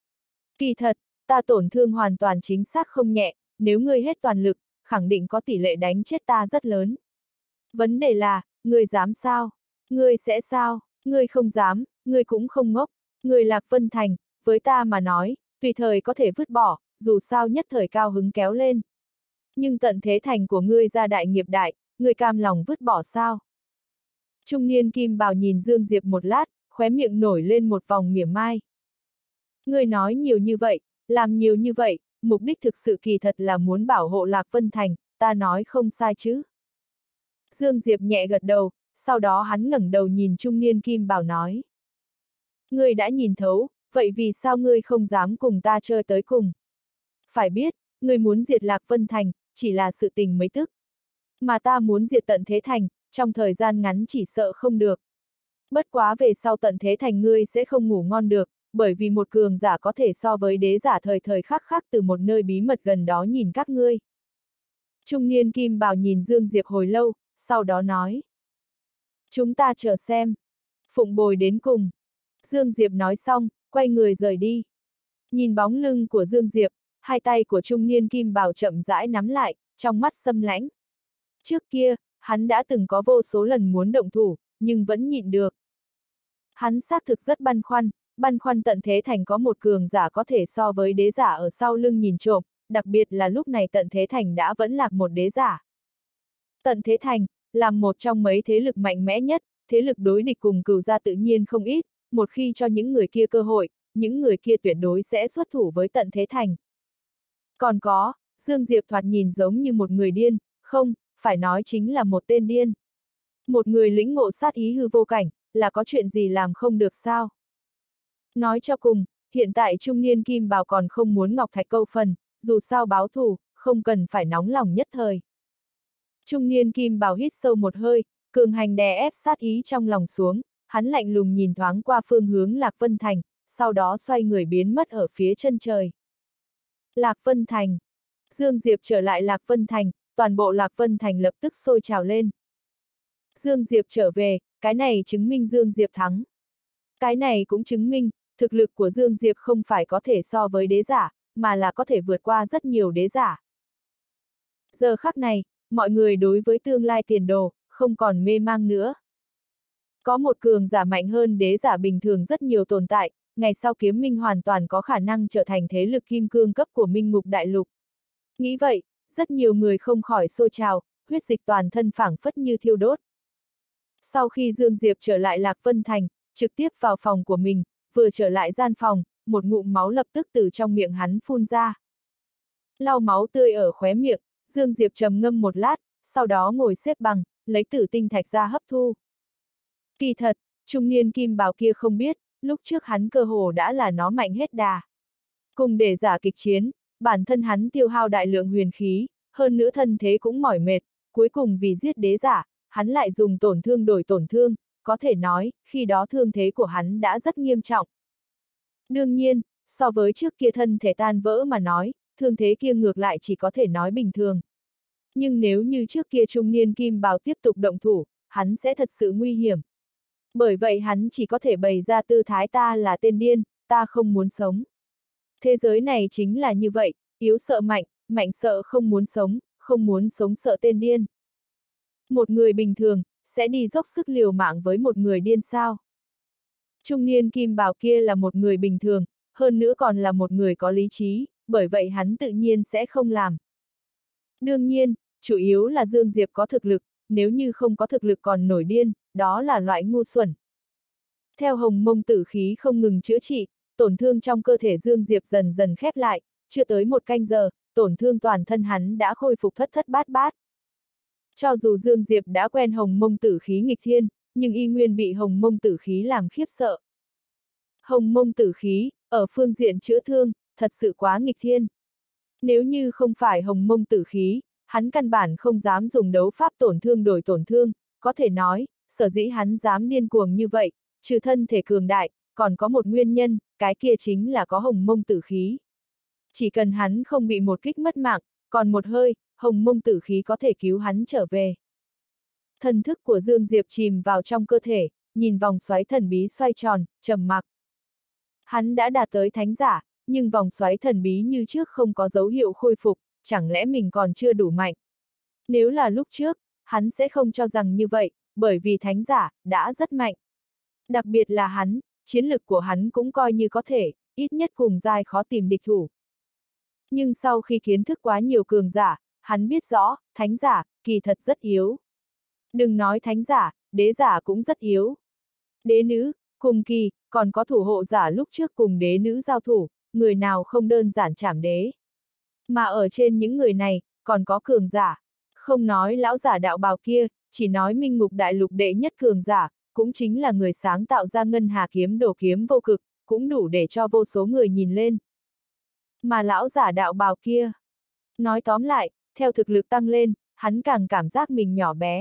Kỳ thật, ta tổn thương hoàn toàn chính xác không nhẹ, nếu ngươi hết toàn lực, khẳng định có tỷ lệ đánh chết ta rất lớn. Vấn đề là, ngươi dám sao? Ngươi sẽ sao? Ngươi không dám, ngươi cũng không ngốc. Ngươi Lạc Vân Thành, với ta mà nói, tùy thời có thể vứt bỏ, dù sao nhất thời cao hứng kéo lên. Nhưng tận thế thành của ngươi gia đại nghiệp đại, ngươi cam lòng vứt bỏ sao? Trung niên kim bào nhìn Dương Diệp một lát, khóe miệng nổi lên một vòng mỉa mai. Ngươi nói nhiều như vậy, làm nhiều như vậy, mục đích thực sự kỳ thật là muốn bảo hộ Lạc Vân Thành, ta nói không sai chứ? Dương Diệp nhẹ gật đầu, sau đó hắn ngẩng đầu nhìn trung niên kim bào nói. Ngươi đã nhìn thấu, vậy vì sao ngươi không dám cùng ta chơi tới cùng? Phải biết, ngươi muốn diệt Lạc Vân Thành, chỉ là sự tình mấy tức. Mà ta muốn diệt tận thế thành, trong thời gian ngắn chỉ sợ không được. Bất quá về sau tận thế thành ngươi sẽ không ngủ ngon được, bởi vì một cường giả có thể so với đế giả thời thời khắc khắc từ một nơi bí mật gần đó nhìn các ngươi. Trung niên kim bào nhìn Dương Diệp hồi lâu, sau đó nói. Chúng ta chờ xem. Phụng bồi đến cùng. Dương Diệp nói xong, quay người rời đi. Nhìn bóng lưng của Dương Diệp, hai tay của trung niên kim bào chậm rãi nắm lại, trong mắt xâm lãnh. Trước kia, hắn đã từng có vô số lần muốn động thủ, nhưng vẫn nhịn được. Hắn xác thực rất băn khoăn tận thế thành có một cường giả có thể so với đế giả ở sau lưng nhìn trộm, đặc biệt là lúc này tận thế thành đã vẫn lạc một đế giả. Tận thế thành, là một trong mấy thế lực mạnh mẽ nhất, thế lực đối địch cùng cừu gia tự nhiên không ít, một khi cho những người kia cơ hội, những người kia tuyệt đối sẽ xuất thủ với tận thế thành. Còn có, Dương Diệp thoạt nhìn giống như một người điên, không, phải nói chính là một tên điên. Một người lĩnh ngộ sát ý hư vô cảnh, là có chuyện gì làm không được sao? Nói cho cùng, hiện tại trung niên kim bào còn không muốn Ngọc Thạch câu phần, dù sao báo thù, không cần phải nóng lòng nhất thời. Trung niên kim bào hít sâu một hơi, cường hành đè ép sát ý trong lòng xuống, hắn lạnh lùng nhìn thoáng qua phương hướng Lạc Vân Thành, sau đó xoay người biến mất ở phía chân trời. Lạc Vân Thành. Dương Diệp trở lại Lạc Vân Thành, toàn bộ Lạc Vân Thành lập tức sôi trào lên. Dương Diệp trở về, cái này chứng minh Dương Diệp thắng. Cái này cũng chứng minh, thực lực của Dương Diệp không phải có thể so với đế giả, mà là có thể vượt qua rất nhiều đế giả. Giờ khắc này, mọi người đối với tương lai tiền đồ, không còn mê mang nữa. Có một cường giả mạnh hơn đế giả bình thường rất nhiều tồn tại, ngày sau kiếm minh hoàn toàn có khả năng trở thành thế lực kim cương cấp của Minh Ngục Đại Lục. Nghĩ vậy, rất nhiều người không khỏi sôi trào, huyết dịch toàn thân phảng phất như thiêu đốt. Sau khi Dương Diệp trở lại Lạc Vân Thành, trực tiếp vào phòng của mình, vừa trở lại gian phòng, một ngụm máu lập tức từ trong miệng hắn phun ra. Lau máu tươi ở khóe miệng, Dương Diệp trầm ngâm một lát, sau đó ngồi xếp bằng, lấy tử tinh thạch ra hấp thu. Kỳ thật, trung niên kim bào kia không biết, lúc trước hắn cơ hồ đã là nó mạnh hết đà. Cùng để giả kịch chiến, bản thân hắn tiêu hao đại lượng huyền khí, hơn nữa thân thế cũng mỏi mệt, cuối cùng vì giết đế giả, hắn lại dùng tổn thương đổi tổn thương, có thể nói, khi đó thương thế của hắn đã rất nghiêm trọng. Đương nhiên, so với trước kia thân thể tan vỡ mà nói, thương thế kia ngược lại chỉ có thể nói bình thường. Nhưng nếu như trước kia trung niên kim bào tiếp tục động thủ, hắn sẽ thật sự nguy hiểm. Bởi vậy hắn chỉ có thể bày ra tư thái ta là tên điên, ta không muốn sống. Thế giới này chính là như vậy, yếu sợ mạnh, mạnh sợ không muốn sống, không muốn sống sợ tên điên. Một người bình thường, sẽ đi dốc sức liều mạng với một người điên sao? Trung niên kim bào kia là một người bình thường, hơn nữa còn là một người có lý trí, bởi vậy hắn tự nhiên sẽ không làm. Đương nhiên, chủ yếu là Dương Diệp có thực lực, nếu như không có thực lực còn nổi điên, đó là loại ngu xuẩn. Theo hồng mông tử khí không ngừng chữa trị, tổn thương trong cơ thể Dương Diệp dần dần khép lại, chưa tới một canh giờ, tổn thương toàn thân hắn đã khôi phục thất thất bát bát. Cho dù Dương Diệp đã quen hồng mông tử khí nghịch thiên, nhưng y nguyên bị hồng mông tử khí làm khiếp sợ. Hồng mông tử khí, ở phương diện chữa thương, thật sự quá nghịch thiên. Nếu như không phải hồng mông tử khí, hắn căn bản không dám dùng đấu pháp tổn thương đổi tổn thương, có thể nói, sở dĩ hắn dám điên cuồng như vậy, trừ thân thể cường đại, còn có một nguyên nhân, cái kia chính là có hồng mông tử khí. Chỉ cần hắn không bị một kích mất mạng, còn một hơi, hồng mông tử khí có thể cứu hắn trở về. Thần thức của Dương Diệp chìm vào trong cơ thể, nhìn vòng xoáy thần bí xoay tròn, trầm mặc. Hắn đã đạt tới thánh giả, nhưng vòng xoáy thần bí như trước không có dấu hiệu khôi phục, chẳng lẽ mình còn chưa đủ mạnh? Nếu là lúc trước, hắn sẽ không cho rằng như vậy, bởi vì thánh giả, đã rất mạnh. Đặc biệt là hắn, chiến lực của hắn cũng coi như có thể, ít nhất cùng giai khó tìm địch thủ. Nhưng sau khi kiến thức quá nhiều cường giả, hắn biết rõ, thánh giả, kỳ thật rất yếu. Đừng nói thánh giả, đế giả cũng rất yếu. Đế nữ, cùng kỳ, còn có thủ hộ giả lúc trước cùng đế nữ giao thủ, người nào không đơn giản chảm đế. Mà ở trên những người này, còn có cường giả. Không nói lão giả đạo bào kia, chỉ nói Minh Ngục Đại Lục đệ nhất cường giả, cũng chính là người sáng tạo ra Ngân Hà kiếm đồ kiếm vô cực, cũng đủ để cho vô số người nhìn lên. Mà lão giả đạo bào kia, nói tóm lại, theo thực lực tăng lên, hắn càng cảm giác mình nhỏ bé.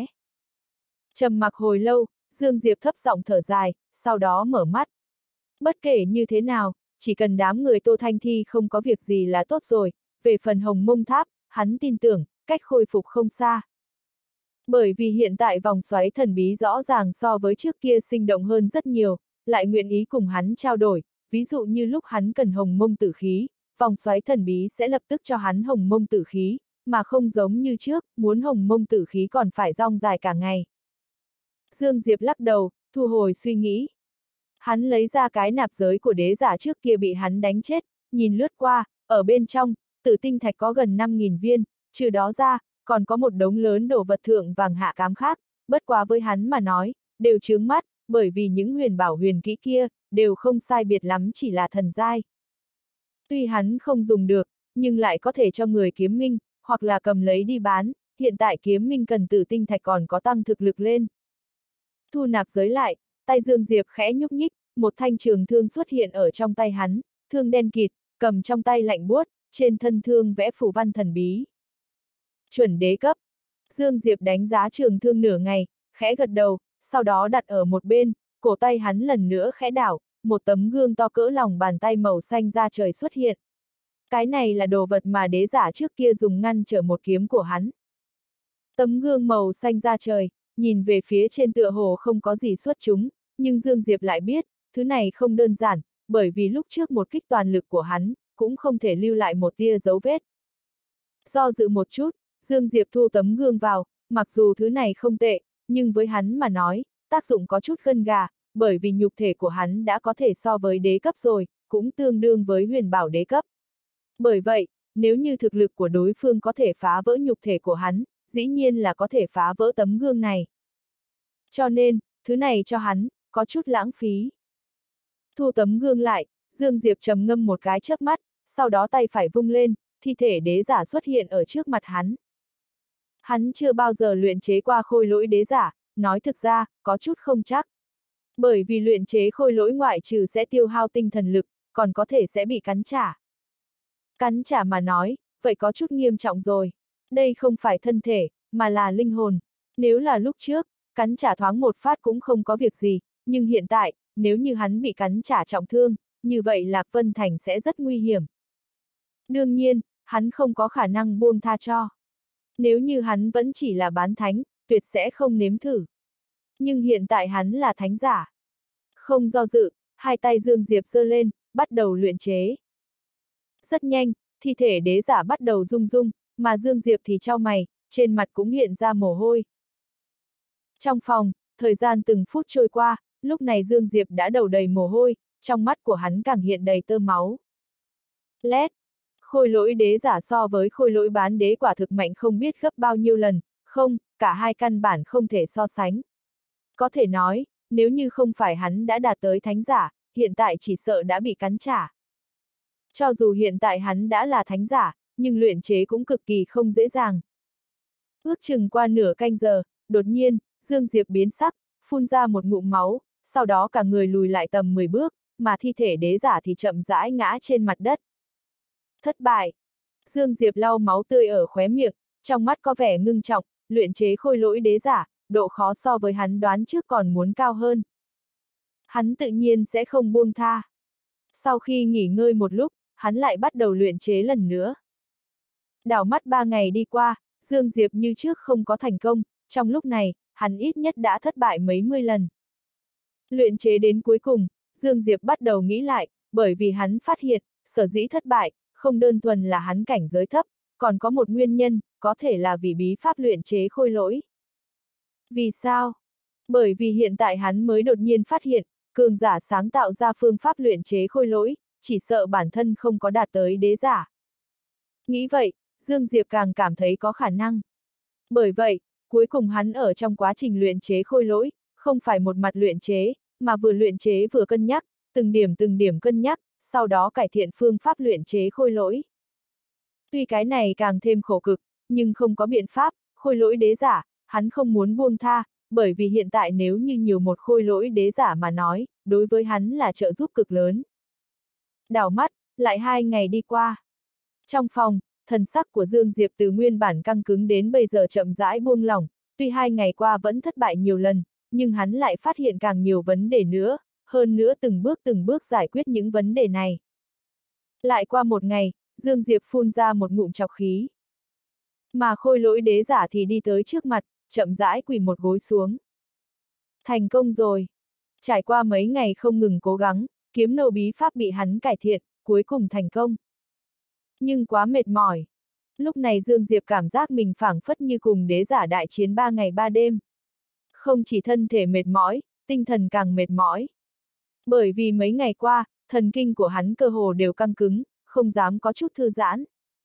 Trầm mặc hồi lâu, Dương Diệp thấp giọng thở dài, sau đó mở mắt. Bất kể như thế nào, chỉ cần đám người Tô Thanh Thi không có việc gì là tốt rồi, về phần Hồng Mông Tháp, hắn tin tưởng, cách khôi phục không xa. Bởi vì hiện tại vòng xoáy thần bí rõ ràng so với trước kia sinh động hơn rất nhiều, lại nguyện ý cùng hắn trao đổi, ví dụ như lúc hắn cần Hồng Mông tử khí, vòng xoáy thần bí sẽ lập tức cho hắn Hồng Mông tử khí, mà không giống như trước, muốn Hồng Mông tử khí còn phải rong dài cả ngày. Dương Diệp lắc đầu, thu hồi suy nghĩ. Hắn lấy ra cái nạp giới của đế giả trước kia bị hắn đánh chết, nhìn lướt qua, ở bên trong, tử tinh thạch có gần 5.000 viên, trừ đó ra, còn có một đống lớn đồ vật thượng vàng hạ cám khác, bất quá với hắn mà nói, đều chướng mắt, bởi vì những huyền bảo huyền kỹ kia, đều không sai biệt lắm chỉ là thần giai. Tuy hắn không dùng được, nhưng lại có thể cho người kiếm minh, hoặc là cầm lấy đi bán, hiện tại kiếm minh cần tử tinh thạch còn có tăng thực lực lên. Thu nạp giới lại, tay Dương Diệp khẽ nhúc nhích, một thanh trường thương xuất hiện ở trong tay hắn, thương đen kịt, cầm trong tay lạnh buốt, trên thân thương vẽ phù văn thần bí. Chuẩn đế cấp. Dương Diệp đánh giá trường thương nửa ngày, khẽ gật đầu, sau đó đặt ở một bên, cổ tay hắn lần nữa khẽ đảo, một tấm gương to cỡ lòng bàn tay màu xanh ra trời xuất hiện. Cái này là đồ vật mà đế giả trước kia dùng ngăn trở một kiếm của hắn. Tấm gương màu xanh ra trời, nhìn về phía trên tựa hồ không có gì xuất chúng, nhưng Dương Diệp lại biết, thứ này không đơn giản, bởi vì lúc trước một kích toàn lực của hắn, cũng không thể lưu lại một tia dấu vết. Do dự một chút, Dương Diệp thu tấm gương vào, mặc dù thứ này không tệ, nhưng với hắn mà nói, tác dụng có chút gân gà, bởi vì nhục thể của hắn đã có thể so với đế cấp rồi, cũng tương đương với huyền bảo đế cấp. Bởi vậy, nếu như thực lực của đối phương có thể phá vỡ nhục thể của hắn, dĩ nhiên là có thể phá vỡ tấm gương này. Cho nên, thứ này cho hắn, có chút lãng phí. Thu tấm gương lại, Dương Diệp trầm ngâm một cái chớp mắt, sau đó tay phải vung lên, thi thể đế giả xuất hiện ở trước mặt hắn. Hắn chưa bao giờ luyện chế qua khôi lỗi đế giả, nói thực ra, có chút không chắc. Bởi vì luyện chế khôi lỗi ngoại trừ sẽ tiêu hao tinh thần lực, còn có thể sẽ bị cắn trả. Cắn trả mà nói, vậy có chút nghiêm trọng rồi. Đây không phải thân thể, mà là linh hồn. Nếu là lúc trước, cắn trả thoáng một phát cũng không có việc gì, nhưng hiện tại, nếu như hắn bị cắn trả trọng thương, như vậy Lạc Vân Thành sẽ rất nguy hiểm. Đương nhiên, hắn không có khả năng buông tha cho. Nếu như hắn vẫn chỉ là bán thánh, tuyệt sẽ không nếm thử. Nhưng hiện tại hắn là thánh giả. Không do dự, hai tay Dương Diệp giơ lên, bắt đầu luyện chế. Rất nhanh, thi thể đế giả bắt đầu rung rung, mà Dương Diệp thì chau mày, trên mặt cũng hiện ra mồ hôi. Trong phòng, thời gian từng phút trôi qua, lúc này Dương Diệp đã đầu đầy mồ hôi, trong mắt của hắn càng hiện đầy tơ máu. Lét! Khôi lỗi đế giả so với khôi lỗi bán đế quả thực mạnh không biết gấp bao nhiêu lần, không, cả hai căn bản không thể so sánh. Có thể nói, nếu như không phải hắn đã đạt tới thánh giả, hiện tại chỉ sợ đã bị cắn trả. Cho dù hiện tại hắn đã là thánh giả, nhưng luyện chế cũng cực kỳ không dễ dàng. Ước chừng qua nửa canh giờ, đột nhiên, Dương Diệp biến sắc, phun ra một ngụm máu, sau đó cả người lùi lại tầm 10 bước, mà thi thể đế giả thì chậm rãi ngã trên mặt đất. Thất bại. Dương Diệp lau máu tươi ở khóe miệng, trong mắt có vẻ ngưng trọng, luyện chế khôi lỗi đế giả, độ khó so với hắn đoán trước còn muốn cao hơn. Hắn tự nhiên sẽ không buông tha. Sau khi nghỉ ngơi một lúc, hắn lại bắt đầu luyện chế lần nữa. Đảo mắt 3 ngày đi qua, Dương Diệp như trước không có thành công, trong lúc này, hắn ít nhất đã thất bại mấy mươi lần. Luyện chế đến cuối cùng, Dương Diệp bắt đầu nghĩ lại, bởi vì hắn phát hiện, sở dĩ thất bại, không đơn thuần là hắn cảnh giới thấp, còn có một nguyên nhân, có thể là vì bí pháp luyện chế khôi lỗi. Vì sao? Bởi vì hiện tại hắn mới đột nhiên phát hiện, cường giả sáng tạo ra phương pháp luyện chế khôi lỗi, chỉ sợ bản thân không có đạt tới đế giả. Nghĩ vậy, Dương Diệp càng cảm thấy có khả năng. Bởi vậy, cuối cùng hắn ở trong quá trình luyện chế khôi lỗi, không phải một mặt luyện chế, mà vừa luyện chế vừa cân nhắc, từng điểm cân nhắc, sau đó cải thiện phương pháp luyện chế khôi lỗi. Tuy cái này càng thêm khổ cực, nhưng không có biện pháp, khôi lỗi đế giả, hắn không muốn buông tha, bởi vì hiện tại nếu như nhiều một khôi lỗi đế giả mà nói, đối với hắn là trợ giúp cực lớn. Đảo mắt, lại 2 ngày đi qua. Trong phòng, thần sắc của Dương Diệp từ nguyên bản căng cứng đến bây giờ chậm rãi buông lỏng, tuy 2 ngày qua vẫn thất bại nhiều lần, nhưng hắn lại phát hiện càng nhiều vấn đề nữa, hơn nữa từng bước giải quyết những vấn đề này. Lại qua 1 ngày, Dương Diệp phun ra một ngụm trọc khí. Mà khôi lỗi đế giả thì đi tới trước mặt, chậm rãi quỳ một gối xuống. Thành công rồi. Trải qua mấy ngày không ngừng cố gắng, kiếm nô bí pháp bị hắn cải thiện, cuối cùng thành công. Nhưng quá mệt mỏi. Lúc này Dương Diệp cảm giác mình phảng phất như cùng đế giả đại chiến 3 ngày 3 đêm. Không chỉ thân thể mệt mỏi, tinh thần càng mệt mỏi. Bởi vì mấy ngày qua, thần kinh của hắn cơ hồ đều căng cứng, không dám có chút thư giãn.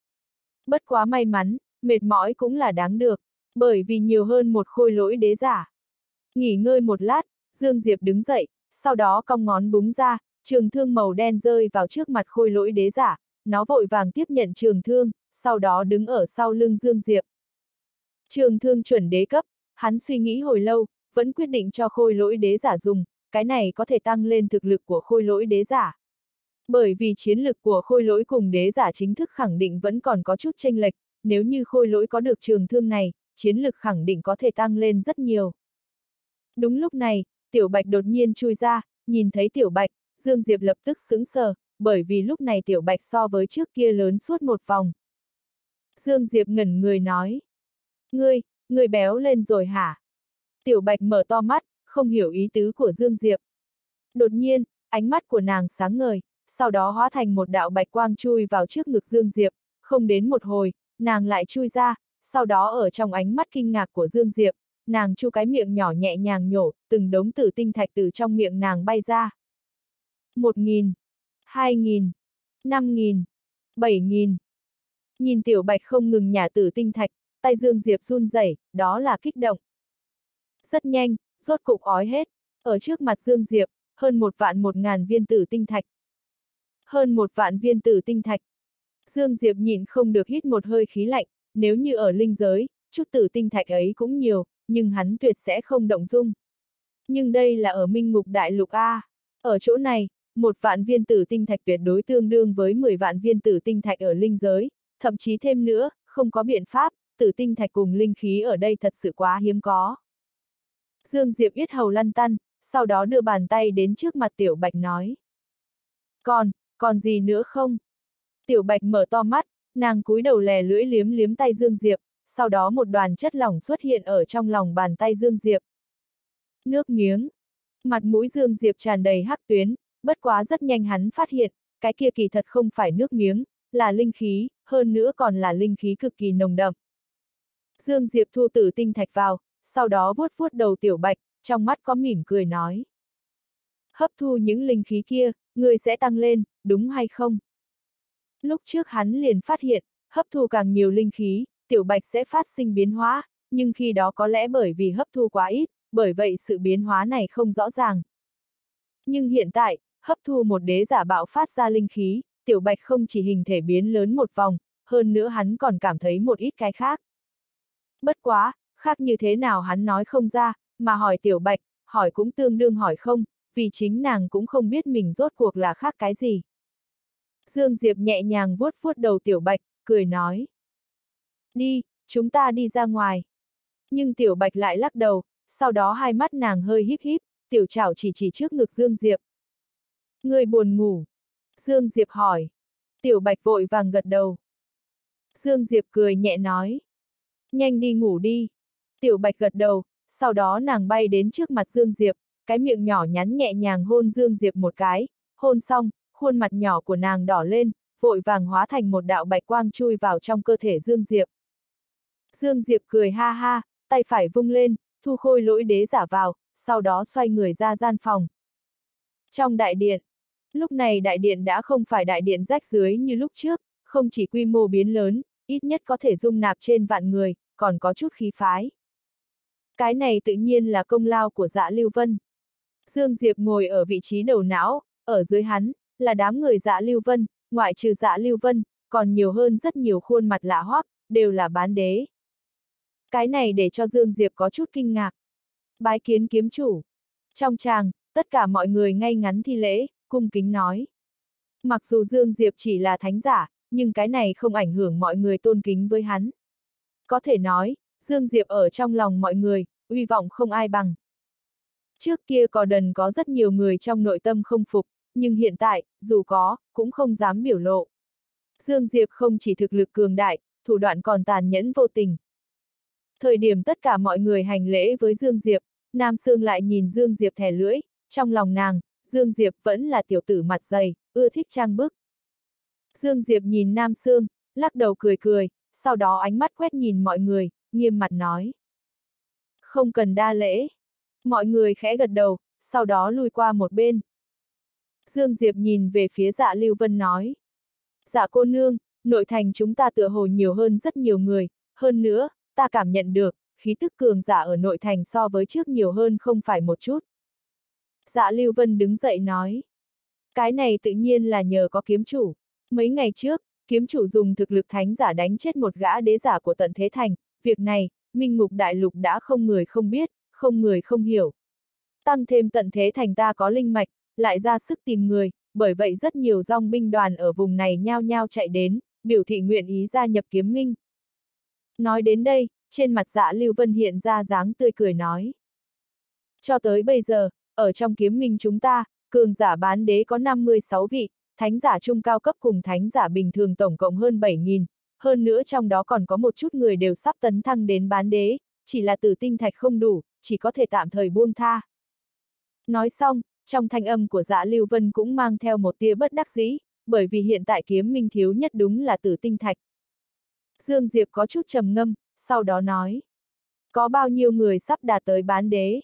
Bất quá may mắn, mệt mỏi cũng là đáng được, bởi vì nhiều hơn một khôi lỗi đế giả. Nghỉ ngơi một lát, Dương Diệp đứng dậy, sau đó cong ngón búng ra, trường thương màu đen rơi vào trước mặt khôi lỗi đế giả, nó vội vàng tiếp nhận trường thương, sau đó đứng ở sau lưng Dương Diệp. Trường thương chuẩn đế cấp, hắn suy nghĩ hồi lâu, vẫn quyết định cho khôi lỗi đế giả dùng, cái này có thể tăng lên thực lực của khôi lỗi đế giả. Bởi vì chiến lực của khôi lỗi cùng đế giả chính thức khẳng định vẫn còn có chút chênh lệch, nếu như khôi lỗi có được trường thương này, chiến lực khẳng định có thể tăng lên rất nhiều. Đúng lúc này, Tiểu Bạch đột nhiên chui ra, nhìn thấy Tiểu Bạch, Dương Diệp lập tức sững sờ, bởi vì lúc này Tiểu Bạch so với trước kia lớn suốt một vòng. Dương Diệp ngẩn người nói. Ngươi béo lên rồi hả? Tiểu Bạch mở to mắt, không hiểu ý tứ của Dương Diệp. Đột nhiên, ánh mắt của nàng sáng ngời, sau đó hóa thành một đạo bạch quang chui vào trước ngực Dương Diệp, không đến một hồi, nàng lại chui ra, sau đó ở trong ánh mắt kinh ngạc của Dương Diệp, nàng chu cái miệng nhỏ nhẹ nhàng nhổ, từng đống tử tinh thạch từ trong miệng nàng bay ra. 1.000, 2.000, 5.000, 7.000. Nhìn Tiểu Bạch không ngừng nhả tử tinh thạch, tay Dương Diệp run rẩy, đó là kích động. Rất nhanh, rốt cục ói hết, ở trước mặt Dương Diệp, hơn 1.100.000 viên tử tinh thạch. Hơn 1.000.000 viên tử tinh thạch. Dương Diệp nhịn không được hít một hơi khí lạnh, nếu như ở linh giới, chút tử tinh thạch ấy cũng nhiều, nhưng hắn tuyệt sẽ không động dung. Nhưng đây là ở Minh Ngục Đại Lục A. Ở chỗ này, 1.000.000 viên tử tinh thạch tuyệt đối tương đương với 10.000.000 viên tử tinh thạch ở linh giới, thậm chí thêm nữa, không có biện pháp, tử tinh thạch cùng linh khí ở đây thật sự quá hiếm có. Dương Diệp yết hầu lăn tăn, sau đó đưa bàn tay đến trước mặt Tiểu Bạch nói. Còn gì nữa không? Tiểu Bạch mở to mắt, nàng cúi đầu lè lưỡi liếm liếm tay Dương Diệp, sau đó một đoàn chất lỏng xuất hiện ở trong lòng bàn tay Dương Diệp. Nước miếng. Mặt mũi Dương Diệp tràn đầy hắc tuyến, bất quá rất nhanh hắn phát hiện, cái kia kỳ thật không phải nước miếng, là linh khí, hơn nữa còn là linh khí cực kỳ nồng đậm. Dương Diệp thu tử tinh thạch vào, sau đó vuốt vuốt đầu Tiểu Bạch, trong mắt có mỉm cười nói. Hấp thu những linh khí kia, người sẽ tăng lên, đúng hay không? Lúc trước hắn liền phát hiện, hấp thu càng nhiều linh khí, Tiểu Bạch sẽ phát sinh biến hóa, nhưng khi đó có lẽ bởi vì hấp thu quá ít, bởi vậy sự biến hóa này không rõ ràng. Nhưng hiện tại, hấp thu một đế giả bạo phát ra linh khí, Tiểu Bạch không chỉ hình thể biến lớn một vòng, hơn nữa hắn còn cảm thấy một ít cái khác. Bất quá, khác như thế nào hắn nói không ra, mà hỏi Tiểu Bạch, hỏi cũng tương đương hỏi không, vì chính nàng cũng không biết mình rốt cuộc là khác cái gì. Dương Diệp nhẹ nhàng vuốt vuốt đầu Tiểu Bạch, cười nói. Đi, chúng ta đi ra ngoài. Nhưng Tiểu Bạch lại lắc đầu, sau đó hai mắt nàng hơi híp híp, tiểu trảo chỉ trước ngực Dương Diệp. Ngươi buồn ngủ? Dương Diệp hỏi. Tiểu Bạch vội vàng gật đầu. Dương Diệp cười nhẹ nói. Nhanh đi ngủ đi. Tiểu Bạch gật đầu, sau đó nàng bay đến trước mặt Dương Diệp, cái miệng nhỏ nhắn nhẹ nhàng hôn Dương Diệp một cái, hôn xong, khuôn mặt nhỏ của nàng đỏ lên, vội vàng hóa thành một đạo bạch quang chui vào trong cơ thể Dương Diệp. Dương Diệp cười ha ha, tay phải vung lên, thu khôi lỗi đế giả vào, sau đó xoay người ra gian phòng. Trong đại điện, lúc này đại điện đã không phải đại điện rách rưới như lúc trước, không chỉ quy mô biến lớn, ít nhất có thể dung nạp trên vạn người, còn có chút khí phái. Cái này tự nhiên là công lao của Dạ Lưu Vân. Dương Diệp ngồi ở vị trí đầu não, ở dưới hắn, là đám người Dạ Lưu Vân, ngoại trừ Dạ Lưu Vân, còn nhiều hơn rất nhiều khuôn mặt lạ hoắc, đều là bán đế. Cái này để cho Dương Diệp có chút kinh ngạc. Bái kiến kiếm chủ. Trong tràng, tất cả mọi người ngay ngắn thi lễ, cung kính nói. Mặc dù Dương Diệp chỉ là thánh giả, nhưng cái này không ảnh hưởng mọi người tôn kính với hắn. Có thể nói, Dương Diệp ở trong lòng mọi người, uy vọng không ai bằng. Trước kia có rất nhiều người trong nội tâm không phục, nhưng hiện tại, dù có, cũng không dám biểu lộ. Dương Diệp không chỉ thực lực cường đại, thủ đoạn còn tàn nhẫn vô tình. Thời điểm tất cả mọi người hành lễ với Dương Diệp, Nam Sương lại nhìn Dương Diệp thè lưỡi, trong lòng nàng, Dương Diệp vẫn là tiểu tử mặt dày, ưa thích trang bức. Dương Diệp nhìn Nam Sương, lắc đầu cười cười, sau đó ánh mắt quét nhìn mọi người, nghiêm mặt nói. Không cần đa lễ. Mọi người khẽ gật đầu, sau đó lui qua một bên. Dương Diệp nhìn về phía Dạ Lưu Vân nói. Dạ cô nương, nội thành chúng ta tựa hồ nhiều hơn rất nhiều người, hơn nữa, ta cảm nhận được, khí tức cường giả ở nội thành so với trước nhiều hơn không phải một chút. Dạ Lưu Vân đứng dậy nói. Cái này tự nhiên là nhờ có kiếm chủ. Mấy ngày trước, kiếm chủ dùng thực lực thánh giả đánh chết một gã đế giả của tận thế thành, việc này, Minh Ngục Đại Lục đã không người không biết, không người không hiểu. Tăng thêm tận thế thành ta có linh mạch, lại ra sức tìm người, bởi vậy rất nhiều dòng binh đoàn ở vùng này nhao nhao chạy đến, biểu thị nguyện ý gia nhập kiếm minh. Nói đến đây, trên mặt Dạ Lưu Vân hiện ra dáng tươi cười nói. Cho tới bây giờ, ở trong kiếm minh chúng ta, cường giả bán đế có 56 vị, thánh giả trung cao cấp cùng thánh giả bình thường tổng cộng hơn 7.000, hơn nữa trong đó còn có một chút người đều sắp tấn thăng đến bán đế, chỉ là tử tinh thạch không đủ, chỉ có thể tạm thời buông tha. Nói xong, trong thanh âm của Dạ Lưu Vân cũng mang theo một tia bất đắc dĩ, bởi vì hiện tại kiếm minh thiếu nhất đúng là tử tinh thạch. Dương Diệp có chút trầm ngâm, sau đó nói. Có bao nhiêu người sắp đạt tới bán đế?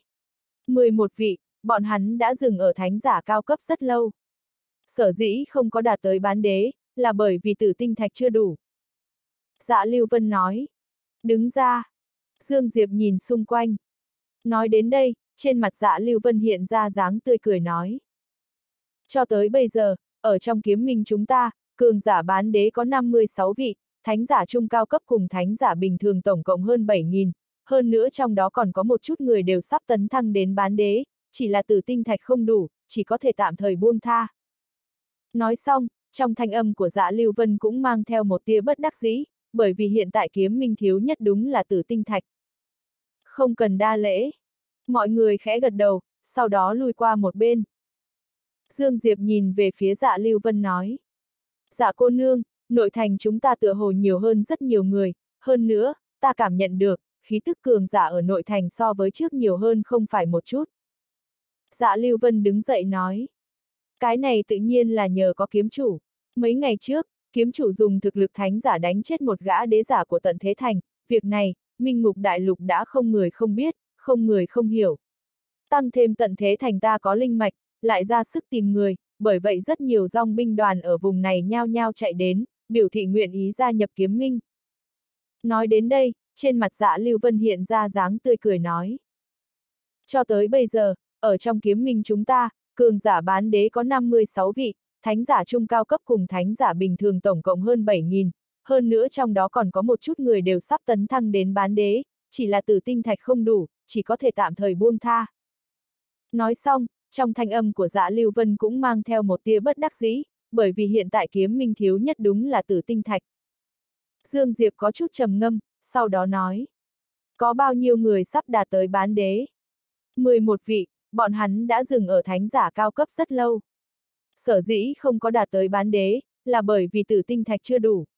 11 vị, bọn hắn đã dừng ở thánh giả cao cấp rất lâu. Sở dĩ không có đạt tới bán đế, là bởi vì tử tinh thạch chưa đủ. Dạ Lưu Vân nói. Đứng ra. Dương Diệp nhìn xung quanh. Nói đến đây, trên mặt Dạ Lưu Vân hiện ra dáng tươi cười nói. Cho tới bây giờ, ở trong kiếm minh chúng ta, cường giả bán đế có 56 vị, thánh giả trung cao cấp cùng thánh giả bình thường tổng cộng hơn 7.000, hơn nữa trong đó còn có một chút người đều sắp tấn thăng đến bán đế, chỉ là tử tinh thạch không đủ, chỉ có thể tạm thời buông tha. Nói xong, trong thanh âm của Dạ Lưu Vân cũng mang theo một tia bất đắc dĩ, bởi vì hiện tại kiếm minh thiếu nhất đúng là tử tinh thạch. Không cần đa lễ. Mọi người khẽ gật đầu, sau đó lui qua một bên. Dương Diệp nhìn về phía Dạ Lưu Vân nói. Dạ cô nương, nội thành chúng ta tựa hồ nhiều hơn rất nhiều người, hơn nữa, ta cảm nhận được, khí tức cường giả ở nội thành so với trước nhiều hơn không phải một chút. Dạ Lưu Vân đứng dậy nói. Cái này tự nhiên là nhờ có kiếm chủ. Mấy ngày trước, kiếm chủ dùng thực lực thánh giả đánh chết một gã đế giả của tận thế thành, việc này, Minh Ngục Đại Lục đã không người không biết, không người không hiểu. Tăng thêm tận thế thành ta có linh mạch, lại ra sức tìm người, bởi vậy rất nhiều dòng binh đoàn ở vùng này nhao nhao chạy đến, biểu thị nguyện ý gia nhập kiếm minh. Nói đến đây, trên mặt Dạ Lưu Vân hiện ra dáng tươi cười nói. Cho tới bây giờ, ở trong kiếm minh chúng ta, cường giả bán đế có 56 vị, thánh giả trung cao cấp cùng thánh giả bình thường tổng cộng hơn 7.000, hơn nữa trong đó còn có một chút người đều sắp tấn thăng đến bán đế, chỉ là tử tinh thạch không đủ, chỉ có thể tạm thời buông tha. Nói xong, trong thanh âm của Dạ Lưu Vân cũng mang theo một tia bất đắc dĩ, bởi vì hiện tại kiếm minh thiếu nhất đúng là tử tinh thạch. Dương Diệp có chút trầm ngâm, sau đó nói. Có bao nhiêu người sắp đạt tới bán đế? 11 vị, bọn hắn đã dừng ở thánh giả cao cấp rất lâu. Sở dĩ không có đạt tới bán đế, là bởi vì tử tinh thạch chưa đủ.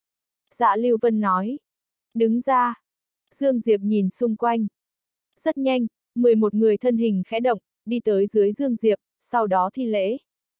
Dạ Lưu Vân nói. Đứng ra. Dương Diệp nhìn xung quanh. Rất nhanh, 11 người thân hình khẽ động, đi tới dưới Dương Diệp, sau đó thi lễ.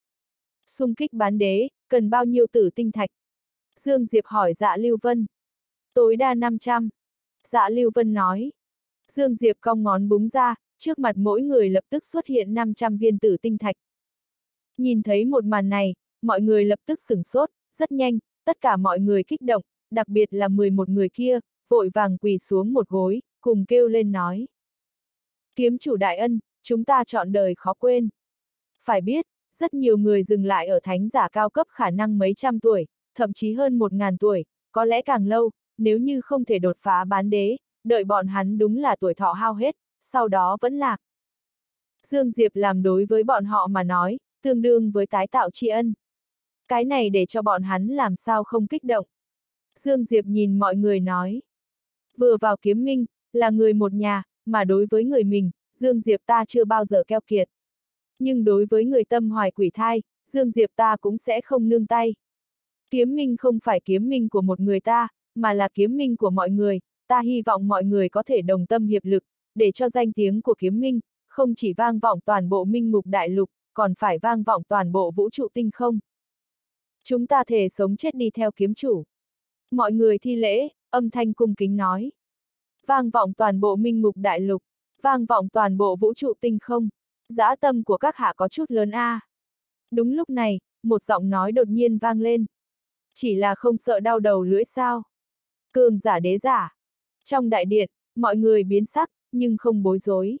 Xung kích bán đế, cần bao nhiêu tử tinh thạch? Dương Diệp hỏi Dạ Lưu Vân. Tối đa 500. Dạ Lưu Vân nói. Dương Diệp cong ngón búng ra, trước mặt mỗi người lập tức xuất hiện 500 viên tử tinh thạch. Nhìn thấy một màn này, mọi người lập tức sửng sốt, rất nhanh, tất cả mọi người kích động, đặc biệt là 11 người kia, vội vàng quỳ xuống một gối, cùng kêu lên nói. Kiếm chủ đại ân, chúng ta trọn đời khó quên. Phải biết, rất nhiều người dừng lại ở thánh giả cao cấp khả năng mấy trăm tuổi, thậm chí hơn 1.000 tuổi, có lẽ càng lâu, nếu như không thể đột phá bán đế, đợi bọn hắn đúng là tuổi thọ hao hết, sau đó vẫn lạc. Dương Diệp làm đối với bọn họ mà nói, tương đương với tái tạo tri ân. Cái này để cho bọn hắn làm sao không kích động. Dương Diệp nhìn mọi người nói. Vừa vào kiếm minh, là người một nhà, mà đối với người mình, Dương Diệp ta chưa bao giờ keo kiệt. Nhưng đối với người tâm hoài quỷ thai, Dương Diệp ta cũng sẽ không nương tay. Kiếm minh không phải kiếm minh của một người ta, mà là kiếm minh của mọi người, ta hy vọng mọi người có thể đồng tâm hiệp lực, để cho danh tiếng của kiếm minh, không chỉ vang vọng toàn bộ Minh Ngục Đại Lục, còn phải vang vọng toàn bộ vũ trụ tinh không. Chúng ta thề sống chết đi theo kiếm chủ. Mọi người thi lễ, âm thanh cung kính nói. Vang vọng toàn bộ Minh Ngục Đại Lục, vang vọng toàn bộ vũ trụ tinh không. Dã tâm của các hạ có chút lớn a. Đúng lúc này, một giọng nói đột nhiên vang lên. Chỉ là không sợ đau đầu lưỡi sao? Cường giả đế giả. Trong đại điện, mọi người biến sắc, nhưng không bối rối.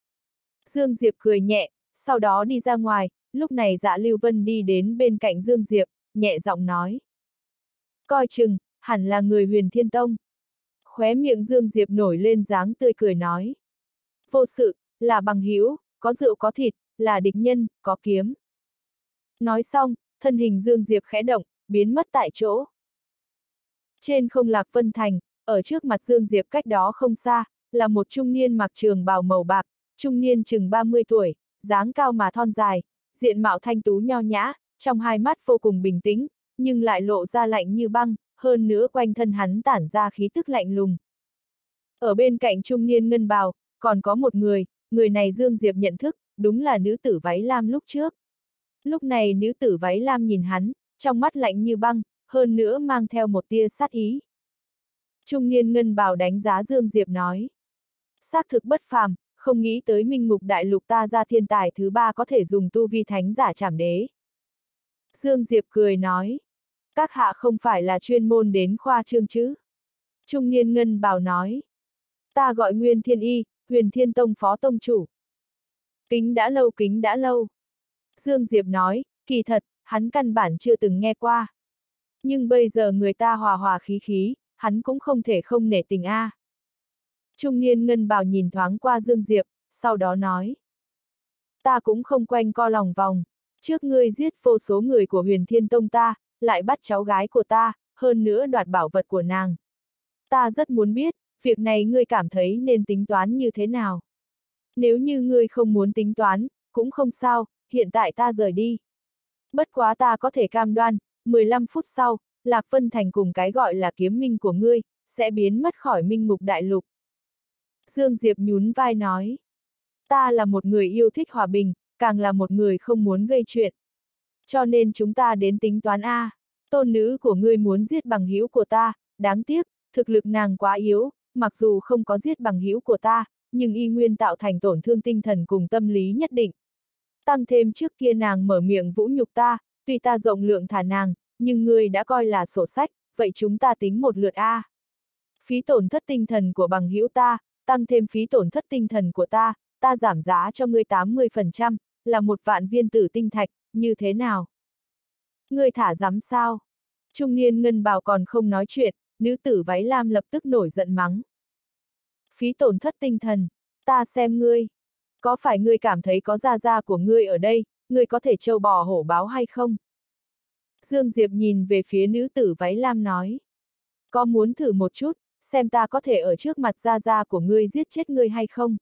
Dương Diệp cười nhẹ, sau đó đi ra ngoài, lúc này Dạ Lưu Vân đi đến bên cạnh Dương Diệp, nhẹ giọng nói. Coi chừng, hẳn là người Huyền Thiên Tông. Khóe miệng Dương Diệp nổi lên dáng tươi cười nói. vô sự, là bằng hữu, có rượu có thịt, là địch nhân, có kiếm. Nói xong, thân hình Dương Diệp khẽ động, biến mất tại chỗ. Trên không Lạc Vân Thành, ở trước mặt Dương Diệp cách đó không xa, là một trung niên mặc trường bào màu bạc, trung niên chừng 30 tuổi, dáng cao mà thon dài, diện mạo thanh tú nho nhã, trong hai mắt vô cùng bình tĩnh, nhưng lại lộ ra lạnh như băng, hơn nữa quanh thân hắn tản ra khí tức lạnh lùng. Ở bên cạnh trung niên ngân bào, còn có một người này Dương Diệp nhận thức, đúng là nữ tử váy lam lúc trước. Lúc này nữ tử váy lam nhìn hắn, trong mắt lạnh như băng, hơn nữa mang theo một tia sát ý. Trung niên ngân bào đánh giá Dương Diệp nói. Xác thực bất phàm, không nghĩ tới Minh Ngục Đại Lục ta ra thiên tài thứ ba có thể dùng tu vi thánh giả trảm đế. Dương Diệp cười nói. Các hạ không phải là chuyên môn đến khoa trương chứ? Trung niên ngân bào nói. Ta gọi Nguyên Thiên Y, Huyền Thiên Tông phó tông chủ. Kính đã lâu, kính đã lâu. Dương Diệp nói, kỳ thật, hắn căn bản chưa từng nghe qua. Nhưng bây giờ người ta hòa hòa khí khí, hắn cũng không thể không nể tình a. Trung niên ngân bào nhìn thoáng qua Dương Diệp, sau đó nói. Ta cũng không quanh co lòng vòng, trước ngươi giết vô số người của Huyền Thiên Tông ta, lại bắt cháu gái của ta, hơn nữa đoạt bảo vật của nàng. Ta rất muốn biết, việc này ngươi cảm thấy nên tính toán như thế nào? Nếu như ngươi không muốn tính toán, cũng không sao, hiện tại ta rời đi. Bất quá ta có thể cam đoan, 15 phút sau, Lạc Vân Thành cùng cái gọi là kiếm minh của ngươi, sẽ biến mất khỏi Minh Ngục Đại Lục. Dương Diệp nhún vai nói. Ta là một người yêu thích hòa bình, càng là một người không muốn gây chuyện. Cho nên chúng ta đến tính toán a. Tôn nữ của ngươi muốn giết bằng hữu của ta, đáng tiếc, thực lực nàng quá yếu, mặc dù không có giết bằng hữu của ta, nhưng y nguyên tạo thành tổn thương tinh thần cùng tâm lý nhất định. Tăng thêm trước kia nàng mở miệng vũ nhục ta, tuy ta rộng lượng thả nàng, nhưng ngươi đã coi là sổ sách, vậy chúng ta tính một lượt a. Phí tổn thất tinh thần của bằng hữu ta, tăng thêm phí tổn thất tinh thần của ta giảm giá cho ngươi 80%, là 1.000.000 viên tử tinh thạch, như thế nào? Ngươi thả dám sao? Trung niên ngân bào còn không nói chuyện, nữ tử váy lam lập tức nổi giận mắng. Phí tổn thất tinh thần, ta xem ngươi. Có phải ngươi cảm thấy có gia gia của ngươi ở đây, ngươi có thể trâu bò hổ báo hay không? Dương Diệp nhìn về phía nữ tử váy lam nói. Có muốn thử một chút, xem ta có thể ở trước mặt gia gia của ngươi giết chết ngươi hay không?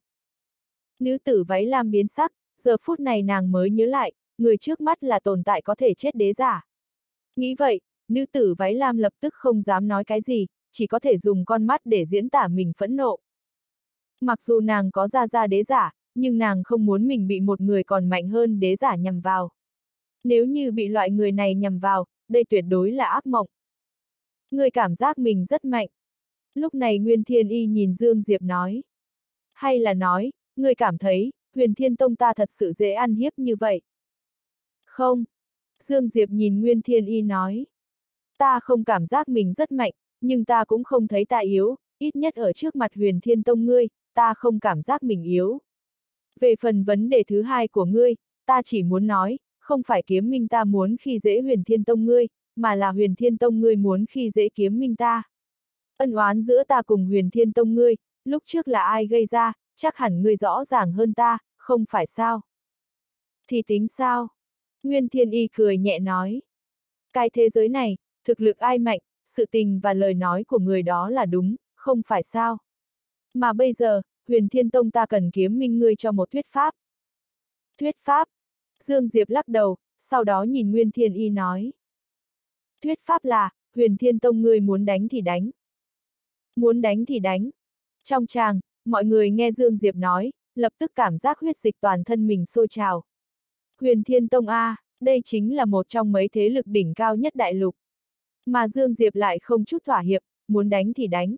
Nữ tử váy lam biến sắc, giờ phút này nàng mới nhớ lại, người trước mắt là tồn tại có thể chết đế giả. Nghĩ vậy, nữ tử váy lam lập tức không dám nói cái gì, chỉ có thể dùng con mắt để diễn tả mình phẫn nộ. Mặc dù nàng có gia gia đế giả, nhưng nàng không muốn mình bị một người còn mạnh hơn đế giả nhằm vào. Nếu như bị loại người này nhằm vào, đây tuyệt đối là ác mộng. Người cảm giác mình rất mạnh. Lúc này Nguyên Thiên Y nhìn Dương Diệp nói. Hay là nói, người cảm thấy, Huyền Thiên Tông ta thật sự dễ ăn hiếp như vậy? Không. Dương Diệp nhìn Nguyên Thiên Y nói. Ta không cảm giác mình rất mạnh, nhưng ta cũng không thấy ta yếu, ít nhất ở trước mặt Huyền Thiên Tông ngươi, ta không cảm giác mình yếu. Về phần vấn đề thứ hai của ngươi, ta chỉ muốn nói, không phải kiếm minh ta muốn khi dễ Huyền Thiên Tông ngươi, mà là Huyền Thiên Tông ngươi muốn khi dễ kiếm minh ta. Ân oán giữa ta cùng Huyền Thiên Tông ngươi, lúc trước là ai gây ra, chắc hẳn ngươi rõ ràng hơn ta, không phải sao? Thì tính sao? Nguyên Thiên Y cười nhẹ nói. Cái thế giới này, thực lực ai mạnh, sự tình và lời nói của người đó là đúng, không phải sao? Mà bây giờ, Huyền Thiên Tông ta cần kiếm minh ngươi cho một thuyết pháp. Thuyết pháp? Dương Diệp lắc đầu, sau đó nhìn Nguyên Thiên Y nói. Thuyết pháp là, Huyền Thiên Tông ngươi muốn đánh thì đánh. Muốn đánh thì đánh. Trong tràng, mọi người nghe Dương Diệp nói, lập tức cảm giác huyết dịch toàn thân mình sôi trào. Huyền Thiên Tông A, đây chính là một trong mấy thế lực đỉnh cao nhất đại lục. Mà Dương Diệp lại không chút thỏa hiệp, muốn đánh thì đánh.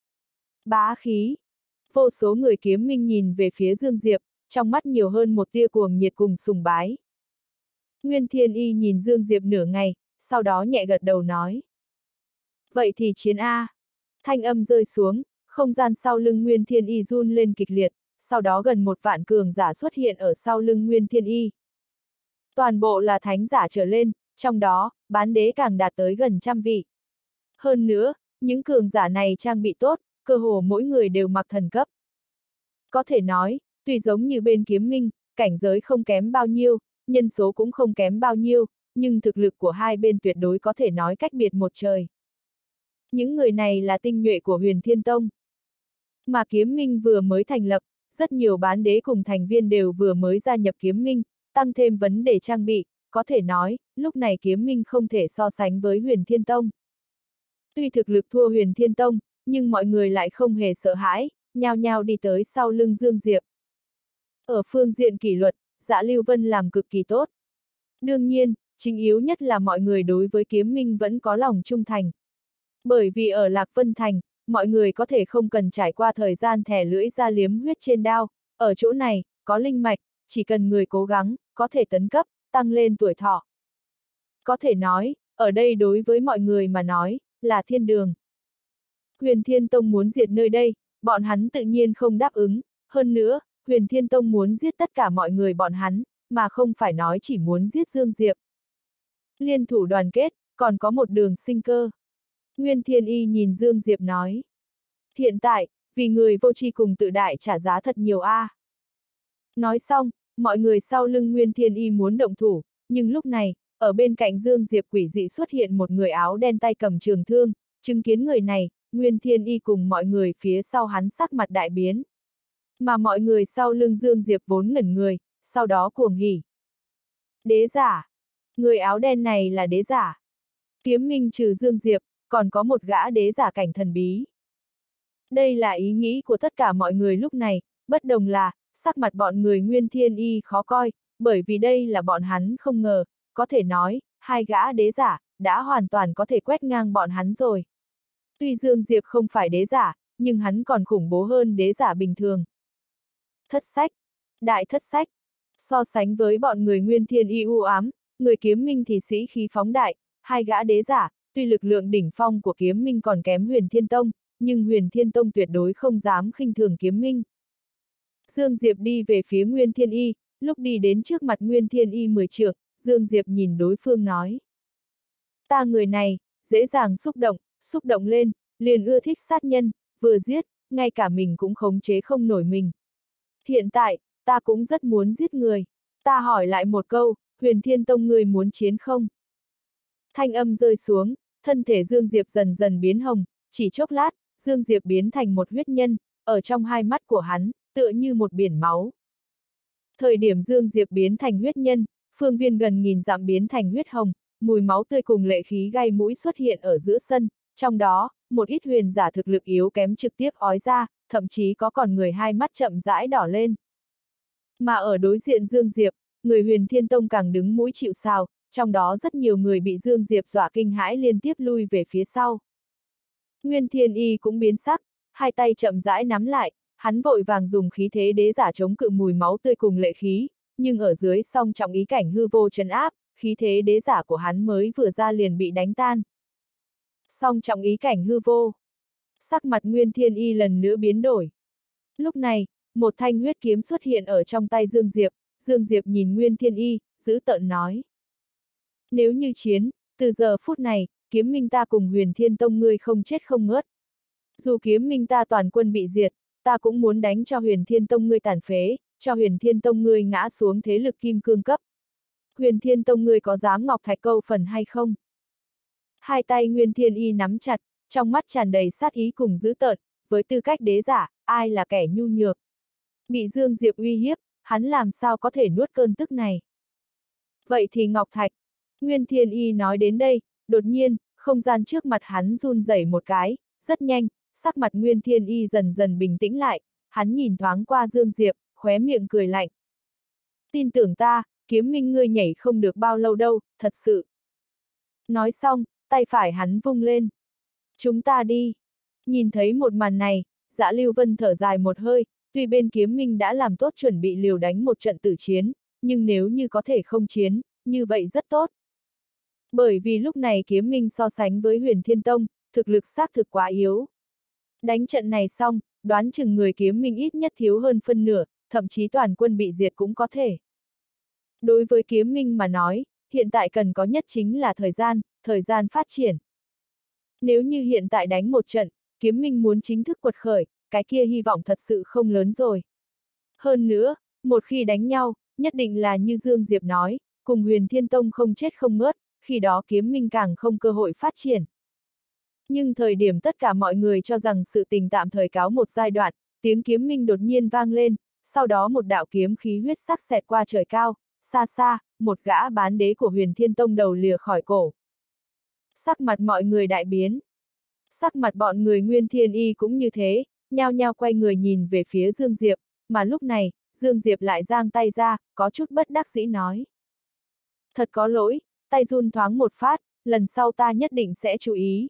Bá khí. Vô số người kiếm minh nhìn về phía Dương Diệp, trong mắt nhiều hơn một tia cuồng nhiệt cùng sùng bái. Nguyên Thiên Y nhìn Dương Diệp nửa ngày, sau đó nhẹ gật đầu nói. Vậy thì chiến A. Thanh âm rơi xuống, không gian sau lưng Nguyên Thiên Y run lên kịch liệt, sau đó gần 1.000.000 cường giả xuất hiện ở sau lưng Nguyên Thiên Y. Toàn bộ là thánh giả trở lên, trong đó, bán đế càng đạt tới gần 100 vị. Hơn nữa, những cường giả này trang bị tốt, cơ hồ mỗi người đều mặc thần cấp. Có thể nói, tuy giống như bên kiếm minh, cảnh giới không kém bao nhiêu, nhân số cũng không kém bao nhiêu, nhưng thực lực của hai bên tuyệt đối có thể nói cách biệt một trời. Những người này là tinh nhuệ của Huyền Thiên Tông. Mà kiếm minh vừa mới thành lập, rất nhiều bán đế cùng thành viên đều vừa mới gia nhập kiếm minh, tăng thêm vấn đề trang bị, có thể nói, lúc này kiếm minh không thể so sánh với Huyền Thiên Tông. Tuy thực lực thua Huyền Thiên Tông, nhưng mọi người lại không hề sợ hãi, nhao nhao đi tới sau lưng Dương Diệp. Ở phương diện kỷ luật, Dạ Lưu Vân làm cực kỳ tốt. Đương nhiên, chính yếu nhất là mọi người đối với kiếm minh vẫn có lòng trung thành. Bởi vì ở Lạc Vân Thành, mọi người có thể không cần trải qua thời gian thè lưỡi ra liếm huyết trên đao, ở chỗ này, có linh mạch, chỉ cần người cố gắng, có thể tấn cấp, tăng lên tuổi thọ. Có thể nói, ở đây đối với mọi người mà nói, là thiên đường. Huyền Thiên Tông muốn diệt nơi đây, bọn hắn tự nhiên không đáp ứng, hơn nữa, Huyền Thiên Tông muốn giết tất cả mọi người bọn hắn, mà không phải nói chỉ muốn giết Dương Diệp. Liên thủ đoàn kết, còn có một đường sinh cơ. Nguyên Thiên Y nhìn Dương Diệp nói. Hiện tại, vì người vô tri cùng tự đại trả giá thật nhiều a. Nói xong, mọi người sau lưng Nguyên Thiên Y muốn động thủ, nhưng lúc này, ở bên cạnh Dương Diệp quỷ dị xuất hiện một người áo đen tay cầm trường thương, chứng kiến người này, Nguyên Thiên Y cùng mọi người phía sau hắn sắc mặt đại biến. Mà mọi người sau lưng Dương Diệp vốn ngẩn người, sau đó cuồng hỉ. Đế giả! Người áo đen này là đế giả. Kiếm minh trừ Dương Diệp, còn có một gã đế giả cảnh thần bí. Đây là ý nghĩ của tất cả mọi người lúc này, bất đồng là, sắc mặt bọn người Nguyên Thiên Y khó coi, bởi vì đây là bọn hắn không ngờ, có thể nói, hai gã đế giả, đã hoàn toàn có thể quét ngang bọn hắn rồi. Tuy Dương Diệp không phải đế giả, nhưng hắn còn khủng bố hơn đế giả bình thường. Thất sách, đại thất sách, so sánh với bọn người Nguyên Thiên Y u ám, người kiếm minh thì sĩ khí phóng đại, hai gã đế giả, tuy lực lượng đỉnh phong của kiếm minh còn kém Huyền Thiên Tông, nhưng Huyền Thiên Tông tuyệt đối không dám khinh thường kiếm minh. Dương Diệp đi về phía Nguyên Thiên Y, lúc đi đến trước mặt Nguyên Thiên Y 10 trượng, Dương Diệp nhìn đối phương nói. Ta người này, dễ dàng xúc động lên, liền ưa thích sát nhân, vừa giết, ngay cả mình cũng khống chế không nổi mình. Hiện tại, ta cũng rất muốn giết người. Ta hỏi lại một câu, Huyền Thiên Tông người muốn chiến không? Thanh âm rơi xuống, thân thể Dương Diệp dần dần biến hồng, chỉ chốc lát, Dương Diệp biến thành một huyết nhân, ở trong hai mắt của hắn, tựa như một biển máu. Thời điểm Dương Diệp biến thành huyết nhân, phương viên gần nghìn dặm biến thành huyết hồng, mùi máu tươi cùng lệ khí gai mũi xuất hiện ở giữa sân, trong đó, một ít huyền giả thực lực yếu kém trực tiếp ói ra, thậm chí có còn người hai mắt chậm rãi đỏ lên. Mà ở đối diện Dương Diệp, người Huyền Thiên Tông càng đứng mũi chịu sào, trong đó rất nhiều người bị Dương Diệp dọa kinh hãi liên tiếp lui về phía sau. Nguyên Thiên Y cũng biến sắc, hai tay chậm rãi nắm lại, hắn vội vàng dùng khí thế đế giả chống cự mùi máu tươi cùng lệ khí, nhưng ở dưới song trọng ý cảnh hư vô trấn áp, khí thế đế giả của hắn mới vừa ra liền bị đánh tan. Song trọng ý cảnh hư vô. Sắc mặt Nguyên Thiên Y lần nữa biến đổi. Lúc này, một thanh huyết kiếm xuất hiện ở trong tay Dương Diệp nhìn Nguyên Thiên Y, giữ tợn nói. Nếu như chiến, từ giờ phút này, kiếm minh ta cùng Huyền Thiên Tông ngươi không chết không ngớt. Dù kiếm minh ta toàn quân bị diệt, ta cũng muốn đánh cho Huyền Thiên Tông ngươi tàn phế, cho Huyền Thiên Tông ngươi ngã xuống thế lực kim cương cấp. Huyền Thiên Tông ngươi có dám ngọc thạch câu phần hay không? Hai tay Nguyên Thiên Y nắm chặt, trong mắt tràn đầy sát ý cùng dữ tợn, với tư cách đế giả, ai là kẻ nhu nhược. Bị Dương Diệp uy hiếp, hắn làm sao có thể nuốt cơn tức này. Vậy thì ngọc thạch. Nguyên Thiên Y nói đến đây, đột nhiên, không gian trước mặt hắn run rẩy một cái, rất nhanh, sắc mặt Nguyên Thiên Y dần dần bình tĩnh lại, hắn nhìn thoáng qua Dương Diệp, khóe miệng cười lạnh. Tin tưởng ta, kiếm minh ngươi nhảy không được bao lâu đâu, thật sự. Nói xong, tay phải hắn vung lên. Chúng ta đi. Nhìn thấy một màn này, Dạ Lưu Vân thở dài một hơi, tuy bên kiếm minh đã làm tốt chuẩn bị liều đánh một trận tử chiến, nhưng nếu như có thể không chiến, như vậy rất tốt. Bởi vì lúc này kiếm minh so sánh với Huyền Thiên Tông, thực lực xác thực quá yếu. Đánh trận này xong, đoán chừng người kiếm minh ít nhất thiếu hơn phân nửa, thậm chí toàn quân bị diệt cũng có thể. Đối với kiếm minh mà nói, hiện tại cần có nhất chính là thời gian phát triển. Nếu như hiện tại đánh một trận, kiếm minh muốn chính thức quật khởi, cái kia hy vọng thật sự không lớn rồi. Hơn nữa, một khi đánh nhau, nhất định là như Dương Diệp nói, cùng Huyền Thiên Tông không chết không ngớt, khi đó kiếm minh càng không cơ hội phát triển. Nhưng thời điểm tất cả mọi người cho rằng sự tình tạm thời cáo một giai đoạn, tiếng kiếm minh đột nhiên vang lên, sau đó một đạo kiếm khí huyết sắc xẹt qua trời cao, xa xa, một gã bán đế của Huyền Thiên Tông đầu lìa khỏi cổ. Sắc mặt mọi người đại biến. Sắc mặt bọn người Nguyên Thiên Y cũng như thế, nhao nhao quay người nhìn về phía Dương Diệp, mà lúc này, Dương Diệp lại giang tay ra, có chút bất đắc dĩ nói. Thật có lỗi, tay run thoáng một phát, lần sau ta nhất định sẽ chú ý.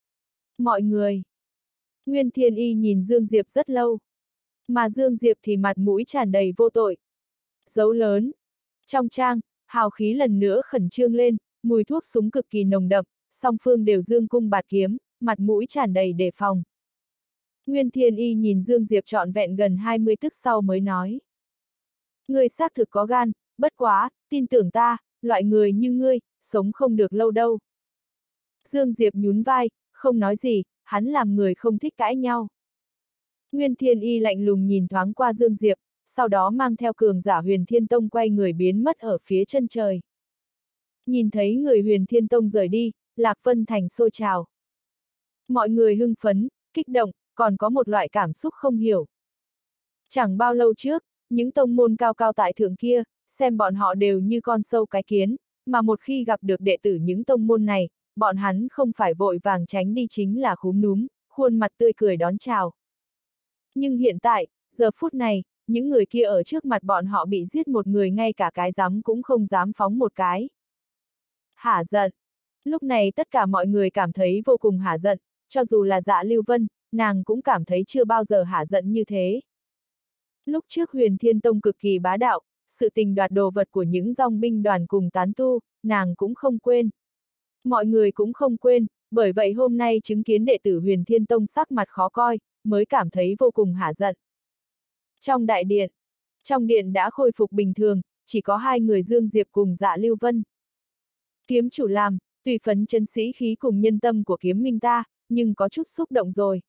Mọi người. Nguyên Thiên Y nhìn Dương Diệp rất lâu. Mà Dương Diệp thì mặt mũi tràn đầy vô tội. Dấu lớn. Trong trang, hào khí lần nữa khẩn trương lên, mùi thuốc súng cực kỳ nồng đậm, song phương đều dương cung bạt kiếm, mặt mũi tràn đầy đề phòng. Nguyên Thiên Y nhìn Dương Diệp trọn vẹn gần 20 tức sau mới nói. Ngươi xác thực có gan, bất quá, tin tưởng ta, loại người như ngươi, sống không được lâu đâu. Dương Diệp nhún vai, không nói gì, hắn làm người không thích cãi nhau. Nguyên Thiên Y lạnh lùng nhìn thoáng qua Dương Diệp, sau đó mang theo cường giả Huyền Thiên Tông quay người biến mất ở phía chân trời. Nhìn thấy người Huyền Thiên Tông rời đi, Lạc Vân Thành sôi trào. Mọi người hưng phấn, kích động, còn có một loại cảm xúc không hiểu. Chẳng bao lâu trước, những tông môn cao cao tại thượng kia, xem bọn họ đều như con sâu cái kiến, mà một khi gặp được đệ tử những tông môn này, bọn hắn không phải vội vàng tránh đi chính là cúm núm, khuôn mặt tươi cười đón chào. Nhưng hiện tại, giờ phút này, những người kia ở trước mặt bọn họ bị giết một người ngay cả cái dám cũng không dám phóng một cái. Hả giận. Lúc này tất cả mọi người cảm thấy vô cùng hả giận, cho dù là Dạ Lưu Vân, nàng cũng cảm thấy chưa bao giờ hả giận như thế. Lúc trước Huyền Thiên Tông cực kỳ bá đạo, sự tình đoạt đồ vật của những dòng binh đoàn cùng tán tu, nàng cũng không quên. Mọi người cũng không quên, bởi vậy hôm nay chứng kiến đệ tử Huyền Thiên Tông sắc mặt khó coi, mới cảm thấy vô cùng hả giận. Trong đại điện, trong điện đã khôi phục bình thường, chỉ có hai người Dương Diệp cùng Dạ Lưu Vân. Kiếm chủ làm, tùy phấn chân sĩ khí cùng nhân tâm của kiếm minh ta, nhưng có chút xúc động rồi.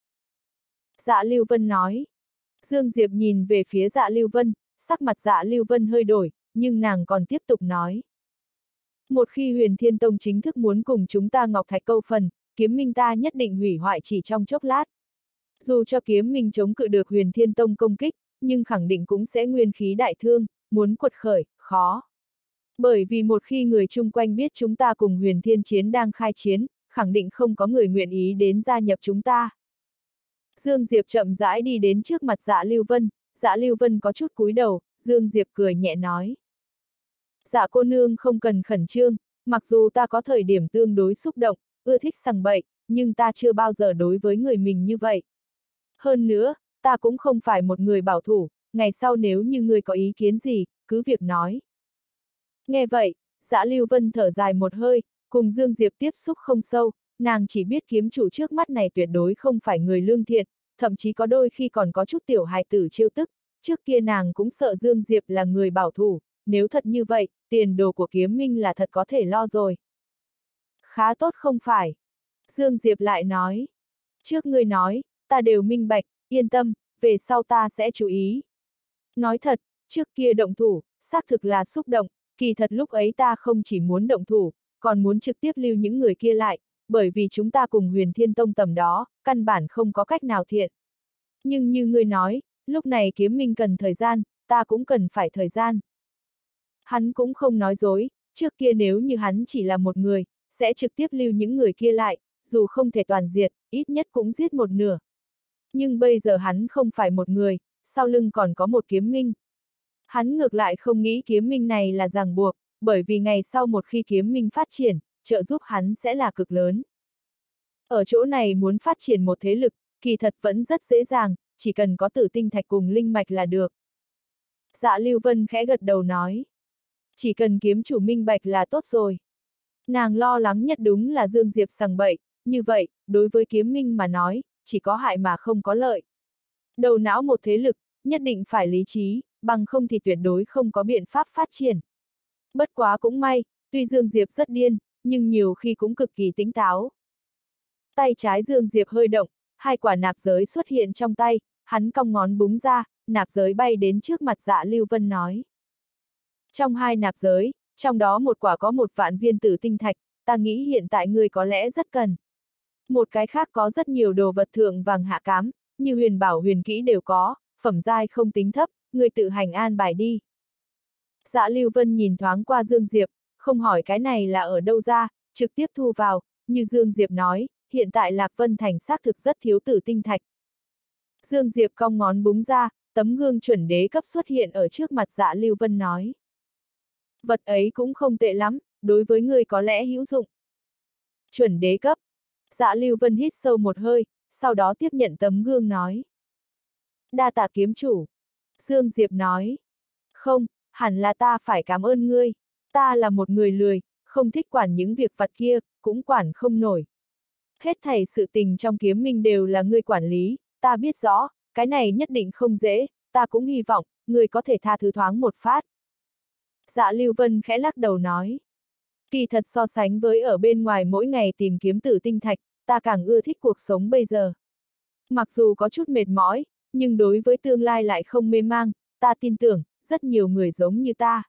Dạ Lưu Vân nói. Dương Diệp nhìn về phía Dạ Lưu Vân, sắc mặt Dạ Lưu Vân hơi đổi, nhưng nàng còn tiếp tục nói. Một khi Huyền Thiên Tông chính thức muốn cùng chúng ta Ngọc Thạch câu phần, kiếm minh ta nhất định hủy hoại chỉ trong chốc lát. Dù cho kiếm minh chống cự được Huyền Thiên Tông công kích, nhưng khẳng định cũng sẽ nguyên khí đại thương, muốn quật khởi, khó. Bởi vì một khi người chung quanh biết chúng ta cùng Huyền Thiên Chiến đang khai chiến, khẳng định không có người nguyện ý đến gia nhập chúng ta. Dương Diệp chậm rãi đi đến trước mặt Dạ Lưu Vân, Dạ Lưu Vân có chút cúi đầu, Dương Diệp cười nhẹ nói. Dạ cô nương không cần khẩn trương, mặc dù ta có thời điểm tương đối xúc động, ưa thích sằng bậy, nhưng ta chưa bao giờ đối với người mình như vậy. Hơn nữa, ta cũng không phải một người bảo thủ, ngày sau nếu như ngươi có ý kiến gì, cứ việc nói. Nghe vậy, Dạ Lưu Vân thở dài một hơi, cùng Dương Diệp tiếp xúc không sâu, nàng chỉ biết kiếm chủ trước mắt này tuyệt đối không phải người lương thiện, thậm chí có đôi khi còn có chút tiểu hài tử trêu tức, trước kia nàng cũng sợ Dương Diệp là người bảo thủ, nếu thật như vậy, tiền đồ của kiếm minh là thật có thể lo rồi. Khá tốt không phải? Dương Diệp lại nói. Trước ngươi nói, ta đều minh bạch, yên tâm, về sau ta sẽ chú ý. Nói thật, trước kia động thủ, xác thực là xúc động, kỳ thật lúc ấy ta không chỉ muốn động thủ, còn muốn trực tiếp lưu những người kia lại, bởi vì chúng ta cùng Huyền Thiên Tông tầm đó, căn bản không có cách nào thiện. Nhưng như ngươi nói, lúc này kiếm minh cần thời gian, ta cũng cần phải thời gian. Hắn cũng không nói dối, trước kia nếu như hắn chỉ là một người, sẽ trực tiếp lưu những người kia lại, dù không thể toàn diệt, ít nhất cũng giết một nửa. Nhưng bây giờ hắn không phải một người, sau lưng còn có một kiếm minh. Hắn ngược lại không nghĩ kiếm minh này là ràng buộc, bởi vì ngày sau một khi kiếm minh phát triển, trợ giúp hắn sẽ là cực lớn. Ở chỗ này muốn phát triển một thế lực, kỳ thật vẫn rất dễ dàng, chỉ cần có tử tinh thạch cùng linh mạch là được. Dạ Lưu Vân khẽ gật đầu nói. Chỉ cần kiếm chủ minh bạch là tốt rồi. Nàng lo lắng nhất đúng là Dương Diệp sằng bậy, như vậy, đối với kiếm minh mà nói, chỉ có hại mà không có lợi. Đầu não một thế lực, nhất định phải lý trí, bằng không thì tuyệt đối không có biện pháp phát triển. Bất quá cũng may, tuy Dương Diệp rất điên, nhưng nhiều khi cũng cực kỳ tỉnh táo. Tay trái Dương Diệp hơi động, hai quả nạp giới xuất hiện trong tay, hắn cong ngón búng ra, nạp giới bay đến trước mặt Dạ Lưu Vân nói. Trong 2 nạp giới, trong đó một quả có 1 vạn viên tử tinh thạch, ta nghĩ hiện tại ngươi có lẽ rất cần. Một cái khác có rất nhiều đồ vật thượng vàng hạ cám, như huyền bảo huyền kỹ đều có, phẩm giai không tính thấp, ngươi tự hành an bài đi. Dạ Lưu Vân nhìn thoáng qua Dương Diệp, không hỏi cái này là ở đâu ra, trực tiếp thu vào, như Dương Diệp nói, hiện tại Lạc Vân Thành xác thực rất thiếu tử tinh thạch. Dương Diệp cong ngón búng ra, tấm gương chuẩn đế cấp xuất hiện ở trước mặt Dạ Lưu Vân nói. Vật ấy cũng không tệ lắm, đối với ngươi có lẽ hữu dụng. Chuẩn đế cấp. Dạ Lưu Vân hít sâu một hơi, sau đó tiếp nhận tấm gương nói. Đa tạ kiếm chủ. Dương Diệp nói. Không, hẳn là ta phải cảm ơn ngươi. Ta là một người lười, không thích quản những việc vặt kia, cũng quản không nổi. Hết thảy sự tình trong kiếm minh đều là ngươi quản lý, ta biết rõ, cái này nhất định không dễ, ta cũng hy vọng, ngươi có thể tha thứ thoáng một phát. Dạ Lưu Vân khẽ lắc đầu nói. Kỳ thật so sánh với ở bên ngoài mỗi ngày tìm kiếm tử tinh thạch, ta càng ưa thích cuộc sống bây giờ. Mặc dù có chút mệt mỏi, nhưng đối với tương lai lại không mê mang, ta tin tưởng, rất nhiều người giống như ta.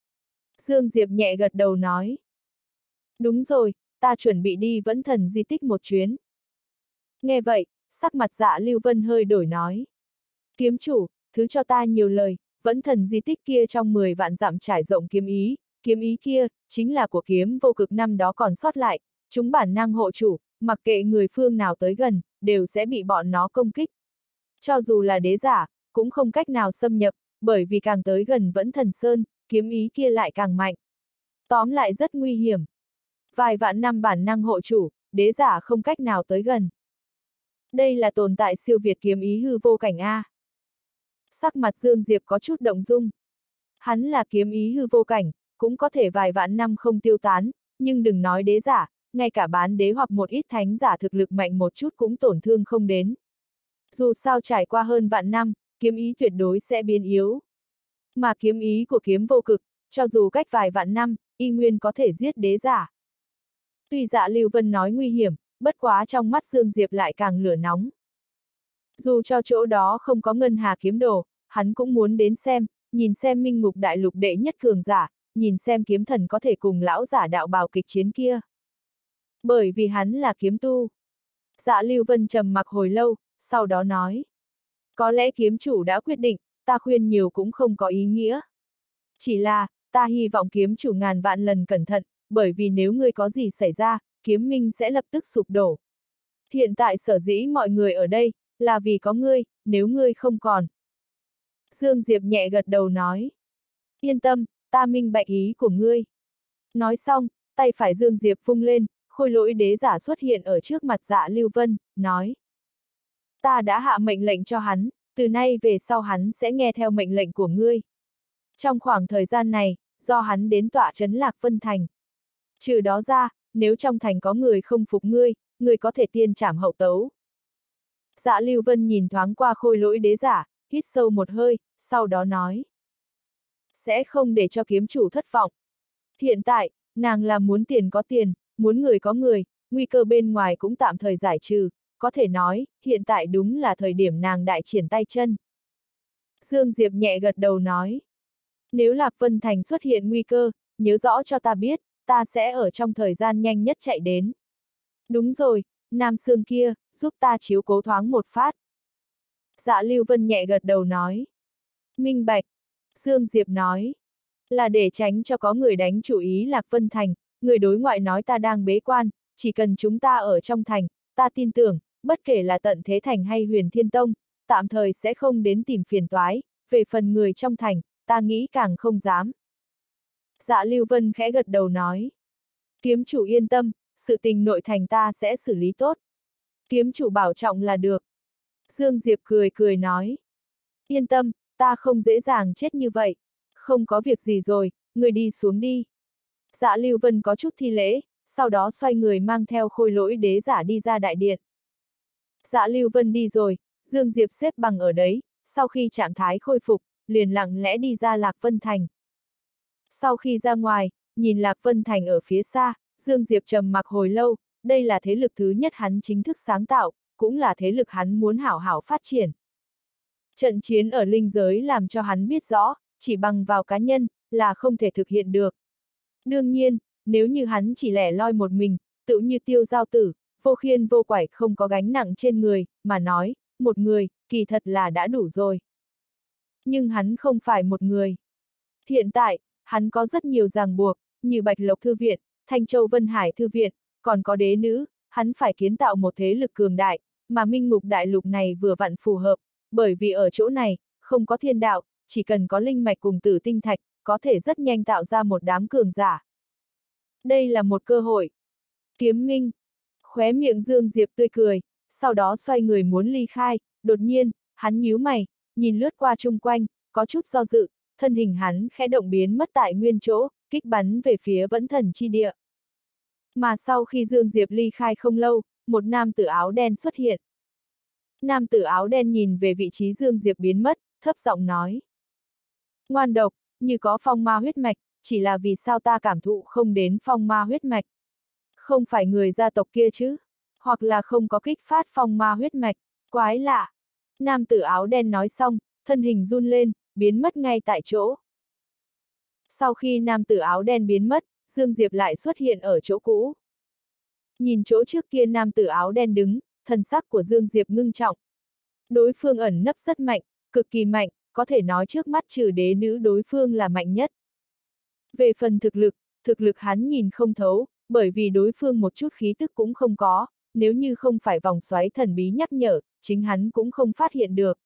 Dương Diệp nhẹ gật đầu nói. Đúng rồi, ta chuẩn bị đi Vẫn Thần di tích một chuyến. Nghe vậy, sắc mặt Dạ Lưu Vân hơi đổi nói. Kiếm chủ, thứ cho ta nhiều lời, Vẫn Thần di tích kia trong 10 vạn dặm trải rộng kiếm ý kia, chính là của kiếm vô cực năm đó còn sót lại, chúng bản năng hộ chủ, mặc kệ người phương nào tới gần, đều sẽ bị bọn nó công kích. Cho dù là đế giả, cũng không cách nào xâm nhập, bởi vì càng tới gần Vẫn Thần Sơn, kiếm ý kia lại càng mạnh. Tóm lại rất nguy hiểm. Vài vạn năm bản năng hộ chủ, đế giả không cách nào tới gần. Đây là tồn tại siêu việt kiếm ý hư vô cảnh A. Sắc mặt Dương Diệp có chút động dung. Hắn là kiếm ý hư vô cảnh, cũng có thể vài vạn năm không tiêu tán, nhưng đừng nói đế giả, ngay cả bán đế hoặc một ít thánh giả thực lực mạnh một chút cũng tổn thương không đến. Dù sao trải qua hơn vạn năm, kiếm ý tuyệt đối sẽ biến yếu. Mà kiếm ý của kiếm vô cực, cho dù cách vài vạn năm, y nguyên có thể giết đế giả. Tuy Dạ Lưu Vân nói nguy hiểm, bất quá trong mắt Dương Diệp lại càng lửa nóng. Dù cho chỗ đó không có ngân hà kiếm đồ, hắn cũng muốn đến xem, nhìn xem Minh Ngục Đại Lục đệ nhất cường giả, nhìn xem kiếm thần có thể cùng lão giả đạo bào kịch chiến kia. Bởi vì hắn là kiếm tu. Dạ Lưu Vân trầm mặc hồi lâu, sau đó nói. Có lẽ kiếm chủ đã quyết định, ta khuyên nhiều cũng không có ý nghĩa. Chỉ là, ta hy vọng kiếm chủ ngàn vạn lần cẩn thận, bởi vì nếu ngươi có gì xảy ra, kiếm minh sẽ lập tức sụp đổ. Hiện tại sở dĩ mọi người ở đây, là vì có ngươi, nếu ngươi không còn. Dương Diệp nhẹ gật đầu nói. Yên tâm, ta minh bạch ý của ngươi. Nói xong, tay phải Dương Diệp vung lên, khôi lỗi đế giả xuất hiện ở trước mặt Dạ Lưu Vân, nói. Ta đã hạ mệnh lệnh cho hắn, từ nay về sau hắn sẽ nghe theo mệnh lệnh của ngươi. Trong khoảng thời gian này, do hắn đến tọa trấn Lạc Vân Thành. Trừ đó ra, nếu trong thành có người không phục ngươi, ngươi có thể tiên trảm hậu tấu. Dạ Lưu Vân nhìn thoáng qua khôi lỗi đế giả, hít sâu một hơi, sau đó nói. Sẽ không để cho kiếm chủ thất vọng. Hiện tại, nàng là muốn tiền có tiền, muốn người có người, nguy cơ bên ngoài cũng tạm thời giải trừ, có thể nói, hiện tại đúng là thời điểm nàng đại triển tay chân. Dương Diệp nhẹ gật đầu nói. Nếu Lạc Vân Thành xuất hiện nguy cơ, nhớ rõ cho ta biết, ta sẽ ở trong thời gian nhanh nhất chạy đến. Đúng rồi, Nam Sương kia, giúp ta chiếu cố thoáng một phát. Dạ Lưu Vân nhẹ gật đầu nói. Minh bạch. Dương Diệp nói. Là để tránh cho có người đánh chủ ý Lạc Vân Thành, người đối ngoại nói ta đang bế quan, chỉ cần chúng ta ở trong thành, ta tin tưởng, bất kể là Tận Thế Thành hay Huyền Thiên Tông, tạm thời sẽ không đến tìm phiền toái, về phần người trong thành, ta nghĩ càng không dám. Dạ Lưu Vân khẽ gật đầu nói. Kiếm chủ yên tâm, sự tình nội thành ta sẽ xử lý tốt. Kiếm chủ bảo trọng là được. Dương Diệp cười cười nói. Yên tâm, ta không dễ dàng chết như vậy. Không có việc gì rồi, người đi xuống đi. Dạ Lưu Vân có chút thi lễ, sau đó xoay người mang theo khôi lỗi đế giả đi ra đại điện. Dạ Lưu Vân đi rồi, Dương Diệp xếp bằng ở đấy, sau khi trạng thái khôi phục, liền lặng lẽ đi ra Lạc Vân Thành. Sau khi ra ngoài, nhìn Lạc Vân Thành ở phía xa, Dương Diệp trầm mặc hồi lâu, đây là thế lực thứ nhất hắn chính thức sáng tạo, cũng là thế lực hắn muốn hảo hảo phát triển. Trận chiến ở linh giới làm cho hắn biết rõ, chỉ bằng vào cá nhân, là không thể thực hiện được. Đương nhiên, nếu như hắn chỉ lẻ loi một mình, tựu như Tiêu Giao Tử, vô khiên vô quải không có gánh nặng trên người, mà nói, một người, kỳ thật là đã đủ rồi. Nhưng hắn không phải một người. Hiện tại, hắn có rất nhiều ràng buộc, như Bạch Lộc Thư Viện, Thanh Châu Vân Hải Thư Viện, còn có đế nữ, hắn phải kiến tạo một thế lực cường đại, mà Minh Ngục Đại Lục này vừa vặn phù hợp, bởi vì ở chỗ này, không có thiên đạo, chỉ cần có linh mạch cùng tử tinh thạch, có thể rất nhanh tạo ra một đám cường giả. Đây là một cơ hội. Kiếm Minh. Khóe miệng Dương Diệp tươi cười, sau đó xoay người muốn ly khai, đột nhiên, hắn nhíu mày, nhìn lướt qua chung quanh, có chút do dự, thân hình hắn khẽ động biến mất tại nguyên chỗ, kích bắn về phía Vẫn Thần chi địa. Mà sau khi Dương Diệp ly khai không lâu, một nam tử áo đen xuất hiện. Nam tử áo đen nhìn về vị trí Dương Diệp biến mất, thấp giọng nói. Ngoan độc, như có phong ma huyết mạch, chỉ là vì sao ta cảm thụ không đến phong ma huyết mạch. Không phải người gia tộc kia chứ, hoặc là không có kích phát phong ma huyết mạch, quái lạ. Nam tử áo đen nói xong, thân hình run lên, biến mất ngay tại chỗ. Sau khi nam tử áo đen biến mất, Dương Diệp lại xuất hiện ở chỗ cũ. Nhìn chỗ trước kia nam tử áo đen đứng, thần sắc của Dương Diệp ngưng trọng. Đối phương ẩn nấp rất mạnh, cực kỳ mạnh, có thể nói trước mắt trừ đế nữ đối phương là mạnh nhất. Về phần thực lực hắn nhìn không thấu, bởi vì đối phương một chút khí tức cũng không có, nếu như không phải vòng xoáy thần bí nhắc nhở, chính hắn cũng không phát hiện được.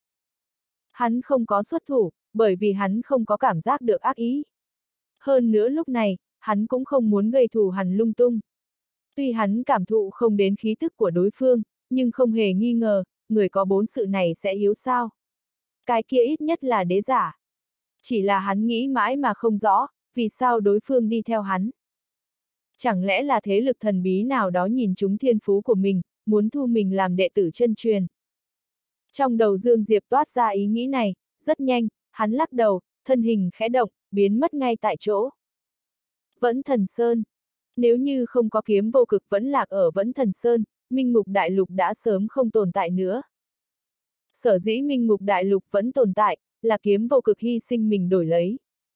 Hắn không có xuất thủ, bởi vì hắn không có cảm giác được ác ý. Hơn nữa lúc này, hắn cũng không muốn gây thù hằn lung tung. Tuy hắn cảm thụ không đến khí tức của đối phương, nhưng không hề nghi ngờ, người có bốn sự này sẽ yếu sao. Cái kia ít nhất là đế giả. Chỉ là hắn nghĩ mãi mà không rõ, vì sao đối phương đi theo hắn. Chẳng lẽ là thế lực thần bí nào đó nhìn trúng thiên phú của mình, muốn thu mình làm đệ tử chân truyền. Trong đầu Dương Diệp toát ra ý nghĩ này, rất nhanh, hắn lắc đầu, thân hình khẽ động, biến mất ngay tại chỗ. Vẫn Thần Sơn. Nếu như không có kiếm vô cực vẫn lạc ở Vẫn Thần Sơn, Minh Ngục Đại Lục đã sớm không tồn tại nữa. Sở dĩ Minh Ngục Đại Lục vẫn tồn tại, là kiếm vô cực hy sinh mình đổi lấy.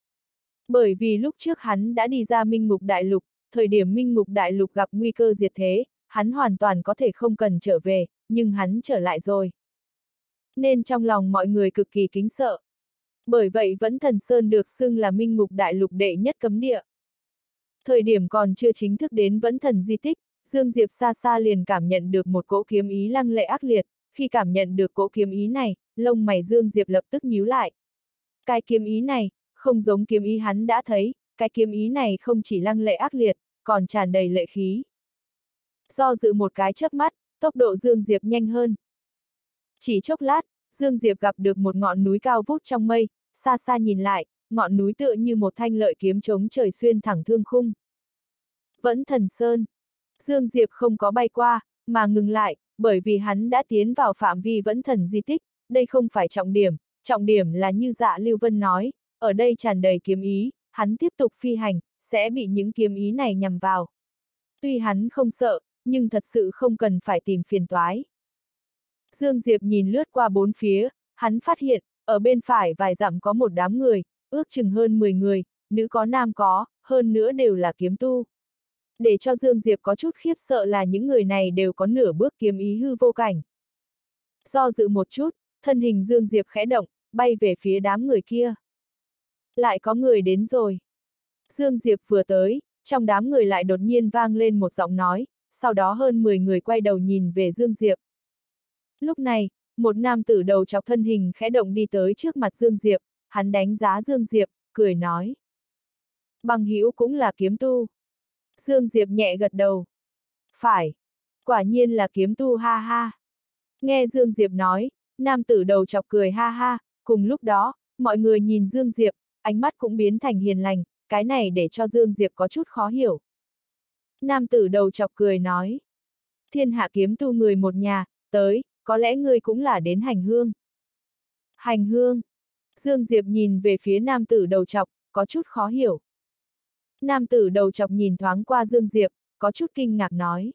Bởi vì lúc trước hắn đã đi ra Minh Ngục Đại Lục, thời điểm Minh Ngục Đại Lục gặp nguy cơ diệt thế, hắn hoàn toàn có thể không cần trở về, nhưng hắn trở lại rồi. Nên trong lòng mọi người cực kỳ kính sợ. Bởi vậy Vẫn Thần Sơn được xưng là Minh Ngục Đại Lục đệ nhất cấm địa. Thời điểm còn chưa chính thức đến Vẫn Thần di tích, Dương Diệp xa xa liền cảm nhận được một cỗ kiếm ý lăng lệ ác liệt, khi cảm nhận được cỗ kiếm ý này, lông mày Dương Diệp lập tức nhíu lại. Cái kiếm ý này, không giống kiếm ý hắn đã thấy, cái kiếm ý này không chỉ lăng lệ ác liệt, còn tràn đầy lệ khí. Do dự một cái chớp mắt, tốc độ Dương Diệp nhanh hơn. Chỉ chốc lát, Dương Diệp gặp được một ngọn núi cao vút trong mây, xa xa nhìn lại, ngọn núi tựa như một thanh lợi kiếm chống trời xuyên thẳng thương khung. Vẫn Thần Sơn. Dương Diệp không có bay qua, mà ngừng lại, bởi vì hắn đã tiến vào phạm vi Vẫn Thần di tích, đây không phải trọng điểm là như Dạ Lưu Vân nói, ở đây tràn đầy kiếm ý, hắn tiếp tục phi hành, sẽ bị những kiếm ý này nhằm vào. Tuy hắn không sợ, nhưng thật sự không cần phải tìm phiền toái. Dương Diệp nhìn lướt qua bốn phía, hắn phát hiện, ở bên phải vài dặm có một đám người, ước chừng hơn 10 người, nữ có nam có, hơn nữa đều là kiếm tu. Để cho Dương Diệp có chút khiếp sợ là những người này đều có nửa bước kiếm ý hư vô cảnh. Do dự một chút, thân hình Dương Diệp khẽ động, bay về phía đám người kia. Lại có người đến rồi. Dương Diệp vừa tới, trong đám người lại đột nhiên vang lên một giọng nói, sau đó hơn 10 người quay đầu nhìn về Dương Diệp. Lúc này, một nam tử đầu chọc thân hình khẽ động đi tới trước mặt Dương Diệp, hắn đánh giá Dương Diệp, cười nói. Bằng hữu cũng là kiếm tu. Dương Diệp nhẹ gật đầu. Phải. Quả nhiên là kiếm tu ha ha. Nghe Dương Diệp nói, nam tử đầu chọc cười ha ha, cùng lúc đó, mọi người nhìn Dương Diệp, ánh mắt cũng biến thành hiền lành, cái này để cho Dương Diệp có chút khó hiểu. Nam tử đầu chọc cười nói. Thiên hạ kiếm tu người một nhà, tới, có lẽ ngươi cũng là đến hành hương. Hành hương. Dương Diệp nhìn về phía nam tử đầu chọc, có chút khó hiểu. Nam tử đầu chọc nhìn thoáng qua Dương Diệp, có chút kinh ngạc nói.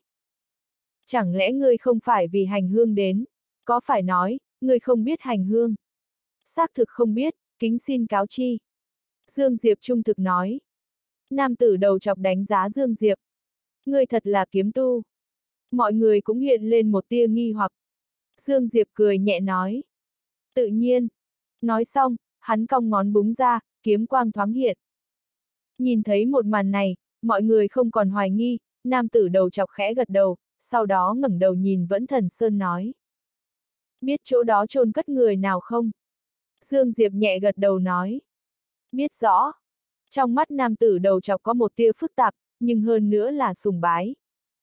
Chẳng lẽ ngươi không phải vì hành hương đến, có phải nói, ngươi không biết hành hương? Xác thực không biết, kính xin cáo chi. Dương Diệp trung thực nói. Nam tử đầu chọc đánh giá Dương Diệp. Ngươi thật là kiếm tu. Mọi người cũng hiện lên một tia nghi hoặc. Dương Diệp cười nhẹ nói. Tự nhiên. Nói xong, hắn cong ngón búng ra, kiếm quang thoáng hiện. Nhìn thấy một màn này, mọi người không còn hoài nghi, nam tử đầu chọc khẽ gật đầu, sau đó ngẩng đầu nhìn Vẫn Thần Sơn nói. Biết chỗ đó chôn cất người nào không? Dương Diệp nhẹ gật đầu nói. Biết rõ. Trong mắt nam tử đầu chọc có một tia phức tạp, nhưng hơn nữa là sùng bái.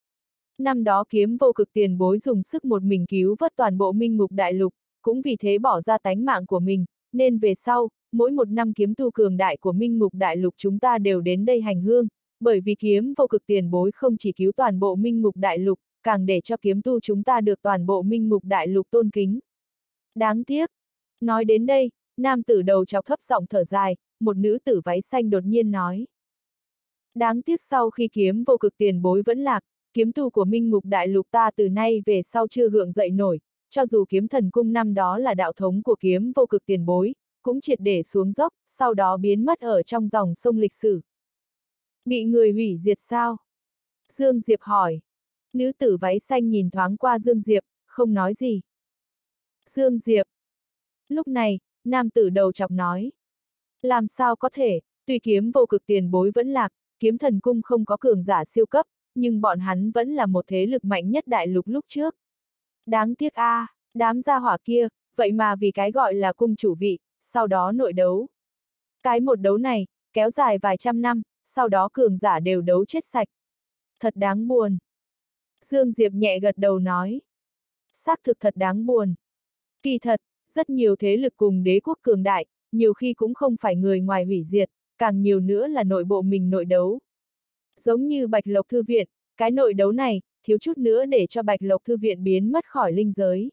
Năm đó Kiếm Vô Cực tiền bối dùng sức một mình cứu vớt toàn bộ Minh Ngục Đại Lục, cũng vì thế bỏ ra tánh mạng của mình, nên về sau, mỗi một năm kiếm tu cường đại của Minh Ngục Đại Lục chúng ta đều đến đây hành hương, bởi vì Kiếm Vô Cực tiền bối không chỉ cứu toàn bộ Minh Ngục Đại Lục, càng để cho kiếm tu chúng ta được toàn bộ Minh Ngục Đại Lục tôn kính. Đáng tiếc. Nói đến đây, nam tử đầu chọc thấp giọng thở dài, một nữ tử váy xanh đột nhiên nói. Đáng tiếc sau khi Kiếm Vô Cực tiền bối vẫn lạc, kiếm tu của Minh Ngục Đại Lục ta từ nay về sau chưa gượng dậy nổi, cho dù Kiếm Thần Cung năm đó là đạo thống của Kiếm Vô Cực tiền bối, cũng triệt để xuống dốc, sau đó biến mất ở trong dòng sông lịch sử. Bị người hủy diệt sao? Dương Diệp hỏi. Nữ tử váy xanh nhìn thoáng qua Dương Diệp, không nói gì. Dương Diệp. Lúc này, nam tử đầu chọc nói. Làm sao có thể, tuy Kiếm Vô Cực tiền bối vẫn lạc, Kiếm Thần Cung không có cường giả siêu cấp, nhưng bọn hắn vẫn là một thế lực mạnh nhất đại lục lúc trước. Đáng tiếc a, đám gia hỏa kia, vậy mà vì cái gọi là cung chủ vị, sau đó nội đấu. Cái một đấu này, kéo dài vài trăm năm, sau đó cường giả đều đấu chết sạch. Thật đáng buồn. Dương Diệp nhẹ gật đầu nói. Xác thực thật đáng buồn. Kỳ thật, rất nhiều thế lực cùng đế quốc cường đại, nhiều khi cũng không phải người ngoài hủy diệt, càng nhiều nữa là nội bộ mình nội đấu. Giống như Bạch Lộc Thư Viện, cái nội đấu này, thiếu chút nữa để cho Bạch Lộc Thư Viện biến mất khỏi linh giới.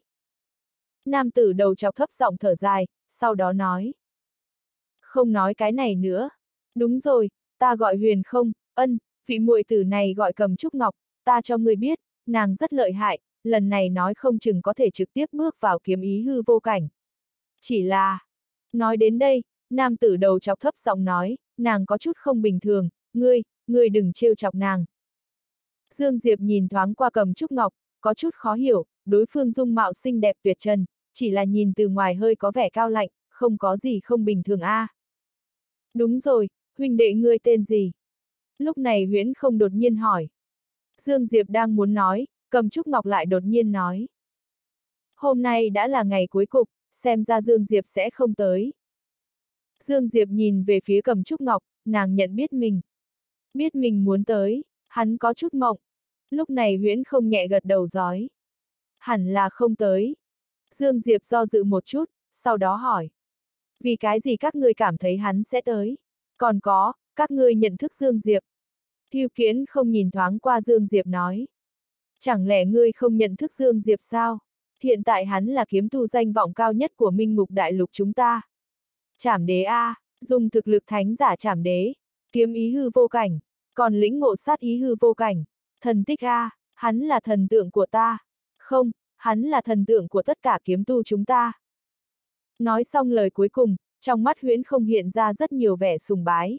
Nam tử đầu chọc thấp giọng thở dài, sau đó nói. Không nói cái này nữa. Đúng rồi, ta gọi Huyền Không, vị muội tử này gọi Cầm Trúc Ngọc, ta cho ngươi biết, nàng rất lợi hại, lần này nói không chừng có thể trực tiếp bước vào kiếm ý hư vô cảnh. Chỉ là... Nói đến đây, nam tử đầu chọc thấp giọng nói, nàng có chút không bình thường, ngươi đừng trêu chọc nàng. Dương Diệp nhìn thoáng qua Cầm Trúc Ngọc, có chút khó hiểu, đối phương dung mạo xinh đẹp tuyệt trần, chỉ là nhìn từ ngoài hơi có vẻ cao lạnh, không có gì không bình thường a. Đúng rồi, huynh đệ ngươi tên gì? Lúc này Huyễn Không đột nhiên hỏi. Dương Diệp đang muốn nói, Cầm Trúc Ngọc lại đột nhiên nói. Hôm nay đã là ngày cuối cùng, xem ra Dương Diệp sẽ không tới. Dương Diệp nhìn về phía Cầm Trúc Ngọc, nàng nhận biết mình. Biết mình muốn tới, hắn có chút mộng. Lúc này Huyễn Không nhẹ gật đầu giói. Hẳn là không tới. Dương Diệp do dự một chút, sau đó hỏi. Vì cái gì các ngươi cảm thấy hắn sẽ tới? Còn có, các ngươi nhận thức Dương Diệp. Hưu Kiến không nhìn thoáng qua Dương Diệp nói. Chẳng lẽ ngươi không nhận thức Dương Diệp sao? Hiện tại hắn là kiếm tu danh vọng cao nhất của Minh Ngục Đại Lục chúng ta. Trảm đế a, dùng thực lực thánh giả trảm đế, kiếm ý hư vô cảnh, còn lĩnh ngộ sát ý hư vô cảnh. Thần tích a, hắn là thần tượng của ta. Không, hắn là thần tượng của tất cả kiếm tu chúng ta. Nói xong lời cuối cùng, trong mắt Huyễn Không hiện ra rất nhiều vẻ sùng bái.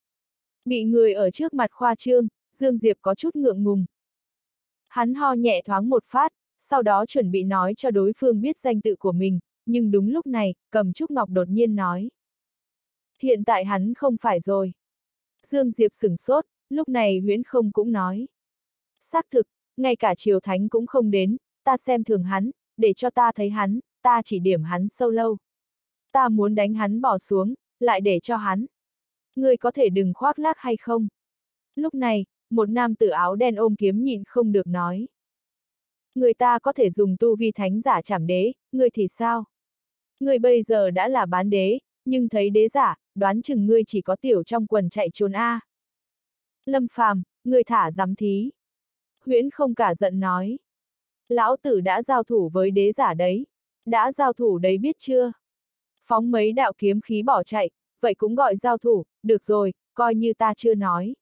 Bị người ở trước mặt khoa trương, Dương Diệp có chút ngượng ngùng. Hắn ho nhẹ thoáng một phát, sau đó chuẩn bị nói cho đối phương biết danh tự của mình, nhưng đúng lúc này, Cầm Trúc Ngọc đột nhiên nói. Hiện tại hắn không phải rồi. Dương Diệp sửng sốt, lúc này Huyễn Không cũng nói. Xác thực, ngay cả Triều Thánh cũng không đến, ta xem thường hắn, để cho ta thấy hắn, ta chỉ điểm hắn sâu lâu. Ta muốn đánh hắn bỏ xuống, lại để cho hắn. Ngươi có thể đừng khoác lác hay không? Lúc này, một nam tử áo đen ôm kiếm nhịn không được nói. Người ta có thể dùng tu vi thánh giả trảm đế, ngươi thì sao? Ngươi bây giờ đã là bán đế, nhưng thấy đế giả, đoán chừng ngươi chỉ có tiểu trong quần chạy trốn a. Lâm Phàm, ngươi thả dám thí. Huyễn Không cả giận nói. Lão tử đã giao thủ với đế giả đấy. Đã giao thủ đấy biết chưa? Phóng mấy đạo kiếm khí bỏ chạy, vậy cũng gọi giao thủ, được rồi, coi như ta chưa nói.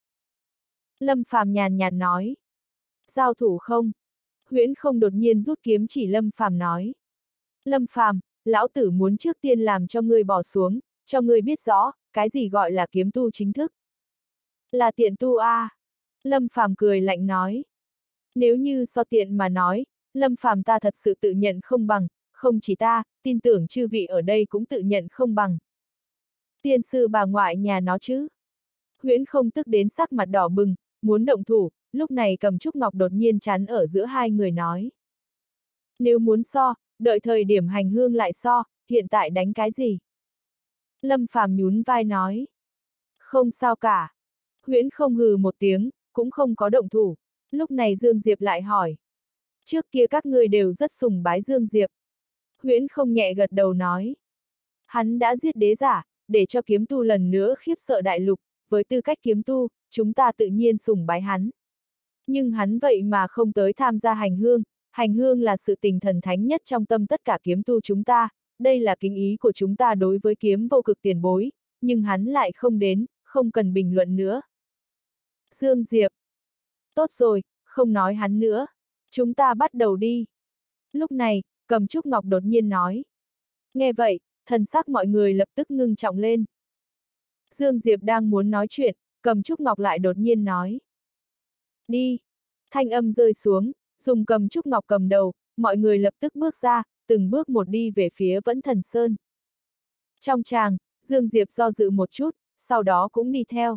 Lâm Phàm nhàn nhạt nói. Giao thủ không? Huyễn Không đột nhiên rút kiếm chỉ Lâm Phàm nói. Lâm Phàm, lão tử muốn trước tiên làm cho ngươi bỏ xuống, cho ngươi biết rõ, cái gì gọi là kiếm tu chính thức. Là tiện tu a. Lâm Phàm cười lạnh nói. Nếu như so tiện mà nói, Lâm Phàm ta thật sự tự nhận không bằng, không chỉ ta, tin tưởng chư vị ở đây cũng tự nhận không bằng. Tiên sư bà ngoại nhà nó chứ. Huyễn Không tức đến sắc mặt đỏ bừng, muốn động thủ, lúc này Cầm Trúc Ngọc đột nhiên chắn ở giữa hai người nói. Nếu muốn so, đợi thời điểm hành hương lại so, hiện tại đánh cái gì? Lâm Phàm nhún vai nói. Không sao cả. Huyễn Không hừ một tiếng, cũng không có động thủ. Lúc này Dương Diệp lại hỏi. Trước kia các ngươi đều rất sùng bái Dương Diệp. Huyễn Không nhẹ gật đầu nói. Hắn đã giết đế giả, để cho kiếm tu lần nữa khiếp sợ đại lục, với tư cách kiếm tu, chúng ta tự nhiên sùng bái hắn. Nhưng hắn vậy mà không tới tham gia hành hương là sự tình thần thánh nhất trong tâm tất cả kiếm tu chúng ta, đây là kính ý của chúng ta đối với kiếm vô cực tiền bối, nhưng hắn lại không đến, không cần bình luận nữa. Dương Diệp. Tốt rồi, không nói hắn nữa. Chúng ta bắt đầu đi. Lúc này, Cầm Trúc Ngọc đột nhiên nói. Nghe vậy, thần sắc mọi người lập tức ngưng trọng lên. Dương Diệp đang muốn nói chuyện, Cầm Trúc Ngọc lại đột nhiên nói. Đi. Thanh âm rơi xuống, dùng Cầm Trúc Ngọc cầm đầu, mọi người lập tức bước ra, từng bước một đi về phía Vẫn Thần Sơn. Trong tràng, Dương Diệp do dự một chút, sau đó cũng đi theo.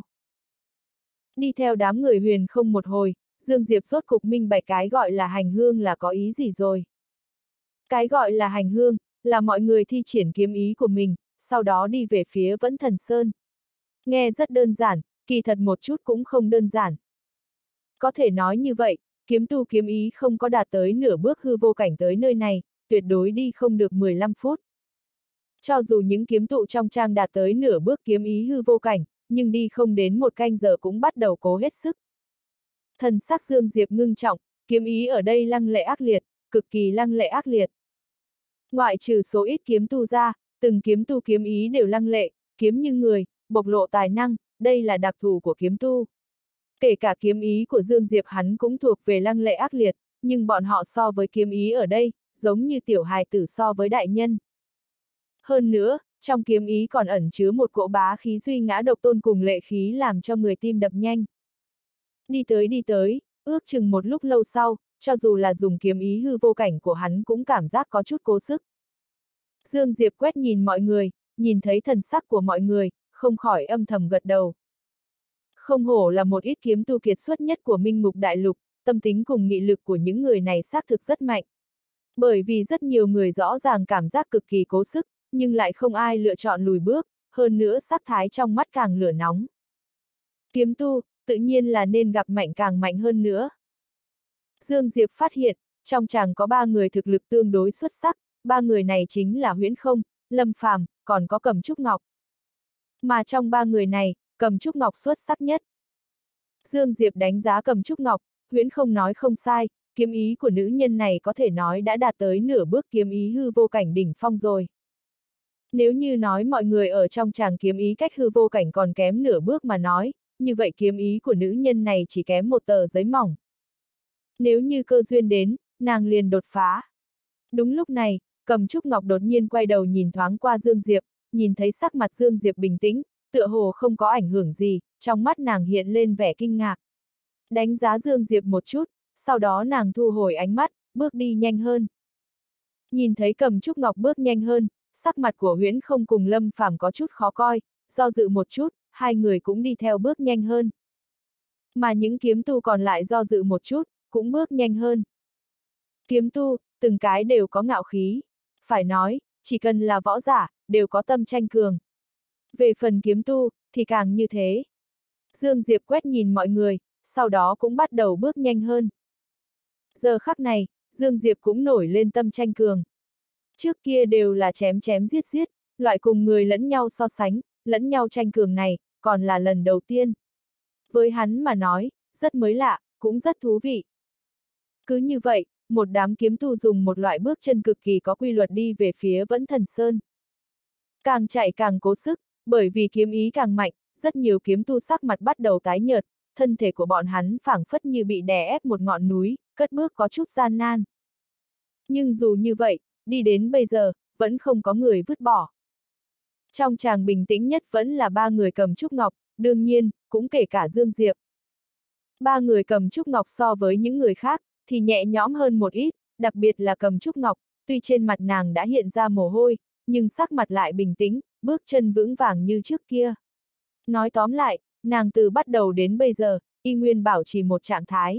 Đi theo đám người Huyền Không một hồi, Dương Diệp rốt cục minh bạch cái gọi là hành hương là có ý gì rồi. Cái gọi là hành hương, là mọi người thi triển kiếm ý của mình, sau đó đi về phía Vẫn Thần Sơn. Nghe rất đơn giản, kỳ thật một chút cũng không đơn giản. Có thể nói như vậy, kiếm tu kiếm ý không có đạt tới nửa bước hư vô cảnh tới nơi này, tuyệt đối đi không được 15 phút. Cho dù những kiếm tụ trong trang đạt tới nửa bước kiếm ý hư vô cảnh, nhưng đi không đến một canh giờ cũng bắt đầu cố hết sức. Thần sắc Dương Diệp ngưng trọng, kiếm ý ở đây lăng lệ ác liệt, cực kỳ lăng lệ ác liệt. Ngoại trừ số ít kiếm tu ra, từng kiếm tu kiếm ý đều lăng lệ, kiếm như người, bộc lộ tài năng, đây là đặc thù của kiếm tu. Kể cả kiếm ý của Dương Diệp hắn cũng thuộc về lăng lệ ác liệt, nhưng bọn họ so với kiếm ý ở đây, giống như tiểu hài tử so với đại nhân. Hơn nữa, trong kiếm ý còn ẩn chứa một cỗ bá khí duy ngã độc tôn cùng lệ khí làm cho người tim đập nhanh. Đi tới, ước chừng một lúc lâu sau, cho dù là dùng kiếm ý hư vô cảnh của hắn cũng cảm giác có chút cố sức. Dương Diệp quét nhìn mọi người, nhìn thấy thần sắc của mọi người, không khỏi âm thầm gật đầu. Không hổ là một ít kiếm tu kiệt xuất nhất của Minh Ngục Đại Lục, tâm tính cùng nghị lực của những người này xác thực rất mạnh. Bởi vì rất nhiều người rõ ràng cảm giác cực kỳ cố sức, nhưng lại không ai lựa chọn lùi bước, hơn nữa sắc thái trong mắt càng lửa nóng. Kiếm tu, tự nhiên là nên gặp mạnh càng mạnh hơn nữa. Dương Diệp phát hiện, trong chàng có 3 người thực lực tương đối xuất sắc, 3 người này chính là Huyễn Không, Lâm Phàm, còn có Cầm Trúc Ngọc. Mà trong 3 người này, Cầm Trúc Ngọc xuất sắc nhất. Dương Diệp đánh giá Cầm Trúc Ngọc, Huyễn Không nói không sai, kiếm ý của nữ nhân này có thể nói đã đạt tới nửa bước kiếm ý hư vô cảnh đỉnh phong rồi. Nếu như nói mọi người ở trong chàng kiếm ý cách hư vô cảnh còn kém nửa bước mà nói, như vậy kiếm ý của nữ nhân này chỉ kém một tờ giấy mỏng. Nếu như cơ duyên đến, nàng liền đột phá. Đúng lúc này, Cầm Trúc Ngọc đột nhiên quay đầu nhìn thoáng qua Dương Diệp, nhìn thấy sắc mặt Dương Diệp bình tĩnh, tựa hồ không có ảnh hưởng gì, trong mắt nàng hiện lên vẻ kinh ngạc. Đánh giá Dương Diệp một chút, sau đó nàng thu hồi ánh mắt, bước đi nhanh hơn. Nhìn thấy Cầm Trúc Ngọc bước nhanh hơn, sắc mặt của Huyễn Không cùng Lâm Phàm có chút khó coi, do dự một chút, hai người cũng đi theo bước nhanh hơn. Mà những kiếm tu còn lại do dự một chút, cũng bước nhanh hơn. Kiếm tu, từng cái đều có ngạo khí. Phải nói, chỉ cần là võ giả, đều có tâm tranh cường. Về phần kiếm tu, thì càng như thế. Dương Diệp quét nhìn mọi người, sau đó cũng bắt đầu bước nhanh hơn. Giờ khắc này, Dương Diệp cũng nổi lên tâm tranh cường. Trước kia đều là chém chém giết giết, loại cùng người lẫn nhau so sánh, lẫn nhau tranh cường này, còn là lần đầu tiên. Với hắn mà nói, rất mới lạ, cũng rất thú vị. Cứ như vậy, một đám kiếm tu dùng một loại bước chân cực kỳ có quy luật đi về phía Vẫn Thần Sơn. Càng chạy càng cố sức, bởi vì kiếm ý càng mạnh, rất nhiều kiếm tu sắc mặt bắt đầu tái nhợt, thân thể của bọn hắn phảng phất như bị đè ép một ngọn núi, cất bước có chút gian nan. Nhưng dù như vậy, đi đến bây giờ, vẫn không có người vứt bỏ. Trong tràng bình tĩnh nhất vẫn là ba người cầm trúc ngọc, đương nhiên, cũng kể cả Dương Diệp. Ba người cầm trúc ngọc so với những người khác, thì nhẹ nhõm hơn một ít, đặc biệt là cầm trúc ngọc, tuy trên mặt nàng đã hiện ra mồ hôi, nhưng sắc mặt lại bình tĩnh, bước chân vững vàng như trước kia. Nói tóm lại, nàng từ bắt đầu đến bây giờ, y nguyên bảo trì một trạng thái.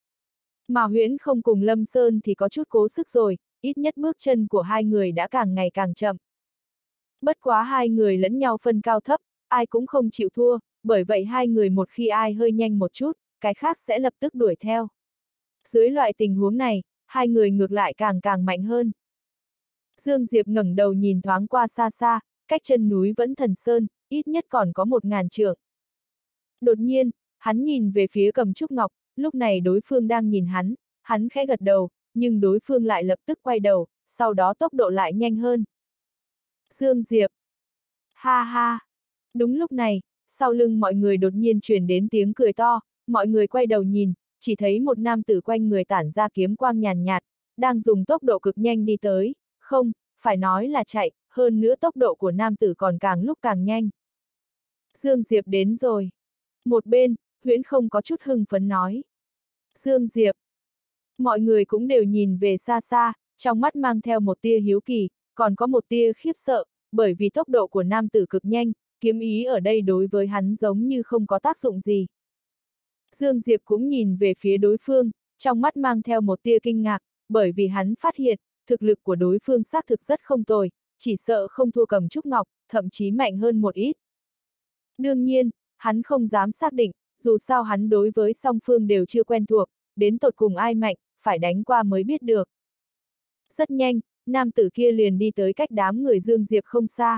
Mà Huyễn Không cùng Lâm Sơn thì có chút cố sức rồi, ít nhất bước chân của hai người đã càng ngày càng chậm. Bất quá hai người lẫn nhau phân cao thấp, ai cũng không chịu thua, bởi vậy hai người một khi ai hơi nhanh một chút, cái khác sẽ lập tức đuổi theo. Dưới loại tình huống này, hai người ngược lại càng càng mạnh hơn. Dương Diệp ngẩng đầu nhìn thoáng qua xa xa, cách chân núi Vẫn Thần Sơn, ít nhất còn có 1000 trượng. Đột nhiên, hắn nhìn về phía Cầm Trúc Ngọc, lúc này đối phương đang nhìn hắn khẽ gật đầu, nhưng đối phương lại lập tức quay đầu, sau đó tốc độ lại nhanh hơn. Dương Diệp! Ha ha! Đúng lúc này, sau lưng mọi người đột nhiên truyền đến tiếng cười to, mọi người quay đầu nhìn, chỉ thấy một nam tử quanh người tản ra kiếm quang nhàn nhạt, đang dùng tốc độ cực nhanh đi tới, không, phải nói là chạy, hơn nữa tốc độ của nam tử còn càng lúc càng nhanh. Dương Diệp đến rồi. Một bên, Huyễn Không có chút hưng phấn nói. Dương Diệp. Mọi người cũng đều nhìn về xa xa, trong mắt mang theo một tia hiếu kỳ, còn có một tia khiếp sợ, bởi vì tốc độ của nam tử cực nhanh, kiếm ý ở đây đối với hắn giống như không có tác dụng gì. Dương Diệp cũng nhìn về phía đối phương, trong mắt mang theo một tia kinh ngạc, bởi vì hắn phát hiện, thực lực của đối phương xác thực rất không tồi, chỉ sợ không thua Cầm Trúc Ngọc, thậm chí mạnh hơn một ít. Đương nhiên, hắn không dám xác định, dù sao hắn đối với song phương đều chưa quen thuộc, đến tột cùng ai mạnh, phải đánh qua mới biết được. Rất nhanh, nam tử kia liền đi tới cách đám người Dương Diệp không xa.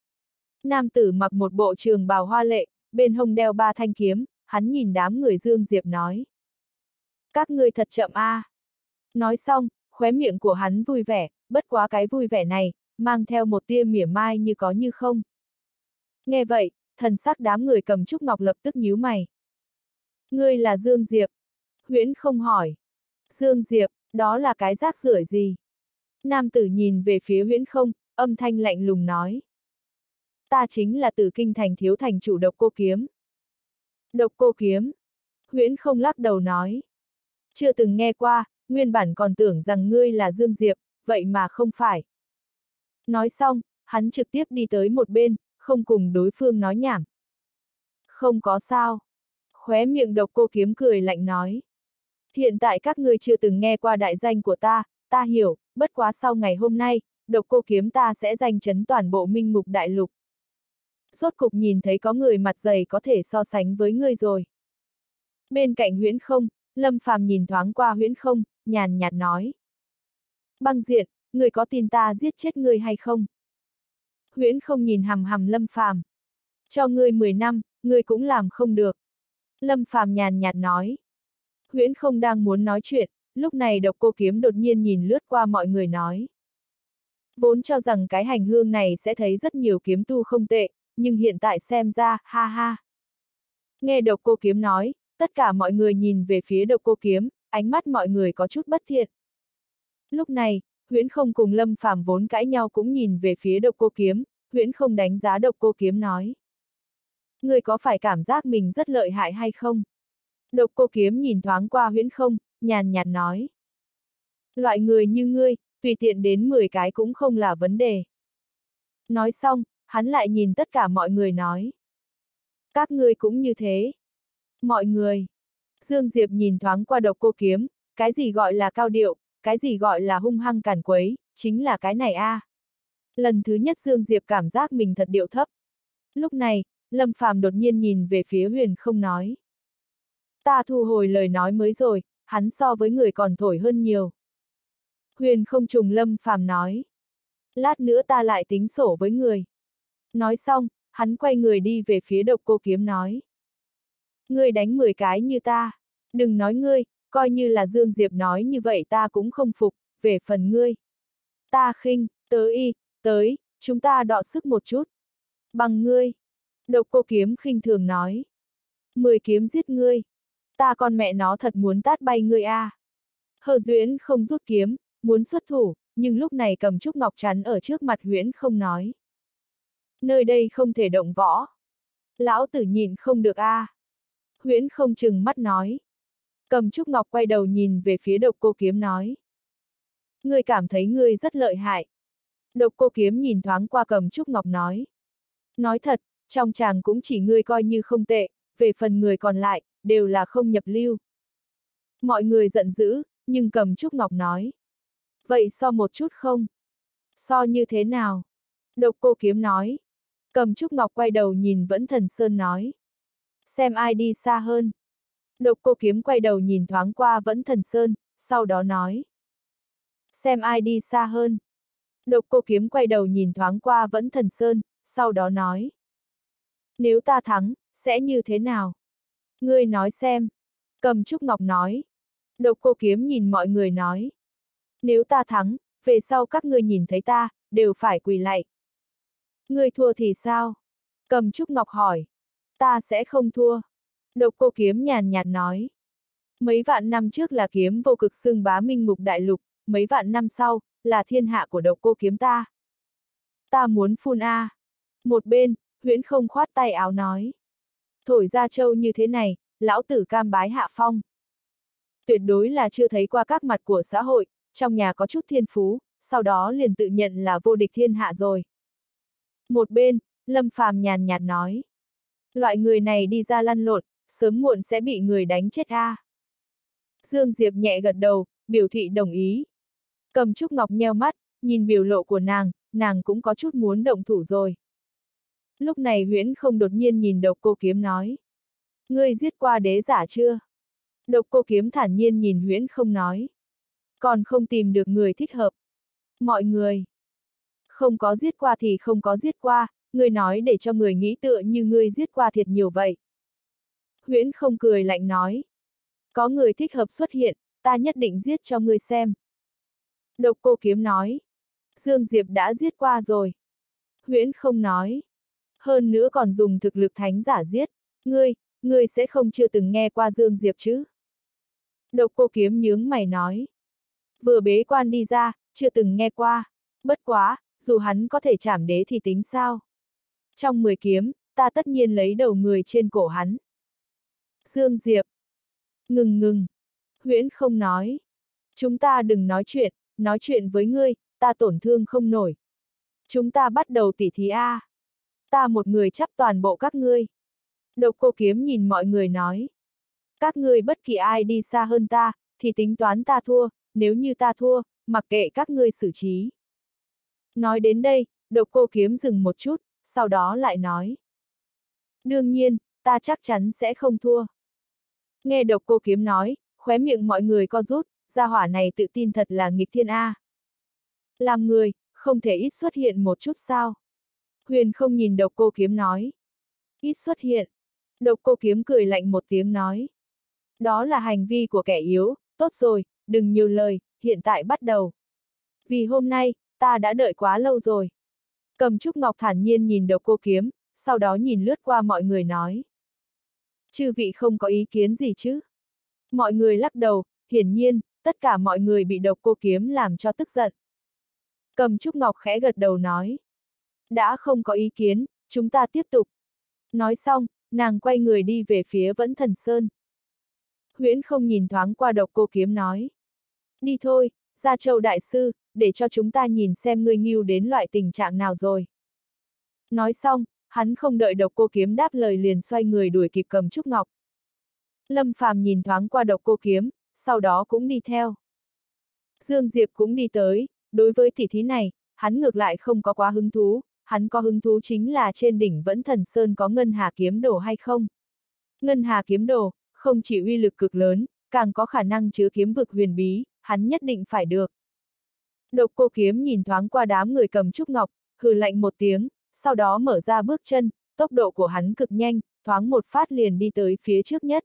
Nam tử mặc một bộ trường bào hoa lệ, bên hông đeo 3 thanh kiếm, hắn nhìn đám người Dương Diệp nói. Các ngươi thật chậm a. Nói xong, khóe miệng của hắn vui vẻ, bất quá cái vui vẻ này, mang theo một tia mỉa mai như có như không. Nghe vậy, thần sắc đám người Cầm Trúc Ngọc lập tức nhíu mày. Ngươi là Dương Diệp? Huyễn Không hỏi. Dương Diệp, đó là cái rác rưởi gì? Nam tử nhìn về phía Huyễn Không, âm thanh lạnh lùng nói. Ta chính là Tử Kinh Thành thiếu thành chủ Độc Cô Kiếm. Độc Cô Kiếm. Huyễn Không lắc đầu nói. Chưa từng nghe qua, nguyên bản còn tưởng rằng ngươi là Dương Diệp, vậy mà không phải. Nói xong, hắn trực tiếp đi tới một bên, không cùng đối phương nói nhảm. Không có sao. Khóe miệng Độc Cô Kiếm cười lạnh nói. Hiện tại các ngươi chưa từng nghe qua đại danh của ta hiểu, bất quá sau ngày hôm nay, Độc Cô Kiếm ta sẽ danh chấn toàn bộ Minh Ngục Đại Lục. Rốt cục nhìn thấy có người mặt dày có thể so sánh với ngươi rồi. Bên cạnh Huyễn Không, Lâm Phàm nhìn thoáng qua Huyễn Không, nhàn nhạt nói. Băng Diện, ngươi có tin ta giết chết ngươi hay không? Huyễn Không nhìn hằm hằm Lâm Phàm. Cho ngươi 10 năm, ngươi cũng làm không được. Lâm Phàm nhàn nhạt nói. Huyễn Không đang muốn nói chuyện, lúc này Độc Cô Kiếm đột nhiên nhìn lướt qua mọi người nói. Vốn cho rằng cái hành hương này sẽ thấy rất nhiều kiếm tu không tệ, nhưng hiện tại xem ra, ha ha. Nghe Độc Cô Kiếm nói, tất cả mọi người nhìn về phía Độc Cô Kiếm, ánh mắt mọi người có chút bất thiện. Lúc này, Huyễn Không cùng Lâm Phàm vốn cãi nhau cũng nhìn về phía Độc Cô Kiếm, Huyễn Không đánh giá Độc Cô Kiếm nói. Ngươi có phải cảm giác mình rất lợi hại hay không? Độc Cô Kiếm nhìn thoáng qua Huyễn Không, nhàn nhạt nói. Loại người như ngươi, tùy tiện đến 10 cái cũng không là vấn đề. Nói xong, hắn lại nhìn tất cả mọi người nói. Các ngươi cũng như thế. Mọi người. Dương Diệp nhìn thoáng qua Độc Cô Kiếm, cái gì gọi là cao điệu, cái gì gọi là hung hăng càn quấy, chính là cái này a. Lần thứ nhất Dương Diệp cảm giác mình thật điệu thấp. Lúc này, Lâm Phàm đột nhiên nhìn về phía Huyền Không nói. Ta thu hồi lời nói mới rồi, hắn so với người còn thổi hơn nhiều. Huyền Không trùng Lâm Phàm nói. Lát nữa ta lại tính sổ với người. Nói xong, hắn quay người đi về phía Độc Cô Kiếm nói. Ngươi đánh 10 cái như ta. Đừng nói ngươi, coi như là Dương Diệp nói như vậy ta cũng không phục, về phần ngươi. Ta khinh, tới, chúng ta đọ sức một chút. Bằng ngươi. Độc Cô Kiếm khinh thường nói. 10 kiếm giết ngươi. Ta con mẹ nó thật muốn tát bay ngươi a. Hờ Duyễn không rút kiếm, muốn xuất thủ, nhưng lúc này Cầm Trúc Ngọc chắn ở trước mặt Huyễn Không nói. Nơi đây không thể động võ. Lão tử nhìn không được a. Huyễn Không chừng mắt nói. Cầm Trúc Ngọc quay đầu nhìn về phía Độc Cô Kiếm nói. Ngươi cảm thấy ngươi rất lợi hại. Độc Cô Kiếm nhìn thoáng qua Cầm Trúc Ngọc nói. Nói thật, trong chàng cũng chỉ ngươi coi như không tệ, về phần người còn lại, đều là không nhập lưu. Mọi người giận dữ, nhưng Cầm Trúc Ngọc nói. Vậy so một chút không? So như thế nào? Độc Cô Kiếm nói. Cầm Trúc Ngọc quay đầu nhìn Vẫn Thần Sơn nói. Xem ai đi xa hơn. Độc Cô Kiếm quay đầu nhìn thoáng qua Vẫn Thần Sơn, sau đó nói. Xem ai đi xa hơn. Độc Cô Kiếm quay đầu nhìn thoáng qua Vẫn Thần Sơn, sau đó nói. Nếu ta thắng, sẽ như thế nào? Ngươi nói xem. Cầm Trúc Ngọc nói. Độc Cô Kiếm nhìn mọi người nói. Nếu ta thắng, về sau các ngươi nhìn thấy ta, đều phải quỳ lạy. Ngươi thua thì sao? Cầm Trúc Ngọc hỏi. Ta sẽ không thua. Độc Cô Kiếm nhàn nhạt nói. Mấy vạn năm trước là Kiếm Vô Cực xưng bá Minh Ngục Đại Lục, mấy vạn năm sau, là thiên hạ của Độc Cô Kiếm ta. Ta muốn phun a. Một bên, Huyễn Không khoát tay áo nói. Thổi ra châu như thế này, lão tử cam bái hạ phong. Tuyệt đối là chưa thấy qua các mặt của xã hội, trong nhà có chút thiên phú, sau đó liền tự nhận là vô địch thiên hạ rồi. Một bên, Lâm Phàm nhàn nhạt nói. Loại người này đi ra lăn lộn, sớm muộn sẽ bị người đánh chết a. Dương Diệp nhẹ gật đầu, biểu thị đồng ý. Cầm Trúc Ngọc nheo mắt, nhìn biểu lộ của nàng cũng có chút muốn động thủ rồi. Lúc này Huyễn Không đột nhiên nhìn Độc Cô Kiếm nói. Ngươi giết qua đế giả chưa? Độc Cô Kiếm thản nhiên nhìn Huyễn Không nói. Còn không tìm được người thích hợp. Mọi người. Không có giết qua thì không có giết qua, ngươi nói để cho người nghĩ tựa như ngươi giết qua thiệt nhiều vậy. Huyễn Không cười lạnh nói. Có người thích hợp xuất hiện, ta nhất định giết cho ngươi xem. Độc Cô Kiếm nói. Dương Diệp đã giết qua rồi. Huyễn Không nói. Hơn nữa còn dùng thực lực thánh giả giết. Ngươi sẽ không chưa từng nghe qua Dương Diệp chứ? Độc Cô Kiếm nhướng mày nói. Vừa bế quan đi ra, chưa từng nghe qua. Bất quá, dù hắn có thể chảm đế thì tính sao? Trong 10 kiếm, ta tất nhiên lấy đầu người trên cổ hắn. Dương Diệp. Ngừng. Huyễn Không nói. Chúng ta đừng nói chuyện với ngươi, ta tổn thương không nổi. Chúng ta bắt đầu tỉ thí a. Ta một người chắp toàn bộ các ngươi. Độc Cô Kiếm nhìn mọi người nói. Các ngươi bất kỳ ai đi xa hơn ta, thì tính toán ta thua, nếu như ta thua, mặc kệ các ngươi xử trí. Nói đến đây, Độc Cô Kiếm dừng một chút, sau đó lại nói. Đương nhiên, ta chắc chắn sẽ không thua. Nghe Độc Cô Kiếm nói, khóe miệng mọi người co rút, gia hỏa này tự tin thật là nghịch thiên a. Làm người, không thể ít xuất hiện một chút sao? Huyền Không nhìn Độc Cô Kiếm nói. Ít xuất hiện. Độc Cô Kiếm cười lạnh một tiếng nói. Đó là hành vi của kẻ yếu, tốt rồi, đừng nhiều lời, hiện tại bắt đầu. Vì hôm nay, ta đã đợi quá lâu rồi. Cầm Trúc Ngọc thản nhiên nhìn Độc Cô Kiếm, sau đó nhìn lướt qua mọi người nói. Chư vị không có ý kiến gì chứ? Mọi người lắc đầu, hiển nhiên, tất cả mọi người bị Độc Cô Kiếm làm cho tức giận. Cầm Trúc Ngọc khẽ gật đầu nói. Đã không có ý kiến, chúng ta tiếp tục. Nói xong, nàng quay người đi về phía Vẫn Thần Sơn. Huyễn Không nhìn thoáng qua Độc Cô Kiếm nói. Đi thôi, Gia Châu Đại Sư, để cho chúng ta nhìn xem ngươi ngưu đến loại tình trạng nào rồi. Nói xong, hắn không đợi Độc Cô Kiếm đáp lời liền xoay người đuổi kịp Cầm Trúc Ngọc. Lâm Phàm nhìn thoáng qua Độc Cô Kiếm, sau đó cũng đi theo. Dương Diệp cũng đi tới, đối với tỉ thí này, hắn ngược lại không có quá hứng thú, hắn có hứng thú chính là trên đỉnh Vẫn Thần Sơn có Ngân Hà Kiếm Đồ hay không. Ngân Hà Kiếm Đồ, không chỉ uy lực cực lớn, càng có khả năng chứa kiếm vực huyền bí, hắn nhất định phải được. Độc Cô Kiếm nhìn thoáng qua đám người Cầm Trúc Ngọc, hừ lạnh một tiếng, sau đó mở ra bước chân, tốc độ của hắn cực nhanh, thoáng một phát liền đi tới phía trước nhất.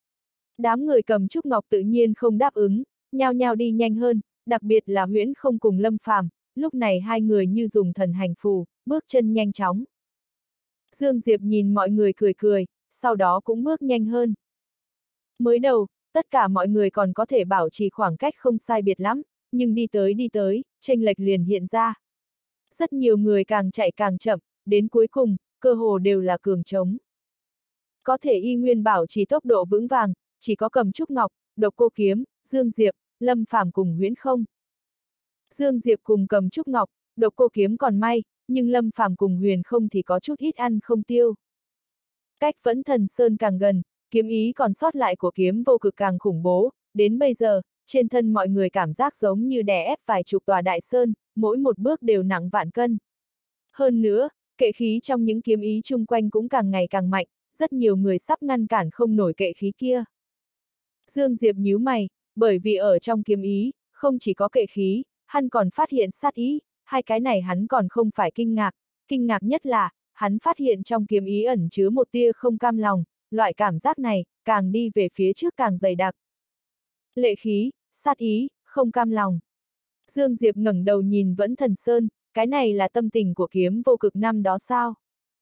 Đám người Cầm Trúc Ngọc tự nhiên không đáp ứng, nhao nhao đi nhanh hơn, đặc biệt là Huyễn Không cùng Lâm Phàm, lúc này hai người như dùng thần hành phù, bước chân nhanh chóng. Dương Diệp nhìn mọi người cười cười, sau đó cũng bước nhanh hơn. Mới đầu, tất cả mọi người còn có thể bảo trì khoảng cách không sai biệt lắm, nhưng đi tới, chênh lệch liền hiện ra. Rất nhiều người càng chạy càng chậm, đến cuối cùng, cơ hồ đều là cường trống. Có thể y nguyên bảo trì tốc độ vững vàng, chỉ có Cầm Trúc Ngọc, Độc Cô Kiếm, Dương Diệp, Lâm Phàm cùng Huyễn Không. Dương Diệp cùng Cầm Trúc Ngọc, Độc Cô Kiếm còn may, nhưng Lâm Phàm cùng Huyền Không thì có chút ít ăn không tiêu. Cách Vẫn Thần Sơn càng gần, kiếm ý còn sót lại của Kiếm Vô Cực càng khủng bố, đến bây giờ, trên thân mọi người cảm giác giống như đè ép vài chục tòa đại sơn, mỗi một bước đều nặng vạn cân. Hơn nữa, kệ khí trong những kiếm ý chung quanh cũng càng ngày càng mạnh, rất nhiều người sắp ngăn cản không nổi kệ khí kia. Dương Diệp nhíu mày, bởi vì ở trong kiếm ý, không chỉ có kệ khí, hắn còn phát hiện sát ý, hai cái này hắn còn không phải kinh ngạc nhất là, hắn phát hiện trong kiếm ý ẩn chứa một tia không cam lòng, loại cảm giác này, càng đi về phía trước càng dày đặc. Lệ khí, sát ý, không cam lòng. Dương Diệp ngẩng đầu nhìn Vẫn Thần Sơn, cái này là tâm tình của Kiếm Vô Cực năm đó sao?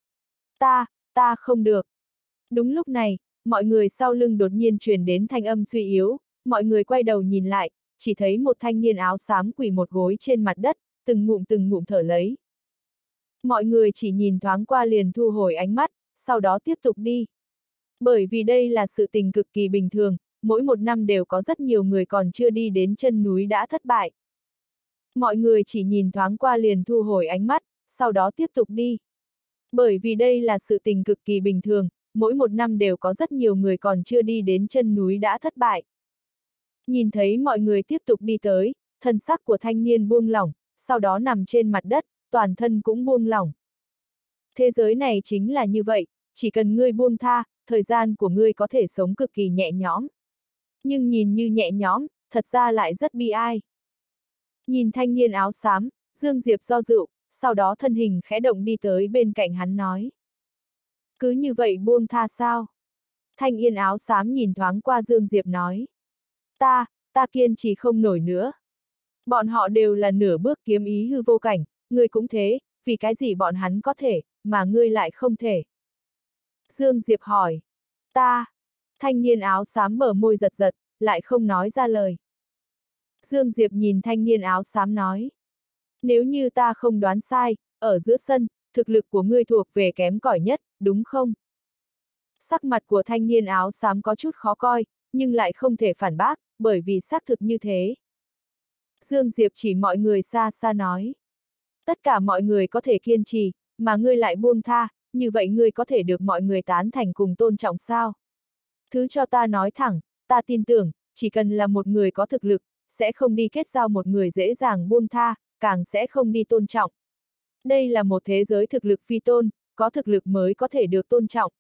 Ta không được. Đúng lúc này, mọi người sau lưng đột nhiên truyền đến thanh âm suy yếu, mọi người quay đầu nhìn lại, chỉ thấy một thanh niên áo xám quỳ một gối trên mặt đất, từng ngụm thở lấy. Mọi người chỉ nhìn thoáng qua liền thu hồi ánh mắt, sau đó tiếp tục đi. Bởi vì đây là sự tình cực kỳ bình thường, mỗi một năm đều có rất nhiều người còn chưa đi đến chân núi đã thất bại. Mọi người chỉ nhìn thoáng qua liền thu hồi ánh mắt, sau đó tiếp tục đi. Bởi vì đây là sự tình cực kỳ bình thường, mỗi một năm đều có rất nhiều người còn chưa đi đến chân núi đã thất bại. Nhìn thấy mọi người tiếp tục đi tới, thân sắc của thanh niên buông lỏng, sau đó nằm trên mặt đất, toàn thân cũng buông lỏng. Thế giới này chính là như vậy, chỉ cần ngươi buông tha, thời gian của ngươi có thể sống cực kỳ nhẹ nhõm. Nhưng nhìn như nhẹ nhõm, thật ra lại rất bi ai. Nhìn thanh niên áo xám, Dương Diệp do dự, sau đó thân hình khẽ động đi tới bên cạnh hắn nói. Cứ như vậy buông tha sao? Thanh niên áo xám nhìn thoáng qua Dương Diệp nói. Ta kiên trì không nổi nữa. Bọn họ đều là nửa bước kiếm ý hư vô cảnh, ngươi cũng thế, vì cái gì bọn hắn có thể, mà ngươi lại không thể? Dương Diệp hỏi. Thanh niên áo xám bờ môi giật giật, lại không nói ra lời. Dương Diệp nhìn thanh niên áo xám nói. Nếu như ta không đoán sai, ở giữa sân, thực lực của ngươi thuộc về kém cỏi nhất, đúng không? Sắc mặt của thanh niên áo xám có chút khó coi, nhưng lại không thể phản bác, bởi vì xác thực như thế. Dương Diệp chỉ mọi người xa xa nói. Tất cả mọi người có thể kiên trì, mà ngươi lại buông tha, như vậy ngươi có thể được mọi người tán thành cùng tôn trọng sao? Thứ cho ta nói thẳng, ta tin tưởng, chỉ cần là một người có thực lực, sẽ không đi kết giao một người dễ dàng buông tha, càng sẽ không đi tôn trọng. Đây là một thế giới thực lực phi tôn, có thực lực mới có thể được tôn trọng.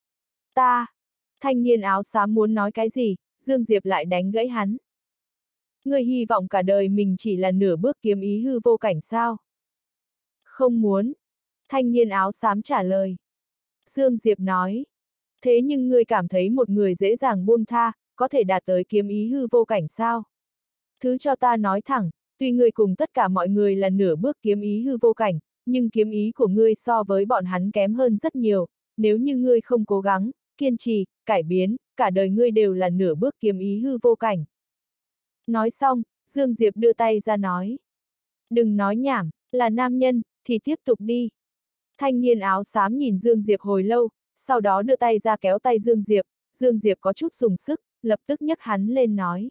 Thanh niên áo xám muốn nói cái gì, Dương Diệp lại đánh gãy hắn. Ngươi hy vọng cả đời mình chỉ là nửa bước kiếm ý hư vô cảnh sao? Không muốn. Thanh niên áo xám trả lời. Dương Diệp nói. Thế nhưng ngươi cảm thấy một người dễ dàng buông tha, có thể đạt tới kiếm ý hư vô cảnh sao? Thứ cho ta nói thẳng, tuy ngươi cùng tất cả mọi người là nửa bước kiếm ý hư vô cảnh, nhưng kiếm ý của ngươi so với bọn hắn kém hơn rất nhiều, nếu như ngươi không cố gắng, kiên trì, cải biến, cả đời ngươi đều là nửa bước kiếm ý hư vô cảnh. Nói xong, Dương Diệp đưa tay ra nói. Đừng nói nhảm, là nam nhân, thì tiếp tục đi. Thanh niên áo xám nhìn Dương Diệp hồi lâu, sau đó đưa tay ra kéo tay Dương Diệp có chút dùng sức, lập tức nhấc hắn lên nói.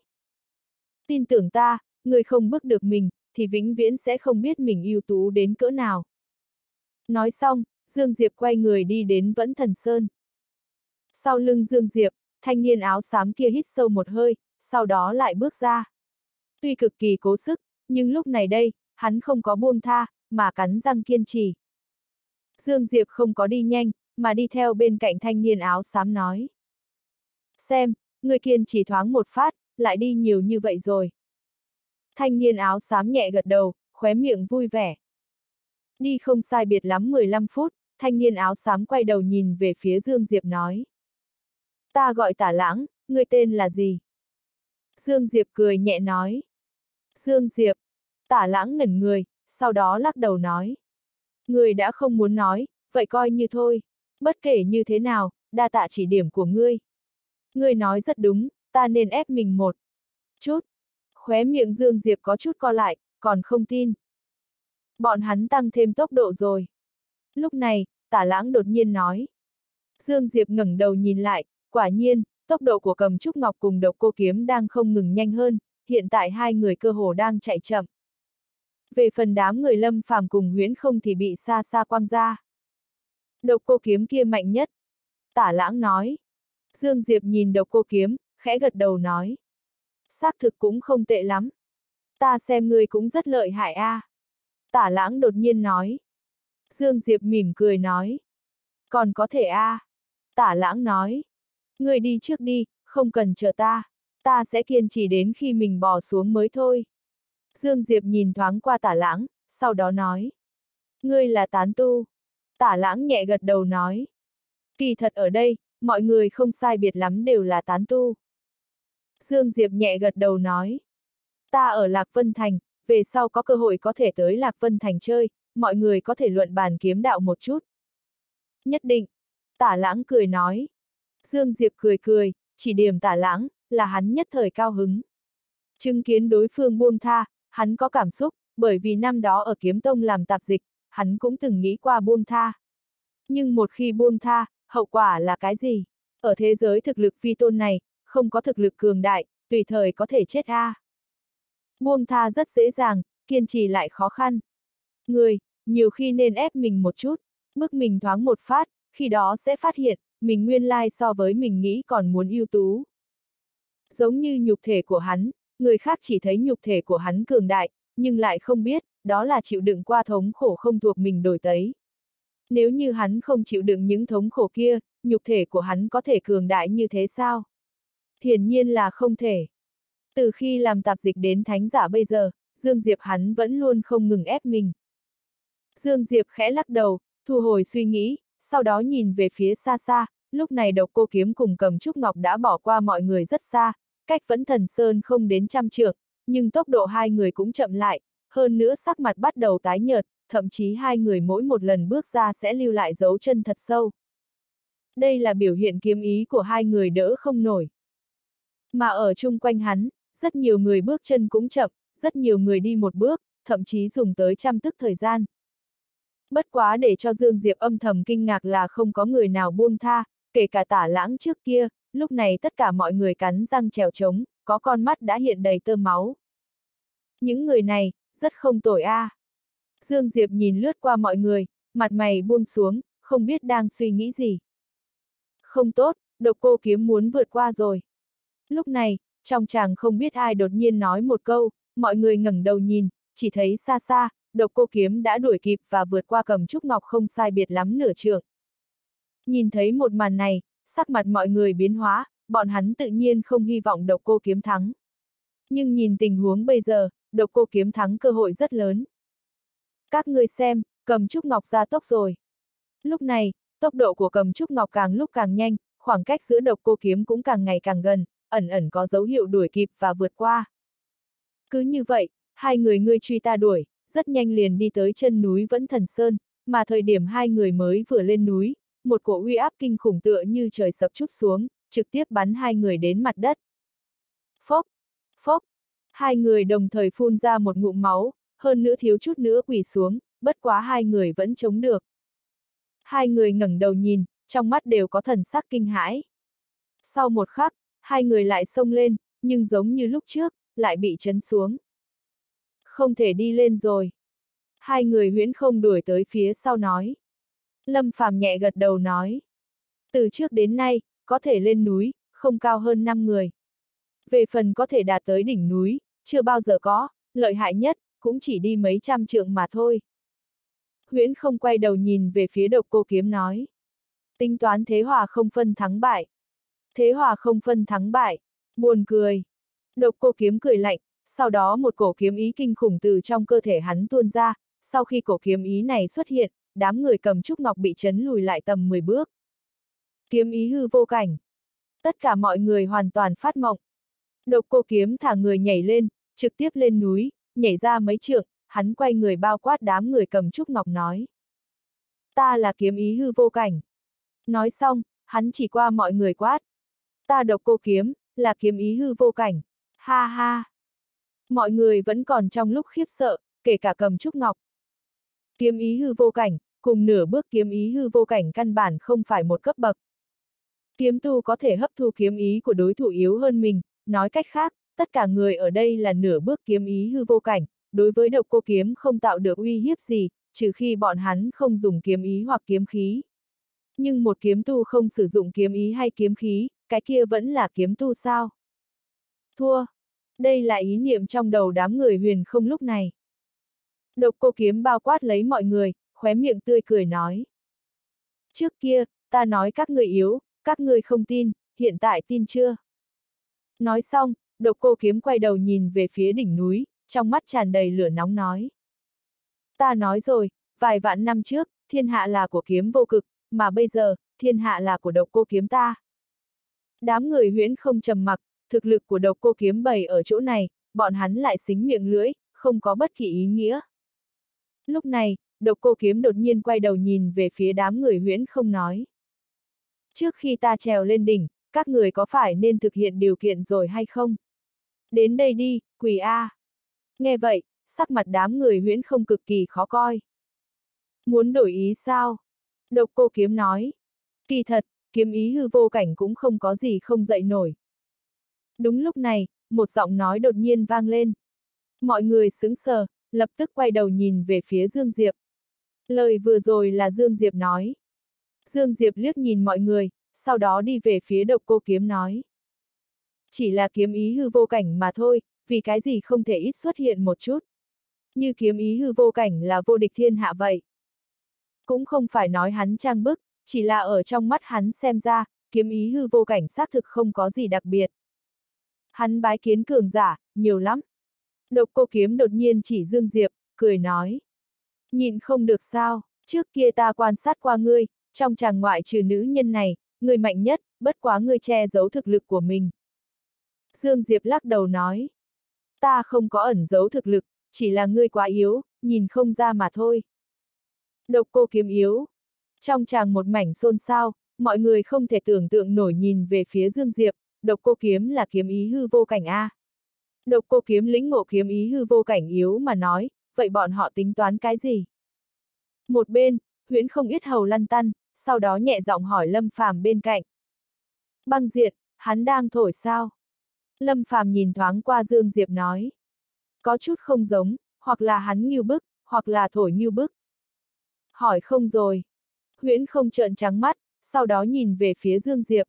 Tin tưởng ta, người không bước được mình, thì vĩnh viễn sẽ không biết mình ưu tú đến cỡ nào. Nói xong, Dương Diệp quay người đi đến Vẫn Thần Sơn. Sau lưng Dương Diệp, thanh niên áo xám kia hít sâu một hơi, sau đó lại bước ra. Tuy cực kỳ cố sức, nhưng lúc này đây, hắn không có buông tha, mà cắn răng kiên trì. Dương Diệp không có đi nhanh, mà đi theo bên cạnh thanh niên áo xám nói. Xem, người kiên trì thoáng một phát, lại đi nhiều như vậy rồi. Thanh niên áo xám nhẹ gật đầu, khóe miệng vui vẻ. Đi không sai biệt lắm 15 phút, thanh niên áo xám quay đầu nhìn về phía Dương Diệp nói. Ta gọi Tả Lãng, ngươi tên là gì? Dương Diệp cười nhẹ nói. Dương Diệp. Tả Lãng ngẩn người, sau đó lắc đầu nói. Ngươi đã không muốn nói, vậy coi như thôi. Bất kể như thế nào, đa tạ chỉ điểm của ngươi. Ngươi nói rất đúng, ta nên ép mình một chút. Khóe miệng Dương Diệp có chút co lại, còn không tin. Bọn hắn tăng thêm tốc độ rồi. Lúc này, Tả Lãng đột nhiên nói. Dương Diệp ngẩng đầu nhìn lại, quả nhiên, tốc độ của Cầm Trúc Ngọc cùng Độc Cô Kiếm đang không ngừng nhanh hơn, hiện tại hai người cơ hồ đang chạy chậm. Về phần đám người Lâm Phàm cùng Huyễn Không thì bị xa xa quăng ra. Độc Cô Kiếm kia mạnh nhất. Tả Lãng nói. Dương Diệp nhìn Độc Cô Kiếm, khẽ gật đầu nói. Xác thực cũng không tệ lắm. Ta xem ngươi cũng rất lợi hại a. Tả Lãng đột nhiên nói. Dương Diệp mỉm cười nói. Còn có thể a. Tả Lãng nói. Ngươi đi trước đi, không cần chờ ta. Ta sẽ kiên trì đến khi mình bò xuống mới thôi. Dương Diệp nhìn thoáng qua Tả Lãng, sau đó nói. Ngươi là tán tu. Tả Lãng nhẹ gật đầu nói. Kỳ thật ở đây, mọi người không sai biệt lắm đều là tán tu. Dương Diệp nhẹ gật đầu nói. Ta ở Lạc Vân Thành, về sau có cơ hội có thể tới Lạc Vân Thành chơi, mọi người có thể luận bàn kiếm đạo một chút. Nhất định. Tả Lãng cười nói. Dương Diệp cười cười, chỉ điểm Tả Lãng, là hắn nhất thời cao hứng. Chứng kiến đối phương buông tha, hắn có cảm xúc, bởi vì năm đó ở Kiếm Tông làm tạp dịch, hắn cũng từng nghĩ qua buông tha. Nhưng một khi buông tha, hậu quả là cái gì? Ở thế giới thực lực phi tôn này, không có thực lực cường đại, tùy thời có thể chết a. Buông tha rất dễ dàng, kiên trì lại khó khăn. Người, nhiều khi nên ép mình một chút, bức mình thoáng một phát, khi đó sẽ phát hiện, mình nguyên lai so với mình nghĩ còn muốn ưu tú. Giống như nhục thể của hắn, người khác chỉ thấy nhục thể của hắn cường đại, nhưng lại không biết, đó là chịu đựng qua thống khổ không thuộc mình đổi tới. Nếu như hắn không chịu đựng những thống khổ kia, nhục thể của hắn có thể cường đại như thế sao? Hiển nhiên là không thể. Từ khi làm tạp dịch đến thánh giả bây giờ, Dương Diệp hắn vẫn luôn không ngừng ép mình. Dương Diệp khẽ lắc đầu, thu hồi suy nghĩ, sau đó nhìn về phía xa xa, lúc này Độc Cô Kiếm cùng Cầm Trúc Ngọc đã bỏ qua mọi người rất xa, cách Vẫn Thần Sơn không đến 100 trượng, nhưng tốc độ hai người cũng chậm lại, hơn nữa sắc mặt bắt đầu tái nhợt, thậm chí hai người mỗi một lần bước ra sẽ lưu lại dấu chân thật sâu. Đây là biểu hiện kiếm ý của hai người đỡ không nổi. Mà ở chung quanh hắn, rất nhiều người bước chân cũng chậm, rất nhiều người đi một bước, thậm chí dùng tới 100 tức thời gian. Bất quá để cho Dương Diệp âm thầm kinh ngạc là không có người nào buông tha, kể cả Tả Lãng trước kia, lúc này tất cả mọi người cắn răng trèo trống, có con mắt đã hiện đầy tơ máu. Những người này, rất không tồi a. Dương Diệp nhìn lướt qua mọi người, mặt mày buông xuống, không biết đang suy nghĩ gì. Không tốt, Độc Cô Kiếm muốn vượt qua rồi. Lúc này, trong tràng không biết ai đột nhiên nói một câu, mọi người ngẩng đầu nhìn, chỉ thấy xa xa, Độc Cô Kiếm đã đuổi kịp và vượt qua Cầm Trúc Ngọc không sai biệt lắm nửa trượng. Nhìn thấy một màn này, sắc mặt mọi người biến hóa, bọn hắn tự nhiên không hy vọng Độc Cô Kiếm thắng. Nhưng nhìn tình huống bây giờ, Độc Cô Kiếm thắng cơ hội rất lớn. Các ngươi xem, Cầm Trúc Ngọc ra tốc rồi. Lúc này, tốc độ của Cầm Trúc Ngọc càng lúc càng nhanh, khoảng cách giữa Độc Cô Kiếm cũng càng ngày càng gần, ẩn ẩn có dấu hiệu đuổi kịp và vượt qua. Cứ như vậy, hai người ngươi truy ta đuổi, rất nhanh liền đi tới chân núi Vẫn Thần Sơn, mà thời điểm hai người mới vừa lên núi, một cổ uy áp kinh khủng tựa như trời sập trút xuống, trực tiếp bắn hai người đến mặt đất. Phốc, phốc, hai người đồng thời phun ra một ngụm máu, hơn nữa thiếu chút nữa quỳ xuống, bất quá hai người vẫn chống được. Hai người ngẩng đầu nhìn, trong mắt đều có thần sắc kinh hãi. Sau một khắc, hai người lại xông lên, nhưng giống như lúc trước, lại bị trấn xuống. Không thể đi lên rồi. Hai người Huyễn Không đuổi tới phía sau nói. Lâm Phàm nhẹ gật đầu nói. Từ trước đến nay, có thể lên núi, không cao hơn 5 người. Về phần có thể đạt tới đỉnh núi, chưa bao giờ có, lợi hại nhất, cũng chỉ đi mấy trăm trượng mà thôi. Huyễn Không quay đầu nhìn về phía Độc Cô Kiếm nói. Tính toán thế hòa không phân thắng bại. Thế hòa không phân thắng bại. Buồn cười. Độc Cô Kiếm cười lạnh, sau đó một cổ kiếm ý kinh khủng từ trong cơ thể hắn tuôn ra, sau khi cổ kiếm ý này xuất hiện, đám người Cầm Trúc Ngọc bị chấn lùi lại tầm 10 bước. Kiếm ý hư vô cảnh. Tất cả mọi người hoàn toàn phát mộng. Độc Cô Kiếm thả người nhảy lên, trực tiếp lên núi, nhảy ra mấy trượng, hắn quay người bao quát đám người Cầm Trúc Ngọc nói. Ta là kiếm ý hư vô cảnh. Nói xong, hắn chỉ qua mọi người quát. Ta Độc Cô Kiếm, là kiếm ý hư vô cảnh. Ha ha. Mọi người vẫn còn trong lúc khiếp sợ, kể cả Cầm Trúc Ngọc. Kiếm ý hư vô cảnh, cùng nửa bước kiếm ý hư vô cảnh căn bản không phải một cấp bậc. Kiếm tu có thể hấp thu kiếm ý của đối thủ yếu hơn mình, nói cách khác, tất cả người ở đây là nửa bước kiếm ý hư vô cảnh, đối với Độc Cô Kiếm không tạo được uy hiếp gì, trừ khi bọn hắn không dùng kiếm ý hoặc kiếm khí. Nhưng một kiếm tu không sử dụng kiếm ý hay kiếm khí, cái kia vẫn là kiếm tu sao? Thua. Đây là ý niệm trong đầu đám người Huyền Không lúc này. Độc Cô Kiếm bao quát lấy mọi người, khóe miệng tươi cười nói. Trước kia, ta nói các người yếu, các người không tin, hiện tại tin chưa? Nói xong, Độc Cô Kiếm quay đầu nhìn về phía đỉnh núi, trong mắt tràn đầy lửa nóng nói. Ta nói rồi, vài vạn năm trước, thiên hạ là của Kiếm Vô Cực, mà bây giờ, thiên hạ là của Độc Cô Kiếm ta. Đám người Huyễn Không trầm mặc, thực lực của Độc Cô Kiếm bày ở chỗ này, bọn hắn lại xính miệng lưỡi, không có bất kỳ ý nghĩa. Lúc này, Độc Cô Kiếm đột nhiên quay đầu nhìn về phía đám người Huyễn Không nói. Trước khi ta trèo lên đỉnh, các người có phải nên thực hiện điều kiện rồi hay không? Đến đây đi, quỳ A. Nghe vậy, sắc mặt đám người Huyễn Không cực kỳ khó coi. Muốn đổi ý sao? Độc Cô Kiếm nói. Kỳ thật, kiếm ý hư vô cảnh cũng không có gì không dậy nổi. Đúng lúc này, một giọng nói đột nhiên vang lên. Mọi người sững sờ, lập tức quay đầu nhìn về phía Dương Diệp. Lời vừa rồi là Dương Diệp nói. Dương Diệp liếc nhìn mọi người, sau đó đi về phía Độc Cô Kiếm nói. Chỉ là kiếm ý hư vô cảnh mà thôi, vì cái gì không thể ít xuất hiện một chút. Như kiếm ý hư vô cảnh là vô địch thiên hạ vậy. Cũng không phải nói hắn trang bức, chỉ là ở trong mắt hắn xem ra, kiếm ý hư vô cảnh xác thực không có gì đặc biệt. Hắn bái kiến cường giả, nhiều lắm. Độc Cô Kiếm đột nhiên chỉ Dương Diệp, cười nói. Nhịn không được sao, trước kia ta quan sát qua ngươi, trong chàng ngoại trừ nữ nhân này, ngươi mạnh nhất, bất quá ngươi che giấu thực lực của mình. Dương Diệp lắc đầu nói. Ta không có ẩn giấu thực lực, chỉ là ngươi quá yếu, nhìn không ra mà thôi. Độc Cô Kiếm yếu. Trong chàng một mảnh xôn xao, mọi người không thể tưởng tượng nổi nhìn về phía Dương Diệp, Độc Cô Kiếm là kiếm ý hư vô cảnh A. Độc Cô Kiếm lĩnh ngộ kiếm ý hư vô cảnh yếu mà nói, vậy bọn họ tính toán cái gì? Một bên, Huyễn Không yết hầu lăn tăn, sau đó nhẹ giọng hỏi Lâm Phàm bên cạnh. Băng Diệt, hắn đang thổi sao? Lâm Phàm nhìn thoáng qua Dương Diệp nói. Có chút không giống, hoặc là hắn ngưu bức, hoặc là thổi ngưu bức. Hỏi không rồi. Huyễn Không trợn trắng mắt, sau đó nhìn về phía Dương Diệp.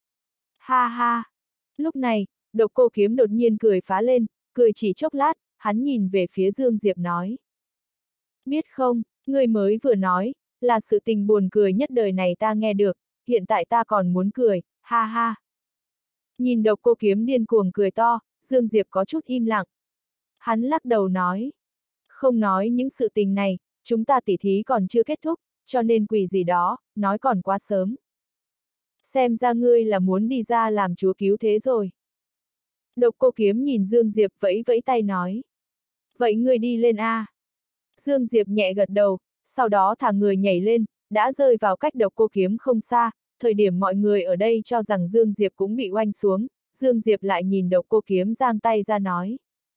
Ha ha. Lúc này, Độc Cô Kiếm đột nhiên cười phá lên, cười chỉ chốc lát, hắn nhìn về phía Dương Diệp nói. Biết không, người mới vừa nói, là sự tình buồn cười nhất đời này ta nghe được, hiện tại ta còn muốn cười, ha ha. Nhìn Độc Cô Kiếm điên cuồng cười to, Dương Diệp có chút im lặng. Hắn lắc đầu nói. Không nói những sự tình này, chúng ta tỉ thí còn chưa kết thúc, cho nên quỷ gì đó, nói còn quá sớm. Xem ra ngươi là muốn đi ra làm chúa cứu thế rồi. Độc Cô Kiếm nhìn Dương Diệp vẫy vẫy tay nói. Vậy ngươi đi lên A. Dương Diệp nhẹ gật đầu, sau đó thả người nhảy lên, đã rơi vào cách Độc Cô Kiếm không xa, thời điểm mọi người ở đây cho rằng Dương Diệp cũng bị oanh xuống, Dương Diệp lại nhìn Độc Cô Kiếm giang tay ra nói.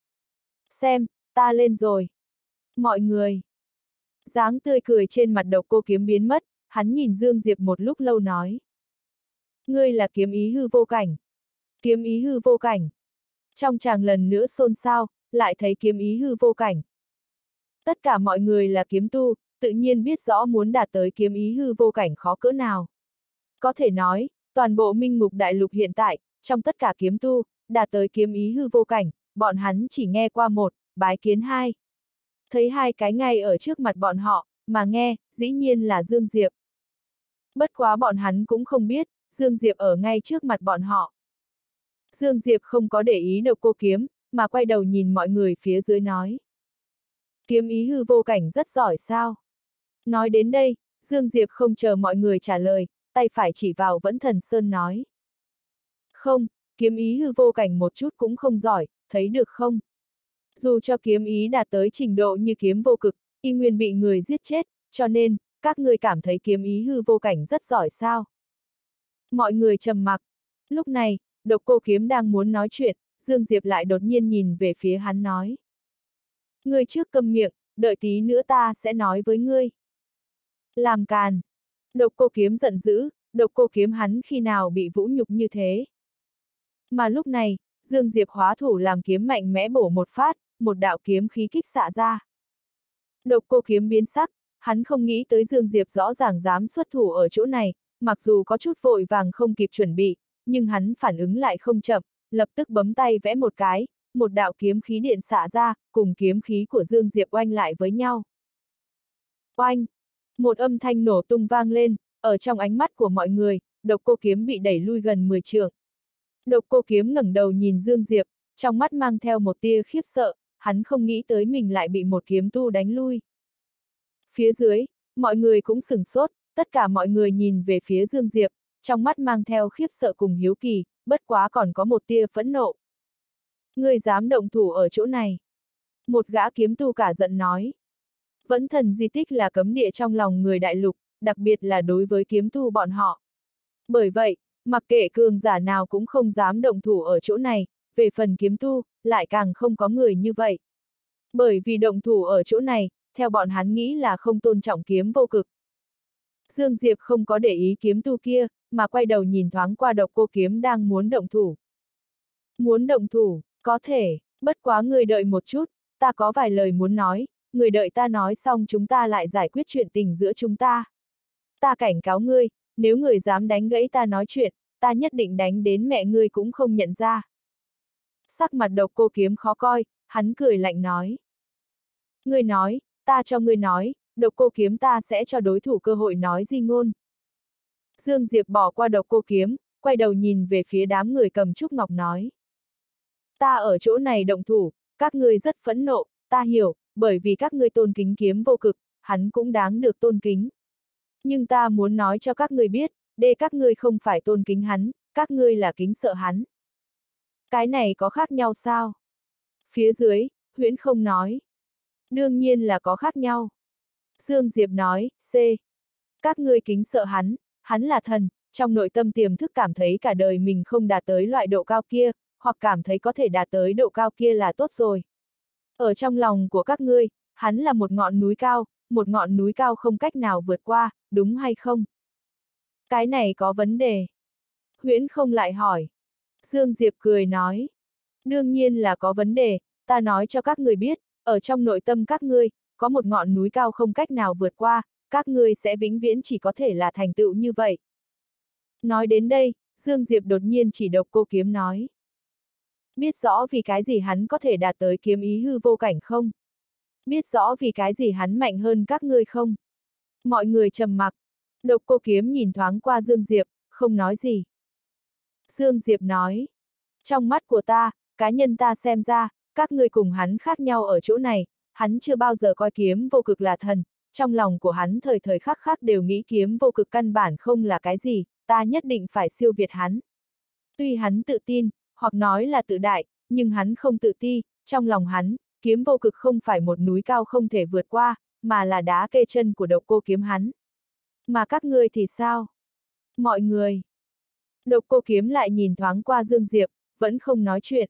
Xem, ta lên rồi. Mọi người. Dáng tươi cười trên mặt Độc Cô Kiếm biến mất, hắn nhìn Dương Diệp một lúc lâu nói. Ngươi là kiếm ý hư vô cảnh. Kiếm ý hư vô cảnh. Trong chàng lần nữa xôn xao, lại thấy kiếm ý hư vô cảnh. Tất cả mọi người là kiếm tu, tự nhiên biết rõ muốn đạt tới kiếm ý hư vô cảnh khó cỡ nào. Có thể nói, toàn bộ Minh Ngục Đại Lục hiện tại, trong tất cả kiếm tu, đạt tới kiếm ý hư vô cảnh, bọn hắn chỉ nghe qua một, bái kiến hai. Thấy hai cái ngay ở trước mặt bọn họ, mà nghe, dĩ nhiên là Dương Diệp. Bất quá bọn hắn cũng không biết, Dương Diệp ở ngay trước mặt bọn họ. Dương Diệp không có để ý Độc Cô Kiếm, mà quay đầu nhìn mọi người phía dưới nói. Kiếm ý hư vô cảnh rất giỏi sao? Nói đến đây, Dương Diệp không chờ mọi người trả lời, tay phải chỉ vào Vẫn Thần Sơn nói. Không, kiếm ý hư vô cảnh một chút cũng không giỏi, thấy được không? Dù cho kiếm ý đạt tới trình độ như kiếm vô cực, y nguyên bị người giết chết, cho nên, các ngươi cảm thấy kiếm ý hư vô cảnh rất giỏi sao? Mọi người trầm mặc. Lúc này, Độc Cô Kiếm đang muốn nói chuyện, Dương Diệp lại đột nhiên nhìn về phía hắn nói. Ngươi trước câm miệng, đợi tí nữa ta sẽ nói với ngươi. Làm càn. Độc Cô Kiếm giận dữ, Độc Cô Kiếm hắn khi nào bị vũ nhục như thế. Mà lúc này, Dương Diệp hóa thủ làm kiếm mạnh mẽ bổ một phát, một đạo kiếm khí kích xạ ra. Độc Cô Kiếm biến sắc, hắn không nghĩ tới Dương Diệp rõ ràng dám xuất thủ ở chỗ này, mặc dù có chút vội vàng không kịp chuẩn bị, nhưng hắn phản ứng lại không chậm, lập tức bấm tay vẽ một cái, một đạo kiếm khí điện xạ ra, cùng kiếm khí của Dương Diệp oanh lại với nhau. Oanh! Một âm thanh nổ tung vang lên, ở trong ánh mắt của mọi người, Độc Cô Kiếm bị đẩy lui gần 10 trượng. Độc Cô Kiếm ngẩng đầu nhìn Dương Diệp, trong mắt mang theo một tia khiếp sợ, hắn không nghĩ tới mình lại bị một kiếm tu đánh lui. Phía dưới, mọi người cũng sửng sốt, tất cả mọi người nhìn về phía Dương Diệp, trong mắt mang theo khiếp sợ cùng hiếu kỳ, bất quá còn có một tia phẫn nộ. Ngươi dám động thủ ở chỗ này. Một gã kiếm tu cả giận nói. Vẫn Thần di tích là cấm địa trong lòng người đại lục, đặc biệt là đối với kiếm tu bọn họ. Bởi vậy, mặc kệ cường giả nào cũng không dám động thủ ở chỗ này, về phần kiếm tu, lại càng không có người như vậy. Bởi vì động thủ ở chỗ này, theo bọn hắn nghĩ là không tôn trọng kiếm vô cực. Dương Diệp không có để ý kiếm tu kia, mà quay đầu nhìn thoáng qua Độc Cô Kiếm đang muốn động thủ. Muốn động thủ, có thể, bất quá người đợi một chút, ta có vài lời muốn nói, người đợi ta nói xong chúng ta lại giải quyết chuyện tình giữa chúng ta. Ta cảnh cáo ngươi, nếu người dám đánh gãy ta nói chuyện, ta nhất định đánh đến mẹ ngươi cũng không nhận ra. Sắc mặt Độc Cô Kiếm khó coi, hắn cười lạnh nói. Ngươi nói, ta cho ngươi nói, Độc Cô Kiếm ta sẽ cho đối thủ cơ hội nói di ngôn. Dương Diệp bỏ qua Độc Cô Kiếm, quay đầu nhìn về phía đám người cầm trúc ngọc nói. Ta ở chỗ này động thủ, các ngươi rất phẫn nộ, ta hiểu, bởi vì các ngươi tôn kính kiếm vô cực, hắn cũng đáng được tôn kính. Nhưng ta muốn nói cho các ngươi biết, các ngươi không phải tôn kính hắn, các ngươi là kính sợ hắn. Cái này có khác nhau sao? Phía dưới, Huyễn Không nói. Đương nhiên là có khác nhau. Dương Diệp nói, các ngươi kính sợ hắn, hắn là thần, trong nội tâm tiềm thức cảm thấy cả đời mình không đạt tới loại độ cao kia, hoặc cảm thấy có thể đạt tới độ cao kia là tốt rồi. Ở trong lòng của các ngươi, hắn là một ngọn núi cao không cách nào vượt qua, đúng hay không? Cái này có vấn đề. Huyễn Không lại hỏi. Dương Diệp cười nói. Đương nhiên là có vấn đề, ta nói cho các ngươi biết, ở trong nội tâm các ngươi, có một ngọn núi cao không cách nào vượt qua, các ngươi sẽ vĩnh viễn chỉ có thể là thành tựu như vậy. Nói đến đây, Dương Diệp đột nhiên chỉ Độc Cô Kiếm nói. Biết rõ vì cái gì hắn có thể đạt tới kiếm ý hư vô cảnh không? Biết rõ vì cái gì hắn mạnh hơn các ngươi không? Mọi người trầm mặc. Độc Cô Kiếm nhìn thoáng qua Dương Diệp, không nói gì. Dương Diệp nói. Trong mắt của ta, cá nhân ta xem ra, các ngươi cùng hắn khác nhau ở chỗ này, hắn chưa bao giờ coi kiếm vô cực là thần, trong lòng của hắn thời thời khắc khắc đều nghĩ kiếm vô cực căn bản không là cái gì, ta nhất định phải siêu việt hắn. Tuy hắn tự tin, hoặc nói là tự đại, nhưng hắn không tự ti, trong lòng hắn, kiếm vô cực không phải một núi cao không thể vượt qua, mà là đá kê chân của Độc Cô Kiếm hắn. Mà các ngươi thì sao? Mọi người. Độc Cô Kiếm lại nhìn thoáng qua Dương Diệp, vẫn không nói chuyện.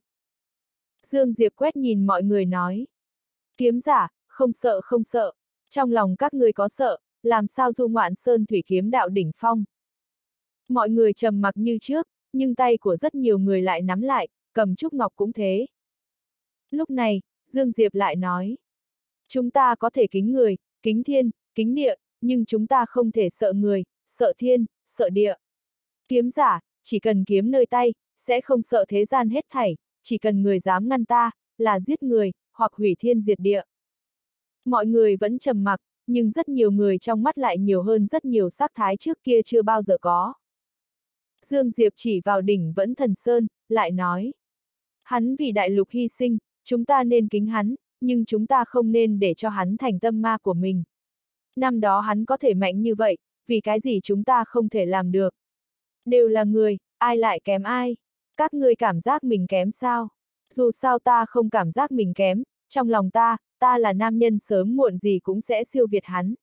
Dương Diệp quét nhìn mọi người nói. Kiếm giả, không sợ không sợ, trong lòng các ngươi có sợ, làm sao du ngoạn sơn thủy kiếm đạo đỉnh phong. Mọi người trầm mặc như trước, nhưng tay của rất nhiều người lại nắm lại, cầm trúc ngọc cũng thế. Lúc này, Dương Diệp lại nói. Chúng ta có thể kính người, kính thiên, kính địa, nhưng chúng ta không thể sợ người, sợ thiên, sợ địa. Kiếm giả, chỉ cần kiếm nơi tay, sẽ không sợ thế gian hết thảy, chỉ cần người dám ngăn ta, là giết người, hoặc hủy thiên diệt địa. Mọi người vẫn trầm mặc, nhưng rất nhiều người trong mắt lại nhiều hơn rất nhiều sắc thái trước kia chưa bao giờ có. Dương Diệp chỉ vào đỉnh Vẫn Thần Sơn, lại nói. Hắn vì đại lục hy sinh, chúng ta nên kính hắn, nhưng chúng ta không nên để cho hắn thành tâm ma của mình. Năm đó hắn có thể mạnh như vậy, vì cái gì chúng ta không thể làm được. Đều là người, ai lại kém ai? Các ngươi cảm giác mình kém sao? Dù sao ta không cảm giác mình kém, trong lòng ta là nam nhân sớm muộn gì cũng sẽ siêu việt hắn.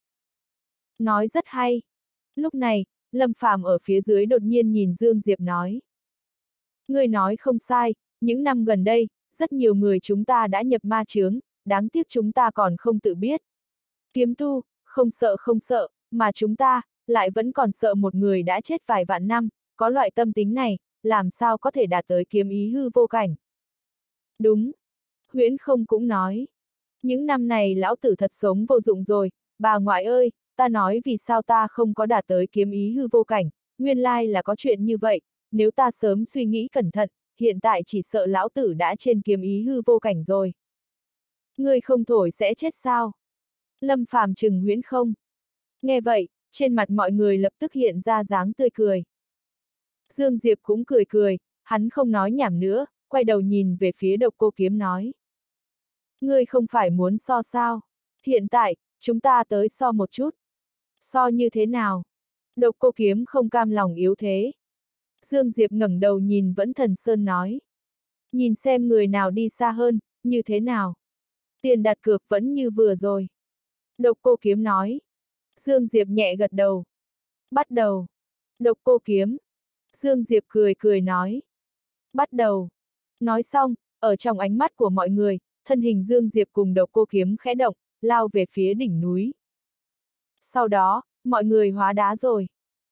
Nói rất hay. Lúc này, Lâm Phàm ở phía dưới đột nhiên nhìn Dương Diệp nói. Ngươi nói không sai, những năm gần đây, rất nhiều người chúng ta đã nhập ma chướng, đáng tiếc chúng ta còn không tự biết. Kiếm tu, không sợ, mà chúng ta, lại vẫn còn sợ một người đã chết vài vạn năm, có loại tâm tính này, làm sao có thể đạt tới kiếm ý hư vô cảnh. Đúng. Huyễn Không cũng nói. Những năm này lão tử thật sống vô dụng rồi, bà ngoại ơi, ta nói vì sao ta không có đạt tới kiếm ý hư vô cảnh, nguyên lai là có chuyện như vậy, nếu ta sớm suy nghĩ cẩn thận, hiện tại chỉ sợ lão tử đã trên kiếm ý hư vô cảnh rồi. Ngươi không thổi sẽ chết sao? Lâm Phàm trừng Huyễn Không. Nghe vậy, trên mặt mọi người lập tức hiện ra dáng tươi cười. Dương Diệp cũng cười cười, hắn không nói nhảm nữa, quay đầu nhìn về phía Độc Cô Kiếm nói. Ngươi không phải muốn so sao? Hiện tại, chúng ta tới so một chút. So như thế nào? Độc Cô Kiếm không cam lòng yếu thế. Dương Diệp ngẩng đầu nhìn Vẫn Thần Sơn nói. Nhìn xem người nào đi xa hơn, như thế nào? Tiền đặt cược vẫn như vừa rồi. Độc Cô Kiếm nói. Dương Diệp nhẹ gật đầu. Bắt đầu. Độc Cô Kiếm. Dương Diệp cười cười nói. Bắt đầu. Nói xong, ở trong ánh mắt của mọi người, thân hình Dương Diệp cùng Độc Cô Kiếm khẽ động, lao về phía đỉnh núi. Sau đó, mọi người hóa đá rồi.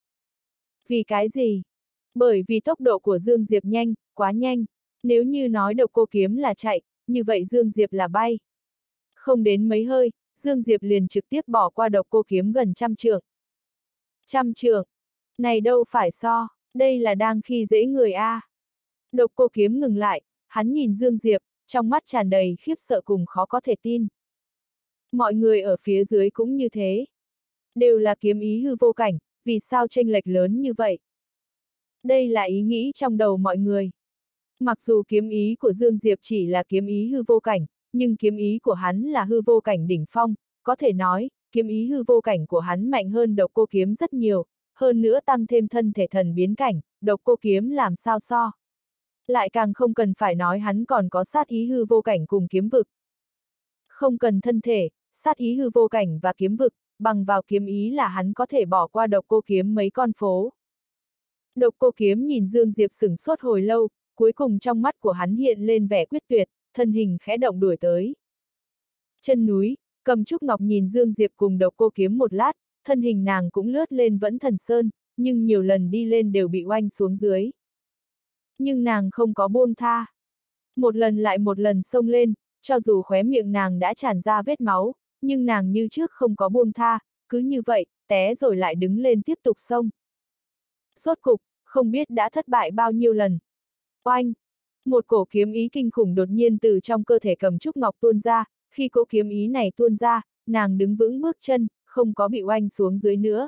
Vì cái gì? Bởi vì tốc độ của Dương Diệp nhanh, quá nhanh. Nếu như nói Độc Cô Kiếm là chạy, như vậy Dương Diệp là bay. Không đến mấy hơi, Dương Diệp liền trực tiếp bỏ qua Độc Cô Kiếm gần 100 trượng. 100 trượng? Này đâu phải so, đây là đang khi dễ người a. Độc Cô Kiếm ngừng lại, hắn nhìn Dương Diệp, trong mắt tràn đầy khiếp sợ cùng khó có thể tin. Mọi người ở phía dưới cũng như thế. Đều là kiếm ý hư vô cảnh, vì sao chênh lệch lớn như vậy? Đây là ý nghĩ trong đầu mọi người. Mặc dù kiếm ý của Dương Diệp chỉ là kiếm ý hư vô cảnh, nhưng kiếm ý của hắn là hư vô cảnh đỉnh phong, có thể nói, kiếm ý hư vô cảnh của hắn mạnh hơn Độc Cô Kiếm rất nhiều, hơn nữa tăng thêm thân thể thần biến cảnh, Độc Cô Kiếm làm sao so. Lại càng không cần phải nói hắn còn có sát ý hư vô cảnh cùng kiếm vực. Không cần thân thể, sát ý hư vô cảnh và kiếm vực, bằng vào kiếm ý là hắn có thể bỏ qua Độc Cô Kiếm mấy con phố. Độc Cô Kiếm nhìn Dương Diệp sửng sốt hồi lâu, cuối cùng trong mắt của hắn hiện lên vẻ quyết tuyệt, thân hình khẽ động đuổi tới. Chân núi, Cầm Trúc Ngọc nhìn Dương Diệp cùng Độc Cô Kiếm một lát, thân hình nàng cũng lướt lên Vẫn Thần Sơn, nhưng nhiều lần đi lên đều bị oanh xuống dưới. Nhưng nàng không có buông tha. Một lần lại một lần xông lên, cho dù khóe miệng nàng đã tràn ra vết máu, nhưng nàng như trước không có buông tha, cứ như vậy, té rồi lại đứng lên tiếp tục xông. Rốt cục, không biết đã thất bại bao nhiêu lần. Oanh! Một cổ kiếm ý kinh khủng đột nhiên từ trong cơ thể Cầm Trúc Ngọc tuôn ra, khi cỗ kiếm ý này tuôn ra, nàng đứng vững bước chân, không có bị oanh xuống dưới nữa.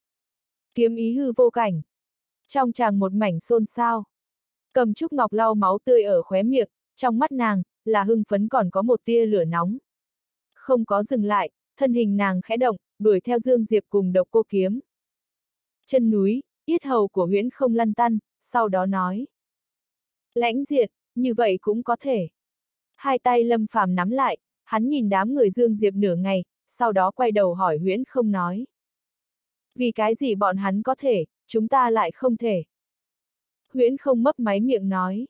Kiếm ý hư vô cảnh. Trong tràng một mảnh xôn xao. Cầm Trúc Ngọc lau máu tươi ở khóe miệng, trong mắt nàng, là hưng phấn còn có một tia lửa nóng. Không có dừng lại, thân hình nàng khẽ động, đuổi theo Dương Diệp cùng Độc Cô Kiếm. Chân núi, yết hầu của Huyễn Không lăn tăn, sau đó nói. Lãnh Diện, như vậy cũng có thể. Hai tay Lâm Phàm nắm lại, hắn nhìn đám người Dương Diệp nửa ngày, sau đó quay đầu hỏi Huyễn Không nói. Vì cái gì bọn hắn có thể, chúng ta lại không thể? Huyễn Không mấp máy miệng nói.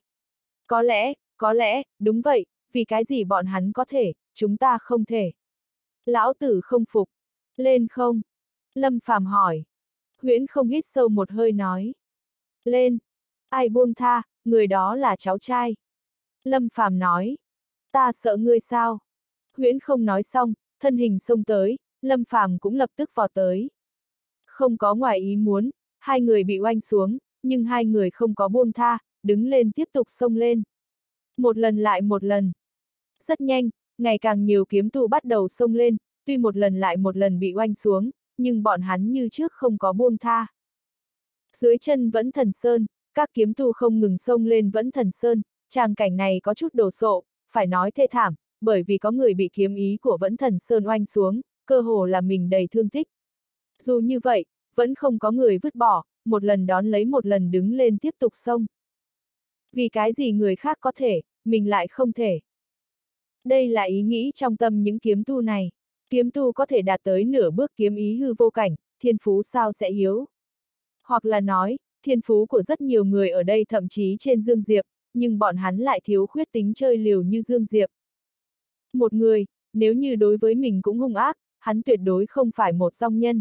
Có lẽ, đúng vậy, vì cái gì bọn hắn có thể, chúng ta không thể. Lão tử không phục. Lên không? Lâm Phàm hỏi. Huyễn Không hít sâu một hơi nói. Lên. Ai buông tha, người đó là cháu trai. Lâm Phàm nói. Ta sợ ngươi sao? Huyễn Không nói xong, thân hình xông tới, Lâm Phàm cũng lập tức vọt tới. Không có ngoài ý muốn, hai người bị oanh xuống, nhưng hai người không có buông tha, đứng lên tiếp tục xông lên. Một lần lại một lần. Rất nhanh, ngày càng nhiều kiếm tu bắt đầu xông lên, tuy một lần lại một lần bị oanh xuống, nhưng bọn hắn như trước không có buông tha. Dưới chân Vẫn Thần Sơn, các kiếm tu không ngừng xông lên Vẫn Thần Sơn, tràng cảnh này có chút đồ sộ, phải nói thê thảm, bởi vì có người bị kiếm ý của Vẫn Thần Sơn oanh xuống, cơ hồ là mình đầy thương tích. Dù như vậy, vẫn không có người vứt bỏ, một lần đón lấy một lần đứng lên tiếp tục xông. Vì cái gì người khác có thể, mình lại không thể. Đây là ý nghĩ trong tâm những kiếm tu này. Kiếm tu có thể đạt tới nửa bước kiếm ý hư vô cảnh, thiên phú sao sẽ yếu. Hoặc là nói, thiên phú của rất nhiều người ở đây thậm chí trên Dương Diệp, nhưng bọn hắn lại thiếu khuyết tính chơi liều như Dương Diệp. Một người, nếu như đối với mình cũng hung ác, hắn tuyệt đối không phải một dong nhân.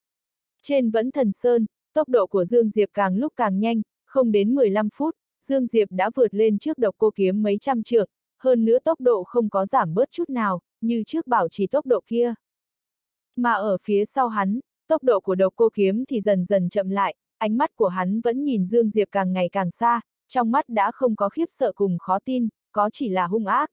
Trên Vẫn Thần Sơn, tốc độ của Dương Diệp càng lúc càng nhanh, không đến 15 phút, Dương Diệp đã vượt lên trước Độc Cô Kiếm mấy trăm trượng, hơn nữa tốc độ không có giảm bớt chút nào, như trước bảo trì tốc độ kia. Mà ở phía sau hắn, tốc độ của Độc Cô Kiếm thì dần dần chậm lại, ánh mắt của hắn vẫn nhìn Dương Diệp càng ngày càng xa, trong mắt đã không có khiếp sợ cùng khó tin, có chỉ là hung ác.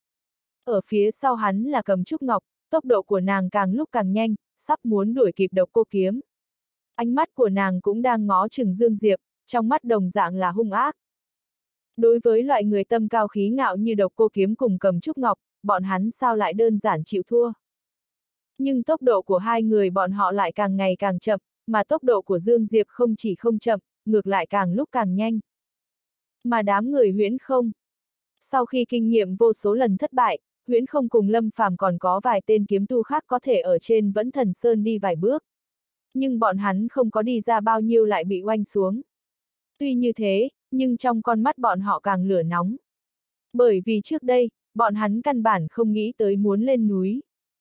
Ở phía sau hắn là Cầm Trúc Ngọc, tốc độ của nàng càng lúc càng nhanh, sắp muốn đuổi kịp Độc Cô Kiếm. Ánh mắt của nàng cũng đang ngó chừng Dương Diệp, trong mắt đồng dạng là hung ác. Đối với loại người tâm cao khí ngạo như Độc Cô Kiếm cùng Cầm Trúc Ngọc, bọn hắn sao lại đơn giản chịu thua. Nhưng tốc độ của hai người bọn họ lại càng ngày càng chậm, mà tốc độ của Dương Diệp không chỉ không chậm, ngược lại càng lúc càng nhanh. Mà đám người Huyễn Không, sau khi kinh nghiệm vô số lần thất bại, Huyễn Không cùng Lâm Phàm còn có vài tên kiếm tu khác có thể ở trên Vẫn Thần Sơn đi vài bước. Nhưng bọn hắn không có đi ra bao nhiêu lại bị oanh xuống. Tuy như thế, nhưng trong con mắt bọn họ càng lửa nóng. Bởi vì trước đây, bọn hắn căn bản không nghĩ tới muốn lên núi.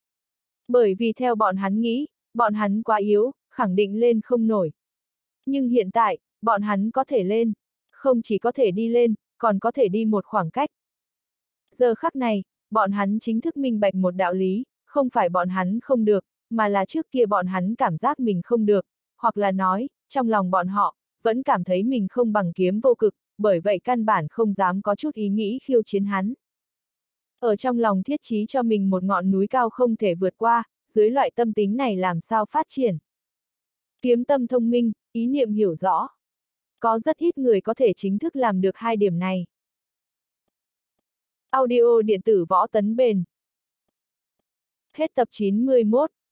Bởi vì theo bọn hắn nghĩ, bọn hắn quá yếu, khẳng định lên không nổi. Nhưng hiện tại, bọn hắn có thể lên. Không chỉ có thể đi lên, còn có thể đi một khoảng cách. Giờ khắc này, bọn hắn chính thức minh bạch một đạo lý, không phải bọn hắn không được, mà là trước kia bọn hắn cảm giác mình không được, hoặc là nói, trong lòng bọn họ, vẫn cảm thấy mình không bằng Kiếm Vô Cực, bởi vậy căn bản không dám có chút ý nghĩ khiêu chiến hắn. Ở trong lòng thiết chí cho mình một ngọn núi cao không thể vượt qua, dưới loại tâm tính này làm sao phát triển. Kiếm tâm thông minh, ý niệm hiểu rõ. Có rất ít người có thể chính thức làm được hai điểm này. Audio điện tử Võ Tấn Bền. Hết tập 91.